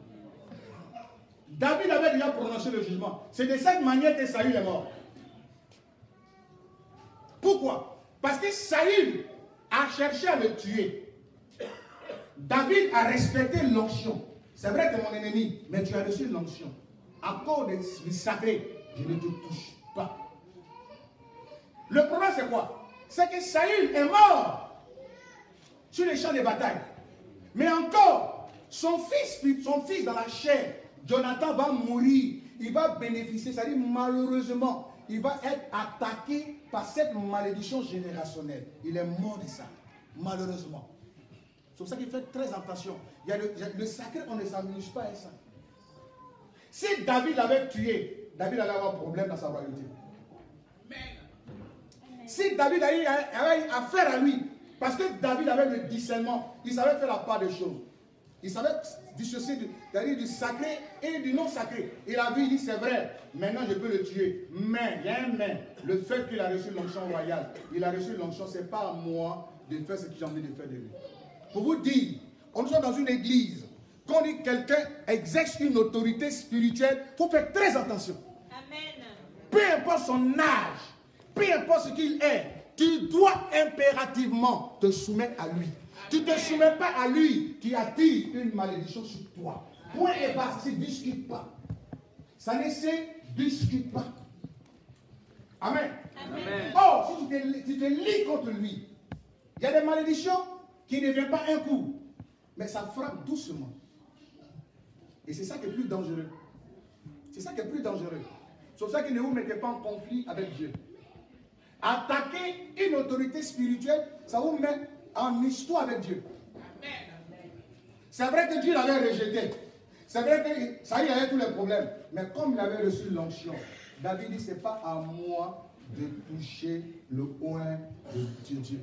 David avait déjà prononcé le jugement. C'est de cette manière que Saül est mort. Pourquoi? Parce que Saül a cherché à le tuer. David a respecté l'onction. C'est vrai que mon ennemi, mais tu as reçu l'onction. À cause du sacré, je ne te touche pas. Le problème c'est quoi? C'est que Saül est mort sur les champs de bataille. Mais encore, son fils dans la chair, Jonathan va mourir. Il va bénéficier, c'est-à-dire malheureusement, il va être attaqué par cette malédiction générationnelle. Il est mort de ça, malheureusement. C'est pour ça qu'il fait très attention. Il y a le sacré, on ne s'amuse pas à ça. Si David l'avait tué, David allait avoir un problème dans sa royauté. Si David avait affaire à lui, parce que David avait le discernement, il savait faire la part des choses. Il savait dissocier du sacré et du non sacré. Il a vu, il dit c'est vrai, maintenant je peux le tuer. Mais, il y a un mais, le fait qu'il a reçu l'onction royale, il a reçu l'onction, ce n'est pas à moi de faire ce que j'ai envie de faire de lui. Pour vous dire, on est dans une église, quand on dit que quelqu'un exerce une autorité spirituelle, il faut faire très attention. Amen. Peu importe son âge, peu importe ce qu'il est, tu dois impérativement te soumettre à lui. Tu ne te soumets pas à lui qui attire une malédiction sur toi. Point et bas, ça ne se discute pas. Ça ne se discute pas. Amen. Amen. Or, si tu te lis contre lui, il y a des malédictions qui ne viennent pas un coup, mais ça frappe doucement. Et c'est ça qui est plus dangereux. C'est ça qui est plus dangereux. C'est pour ça que ne vous mettez pas en conflit avec Dieu. Attaquer une autorité spirituelle, ça vous met en histoire avec Dieu. C'est vrai que Dieu l'avait rejeté. C'est vrai que ça y avait tous les problèmes. Mais comme il avait reçu l'onction, David dit, ce n'est pas à moi de toucher le oint de Dieu.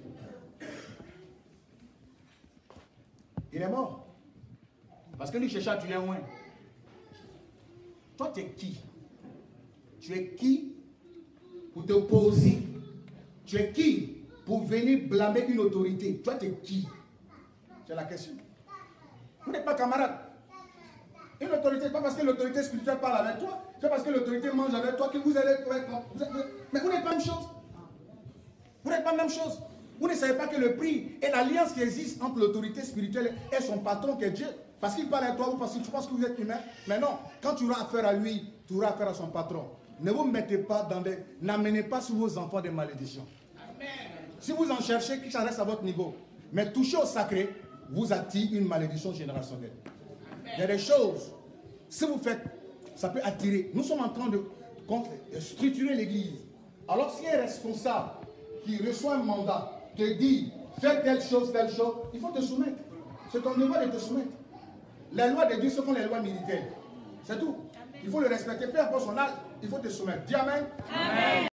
Il est mort. Parce que lui cherchait à tuer un oint. Toi, tu es qui? Tu es qui pour te poser? Tu es qui pour venir blâmer une autorité? Toi, tu es qui? C'est la question. Vous n'êtes pas camarade. Une autorité, pas parce que l'autorité spirituelle parle avec toi, c'est parce que l'autorité mange avec toi que vous allez... Mais vous n'êtes pas la même chose. Vous n'êtes pas la même chose. Vous ne savez pas que le prix et l'alliance qui existe entre l'autorité spirituelle et son patron qui est Dieu, parce qu'il parle à toi ou parce que tu penses que vous êtes humain. Mais non, quand tu auras affaire à lui, tu auras affaire à son patron. Ne vous mettez pas dans des... N'amenez pas sur vos enfants des malédictions. Amen. Si vous en cherchez, qui reste à votre niveau. Mais toucher au sacré, vous attire une malédiction générationnelle. Amen. Il y a des choses, si vous faites, ça peut attirer. Nous sommes en train de structurer l'église. Alors s'il y a un responsable qui reçoit un mandat, te dit, fais telle chose, il faut te soumettre. C'est ton devoir de te soumettre. Les lois de Dieu, ce sont les lois militaires. C'est tout. Il faut le respecter, peu importe son âge, il faut te soumettre. Dis amen. Amen.